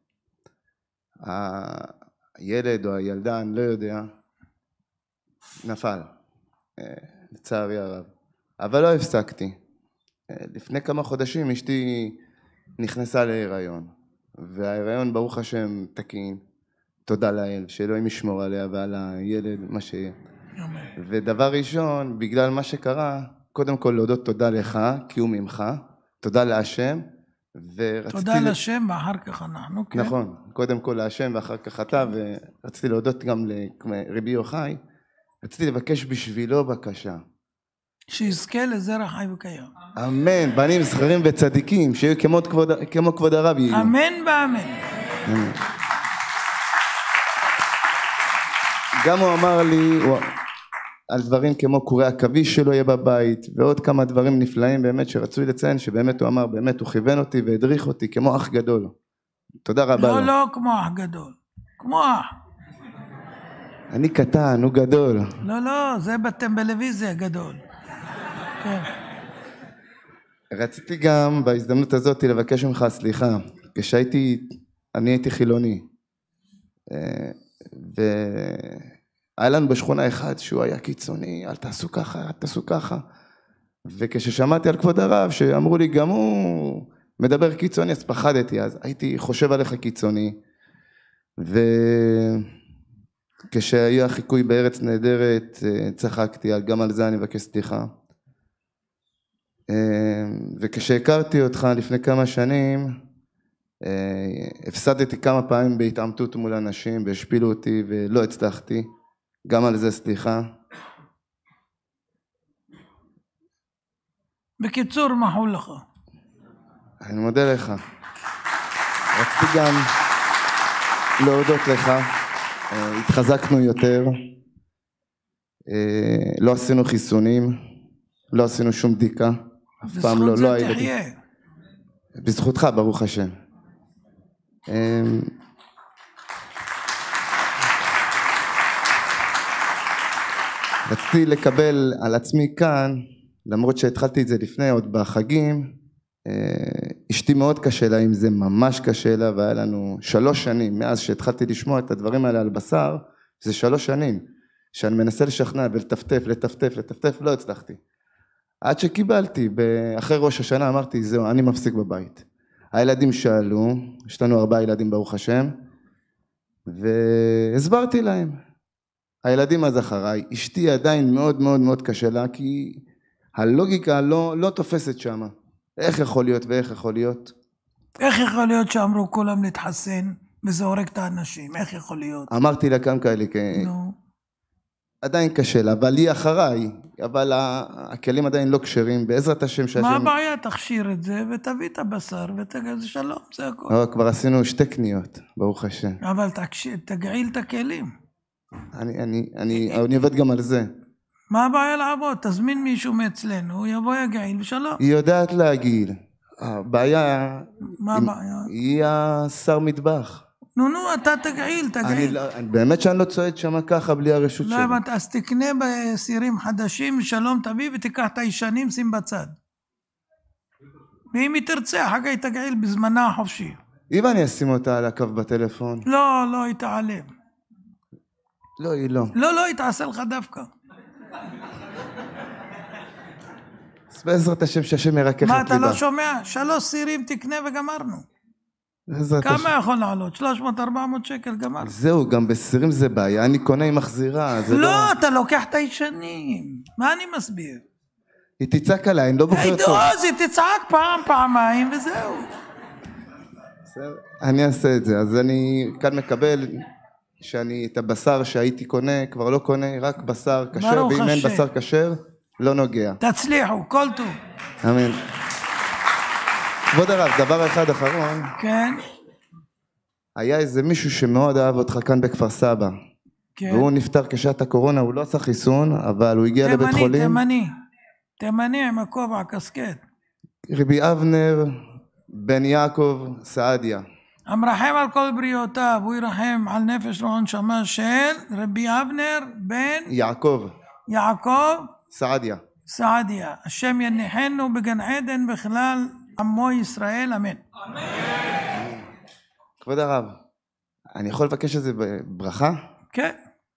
הילד או הילדה, אני לא יודע, נפל, לצערי הרב, אבל לא הפסקתי. לפני כמה חודשים אשתי נכנסה להיריון, וההיריון ברוך השם תקין, תודה לאל, שאלוהים ישמור עליה ועל הילד, מה שיהיה. ודבר ראשון, בגלל מה שקרה, קודם כל להודות תודה לך, כי הוא ממך, תודה להשם, תודה להשם ואחר כך אנחנו, כן? נכון, קודם כל להשם ואחר כך אתה, ורציתי להודות גם לרבי יוחאי, רציתי לבקש בשבילו בקשה. שיזכה לזרע חי וקיים. אמן, בנים זכרים וצדיקים, שיהיו כמו כבוד הרב יהיו. אמן ואמן. גם הוא אמר לי על דברים כמו קורי עכביש שלו יהיה בבית, ועוד כמה דברים נפלאים באמת שרצוי לציין, שבאמת הוא אמר, באמת הוא כיוון אותי והדריך אותי כמו אח גדול. תודה רבה לו. לא כמו אח גדול, כמו אח. אני קטן, הוא גדול. לא, זה בטלוויזיה גדול. כן. רציתי גם בהזדמנות הזאת לבקש ממך סליחה, אני הייתי חילוני, והיה לנו בשכונה אחד שהוא היה קיצוני, אל תעשו ככה, אל תעשו ככה, וכששמעתי על כבוד הרב שאמרו לי גם הוא מדבר קיצוני, אז פחדתי, אז הייתי חושב עליך קיצוני, וכשהיה החיקוי בארץ נהדרת צחקתי, גם על זה אני מבקש סליחה. וכשהכרתי אותך לפני כמה שנים, הפסדתי כמה פעמים בהתעמתות מול אנשים והשפילו אותי ולא הצלחתי, גם על זה סליחה. בקיצור, מחו לך. אני מודה לך. רציתי גם להודות לך, התחזקנו יותר, לא עשינו חיסונים, לא עשינו שום בדיקה, אף פעם לא היה לי. בזכותך, ברוך השם. רציתי לקבל על עצמי כאן, למרות שהתחלתי את זה לפני, עוד בחגים, אשתי מאוד קשה לה, אם זה ממש קשה לה, והיה לנו 3 שנים, מאז שהתחלתי לשמוע את הדברים האלה על בשר, זה 3 שנים, שאני מנסה לשכנע ולטפטף, לא הצלחתי. עד שקיבלתי, אחרי ראש השנה אמרתי, זהו, אני מפסיק בבית. הילדים שאלו, יש לנו 4 ילדים ברוך השם, והסברתי להם. הילדים אז אחריי, אשתי עדיין מאוד מאוד מאוד קשה לה, כי הלוגיקה לא תופסת שמה. איך יכול להיות ואיך יכול להיות? איך יכול להיות שאמרו כולם להתחסן וזה הורג את האנשים? איך יכול להיות? אמרתי לה כמה כאלה, עדיין קשה לה, אבל היא אחריי, אבל הכלים עדיין לא כשרים, בעזרת השם שהשם... מה הבעיה? תכשיר את זה ותביא את הבשר ותגיד שלום, זה הכל. כבר עשינו 2 קניות, ברוך השם. אבל תגעיל את הכלים. אני עובד גם על זה. מה הבעיה לעבוד? תזמין מישהו מאצלנו, הוא יבוא יגעיל ושלום. היא יודעת להגעיל. הבעיה... מה הבעיה? היא השר מטבח. נו, אתה תגעיל. באמת שאני לא צועד שם ככה בלי הרשות שלי. לא, אז תקנה בסירים חדשים, שלום תביא ותיקח את הישנים, שים בצד. ואם היא תרצה, אחר כך היא תגעיל בזמנה החופשי. אם אני אשים אותה על הקו בטלפון? לא, היא תעלם. לא, היא לא. לא, היא תעשה לך דווקא. אז בעזרת השם שהשם ירקח את ליבה. מה, אתה לא שומע? 3 סירים תקנה וגמרנו. כמה יכול לעלות? 300-400 שקל גמרנו. זהו, גם בסירים זה בעיה, אני קונה עם מחזירה. לא, אתה לוקח את הישנים. מה אני מסביר? היא תצעק עליי, אני לא בוחר טוב. אז היא תצעק פעמיים וזהו. אני אעשה את זה, אז אני כאן מקבל שאני את הבשר שהייתי קונה, כבר לא קונה, רק בשר כשר, ואם אין בשר כשר, לא נוגע. תצליחו, כל טוב. אמן. כבוד הרב, דבר אחד אחרון. כן. היה איזה מישהו שמאוד אהב אותך כאן בכפר סבא. כן. והוא נפטר כשעת הקורונה, הוא לא עשה חיסון, אבל הוא הגיע לבית חולים. תימני עם הכובע קסקט. רבי אבנר בן יעקב סעדיה. המרחם על כל בריאותיו, הוא ירחם על נפש רוח נשמה של רבי אבנר בן יעקב סעדיה. השם יניחנו בגן עדן בכלל עמו ישראל, אמן. כבוד הרב, אני יכול לבקש את זה בברכה? כן.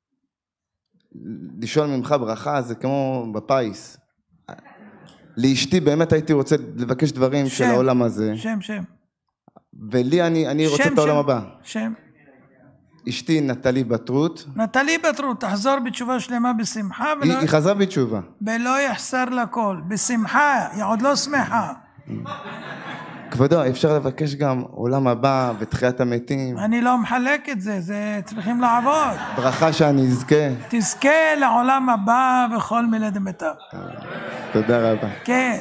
לשאול ממך ברכה זה כמו בפייס. לאשתי באמת הייתי רוצה לבקש דברים של העולם הזה. שם. ולי אני רוצה את העולם הבא. שם. אשתי נטלי בטרות. תחזור בתשובה שלמה בשמחה. היא חזרה בתשובה. ולא יחסר לכל, בשמחה, היא עוד לא שמחה. כבודו, אפשר לבקש גם עולם הבא ותחיית המתים. אני לא מחלק את זה, זה צריכים לעבוד. ברכה שאני אזכה. תזכה לעולם הבא וכל מילה דמתה. תודה רבה. כן.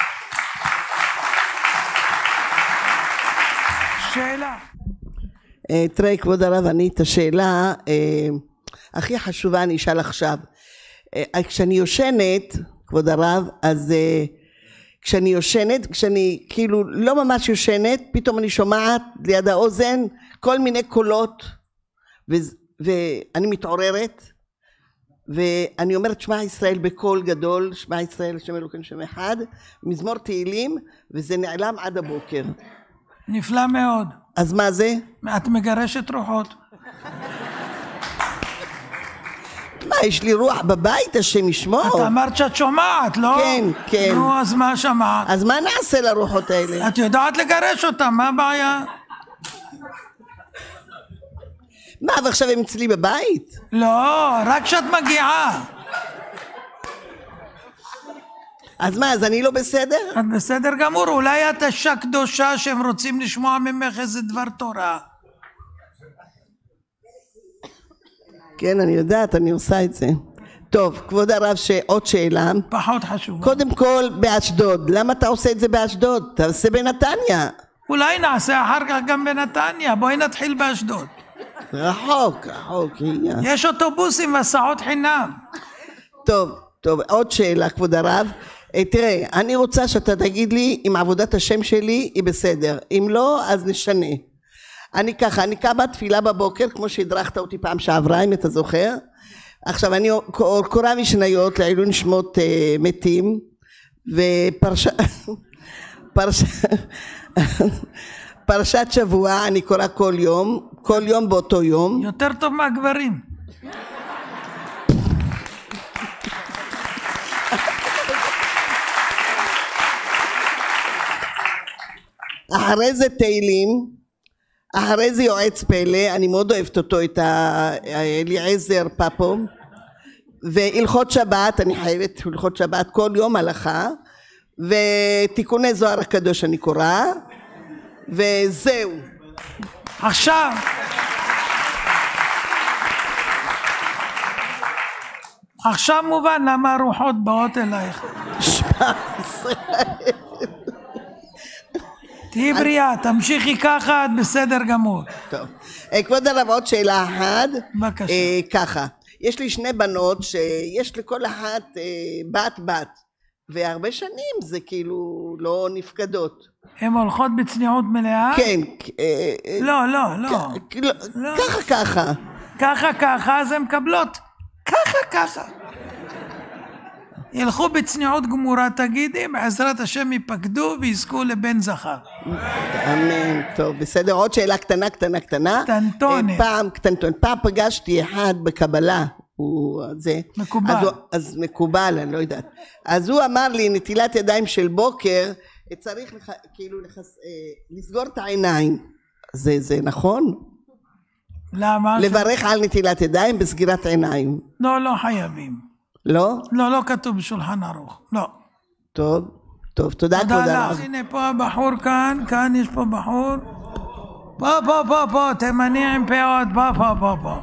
שאלה. תראי כבוד הרב, אני את השאלה הכי חשובה אני אשאל עכשיו. כשאני יושנת, כבוד הרב, אז כשאני כאילו לא ממש יושנת, פתאום אני שומעת ליד האוזן כל מיני קולות, ואני מתעוררת, ואני אומרת שמע ישראל בקול גדול, שמע ישראל השם אלוקינו שם אחד, מזמור תהילים, וזה נעלם עד הבוקר. נפלא מאוד. אז מה זה? את מגרשת רוחות. מה, יש לי רוח בבית, השם ישמור? את אמרת שאת שומעת, לא? כן. נו, אז מה שמעת? אז מה נעשה לרוחות האלה? את יודעת לגרש אותם, מה הבעיה? מה, ועכשיו הם אצלי בבית? לא, רק כשאת מגיעה. אז מה, אז אני לא בסדר? את בסדר גמור, אולי את אישה קדושה שהם רוצים לשמוע ממך איזה דבר תורה. כן, אני יודעת, אני עושה את זה. טוב, כבוד הרב, עוד שאלה. פחות חשוב. קודם כל, באשדוד. למה אתה עושה את זה באשדוד? תעשה בנתניה. אולי נעשה אחר כך גם בנתניה. בואי נתחיל באשדוד. רחוק. יש אוטובוסים והסעות חינם. טוב, עוד שאלה, כבוד הרב. תראה, אני רוצה שאתה תגיד לי אם עבודת השם שלי היא בסדר, אם לא אז נשנה. אני ככה, אני קמה תפילה בבוקר כמו שהדרכת אותי פעם שעברה אם אתה זוכר. עכשיו אני קורא משניות לעילוי נשמות מתים פרשת שבוע אני קורא כל יום באותו יום. יותר טוב מהגברים. אחרי זה תהילים, אחרי זה יועץ פלא, אני מאוד אוהבת אותו, את אליעזר פאפו, והלכות שבת, אני חייבת הלכות שבת כל יום הלכה, ותיקוני זוהר הקדוש אני קורא, וזהו. עכשיו מובן למה הרוחות באות אלייך. תהי בריאה, תמשיכי ככה, את בסדר גמור. טוב. כבוד הרב, עוד שאלה אחת. בבקשה. ככה, יש לי שני בנות שיש לכל אחת בת, והרבה שנים זה כאילו לא נפקדות. הן הולכות בצניעות מלאה? כן. לא. ככה, אז הן מקבלות. ככה. ילכו בצניעות גמורה, תגידי, בעזרת השם ייפקדו ויזכו לבן זכר. אמן, טוב, בסדר. עוד שאלה קטנה. קטנטונת. פעם פגשתי אחד בקבלה, מקובל. אז מקובל, אני לא יודעת. אז הוא אמר לי, נטילת ידיים של בוקר, צריך כאילו לסגור את העיניים. זה נכון? למה? לברך על נטילת ידיים בסגירת עיניים. לא חייבים. לא? לא כתוב בשולחן ערוך, לא. טוב, תודה כבוד הרב. הנה פה הבחור כאן יש פה בחור. פה, תימני עם פאות, פה.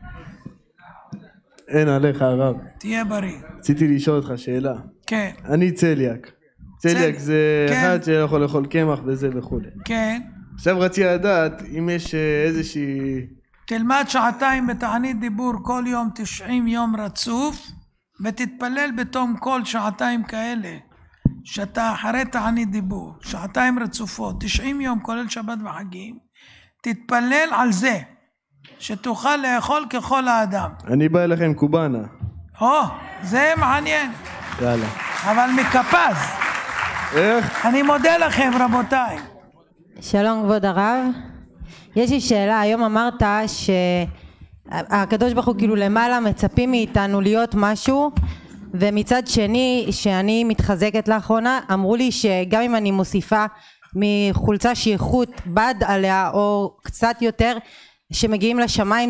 אין עליך הרב. תהיה בריא. רציתי לשאול אותך שאלה. כן. אני צליאק. צליאק זה אחד שלא יכול לאכול קמח וזה וכו'. כן. עכשיו רציתי לדעת אם יש איזושהי... תלמד שעתיים בתענית דיבור כל יום 90 יום רצוף, ותתפלל בתום כל שעתיים כאלה, שאתה אחרי תענית דיבור, שעתיים רצופות, 90 יום כולל שבת וחגים, תתפלל על זה, שתוכל לאכול ככל האדם. אני בא אליכם קובאנה. זה מעניין. יאללה. אבל מקפז. איך? אני מודה לכם רבותיי. שלום כבוד הרב. יש לי שאלה, היום אמרת שהקדוש ברוך הוא כאילו למעלה מצפים מאיתנו להיות משהו, ומצד שני שאני מתחזקת לאחרונה, אמרו לי שגם אם אני מוסיפה מחולצה שייכות בד עליה או קצת יותר, שמגיעים לשמיים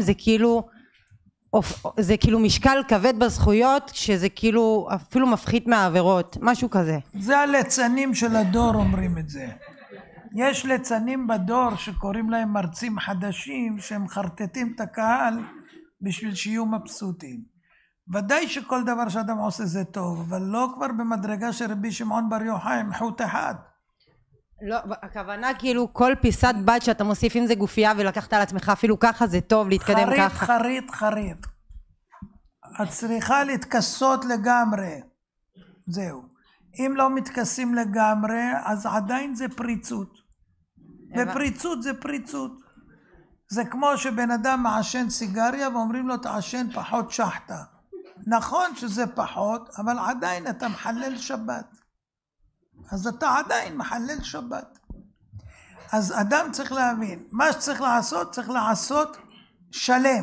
זה כאילו משקל כבד בזכויות, שזה כאילו אפילו מפחית מהעבירות, משהו כזה. זה הליצנים של הדור אומרים את זה. יש ליצנים בדור שקוראים להם מרצים חדשים, שהם חרטטים את הקהל בשביל שיהיו מבסוטים. ודאי שכל דבר שאדם עושה זה טוב, אבל לא כבר במדרגה של רבי שמעון בר יוחאי עם חוט אחד. לא, הכוונה כאילו כל פיסת בד שאתה מוסיף, אם זה גופייה ולקחת על עצמך אפילו ככה, זה טוב להתקדם ככה. חריט. את צריכה להתכסות לגמרי. זהו. אם לא מתכסים לגמרי, אז עדיין זה פריצות. ופריצות זה פריצות. זה כמו שבן אדם מעשן סיגריה ואומרים לו תעשן פחות שחטה. נכון שזה פחות, אבל עדיין אתה מחלל שבת. אז אתה עדיין מחלל שבת. אז אדם צריך להבין, מה שצריך לעשות, צריך לעשות שלם.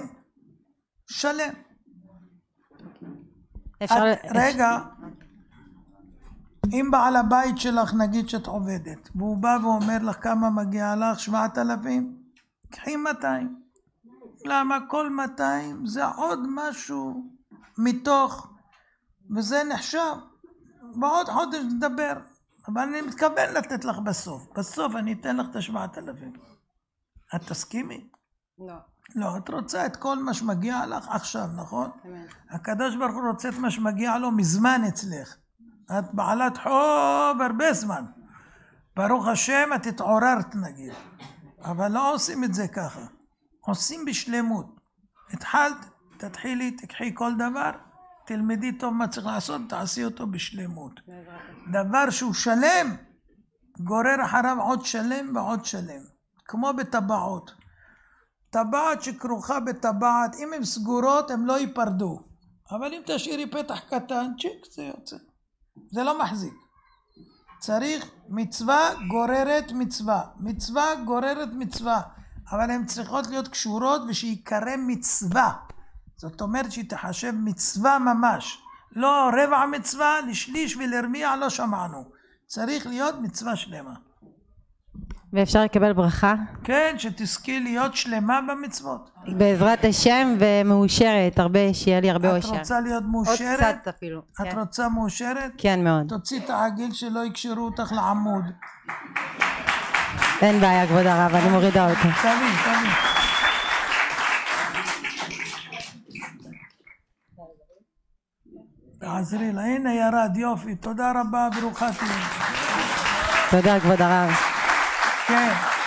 רגע, אם בעל הבית שלך נגיד שאת עובדת, והוא בא ואומר לך כמה מגיע לך, 7,000, קחי 200. למה? כל 200 זה עוד משהו מתוך, וזה נחשב. בעוד חודש נדבר, אבל אני מתכוון לתת לך בסוף אני אתן לך את 7,000. את תסכימי? לא, את רוצה את כל מה שמגיע לך עכשיו, נכון? הקדוש ברוך הוא רוצה את מה שמגיע לו מזמן אצלך. את בעלת חוב הרבה זמן. ברוך השם את התעוררת נגיד. אבל לא עושים את זה ככה. עושים בשלמות. התחלת, תתחילי, תקחי כל דבר, תלמדי טוב מה צריך לעשות, תעשי אותו בשלמות. דבר שהוא שלם, גורר אחריו עוד שלם ועוד שלם. כמו בטבעות. טבעת שכרוכה בטבעת, אם הן סגורות, הן לא ייפרדו. אבל אם תשאירי פתח קטן, צ'יק, זה יוצא. זה לא מחזיק. צריך מצווה גוררת מצווה. מצווה גוררת מצווה. אבל הן צריכות להיות קשורות ושיקרא מצווה. זאת אומרת שהיא תחשב מצווה ממש. לא רבע מצווה, לשליש ולרמיע לא שמענו. צריך להיות מצווה שלמה. ואפשר לקבל ברכה? כן, שתזכי להיות שלמה במצוות. בעזרת השם ומאושרת, שיהיה לי הרבה אושר. את רוצה להיות מאושרת? עוד קצת אפילו. את כן. רוצה מאושרת? כן, מאוד. תוציא את העגיל שלא יקשרו אותך לעמוד. אין בעיה, כבוד הרב, אני מורידה אותו. תביא. תעזרי לה, הנה ירד, יופי, תודה רבה, ברוכה תהיי. תודה, כבוד הרב. כן.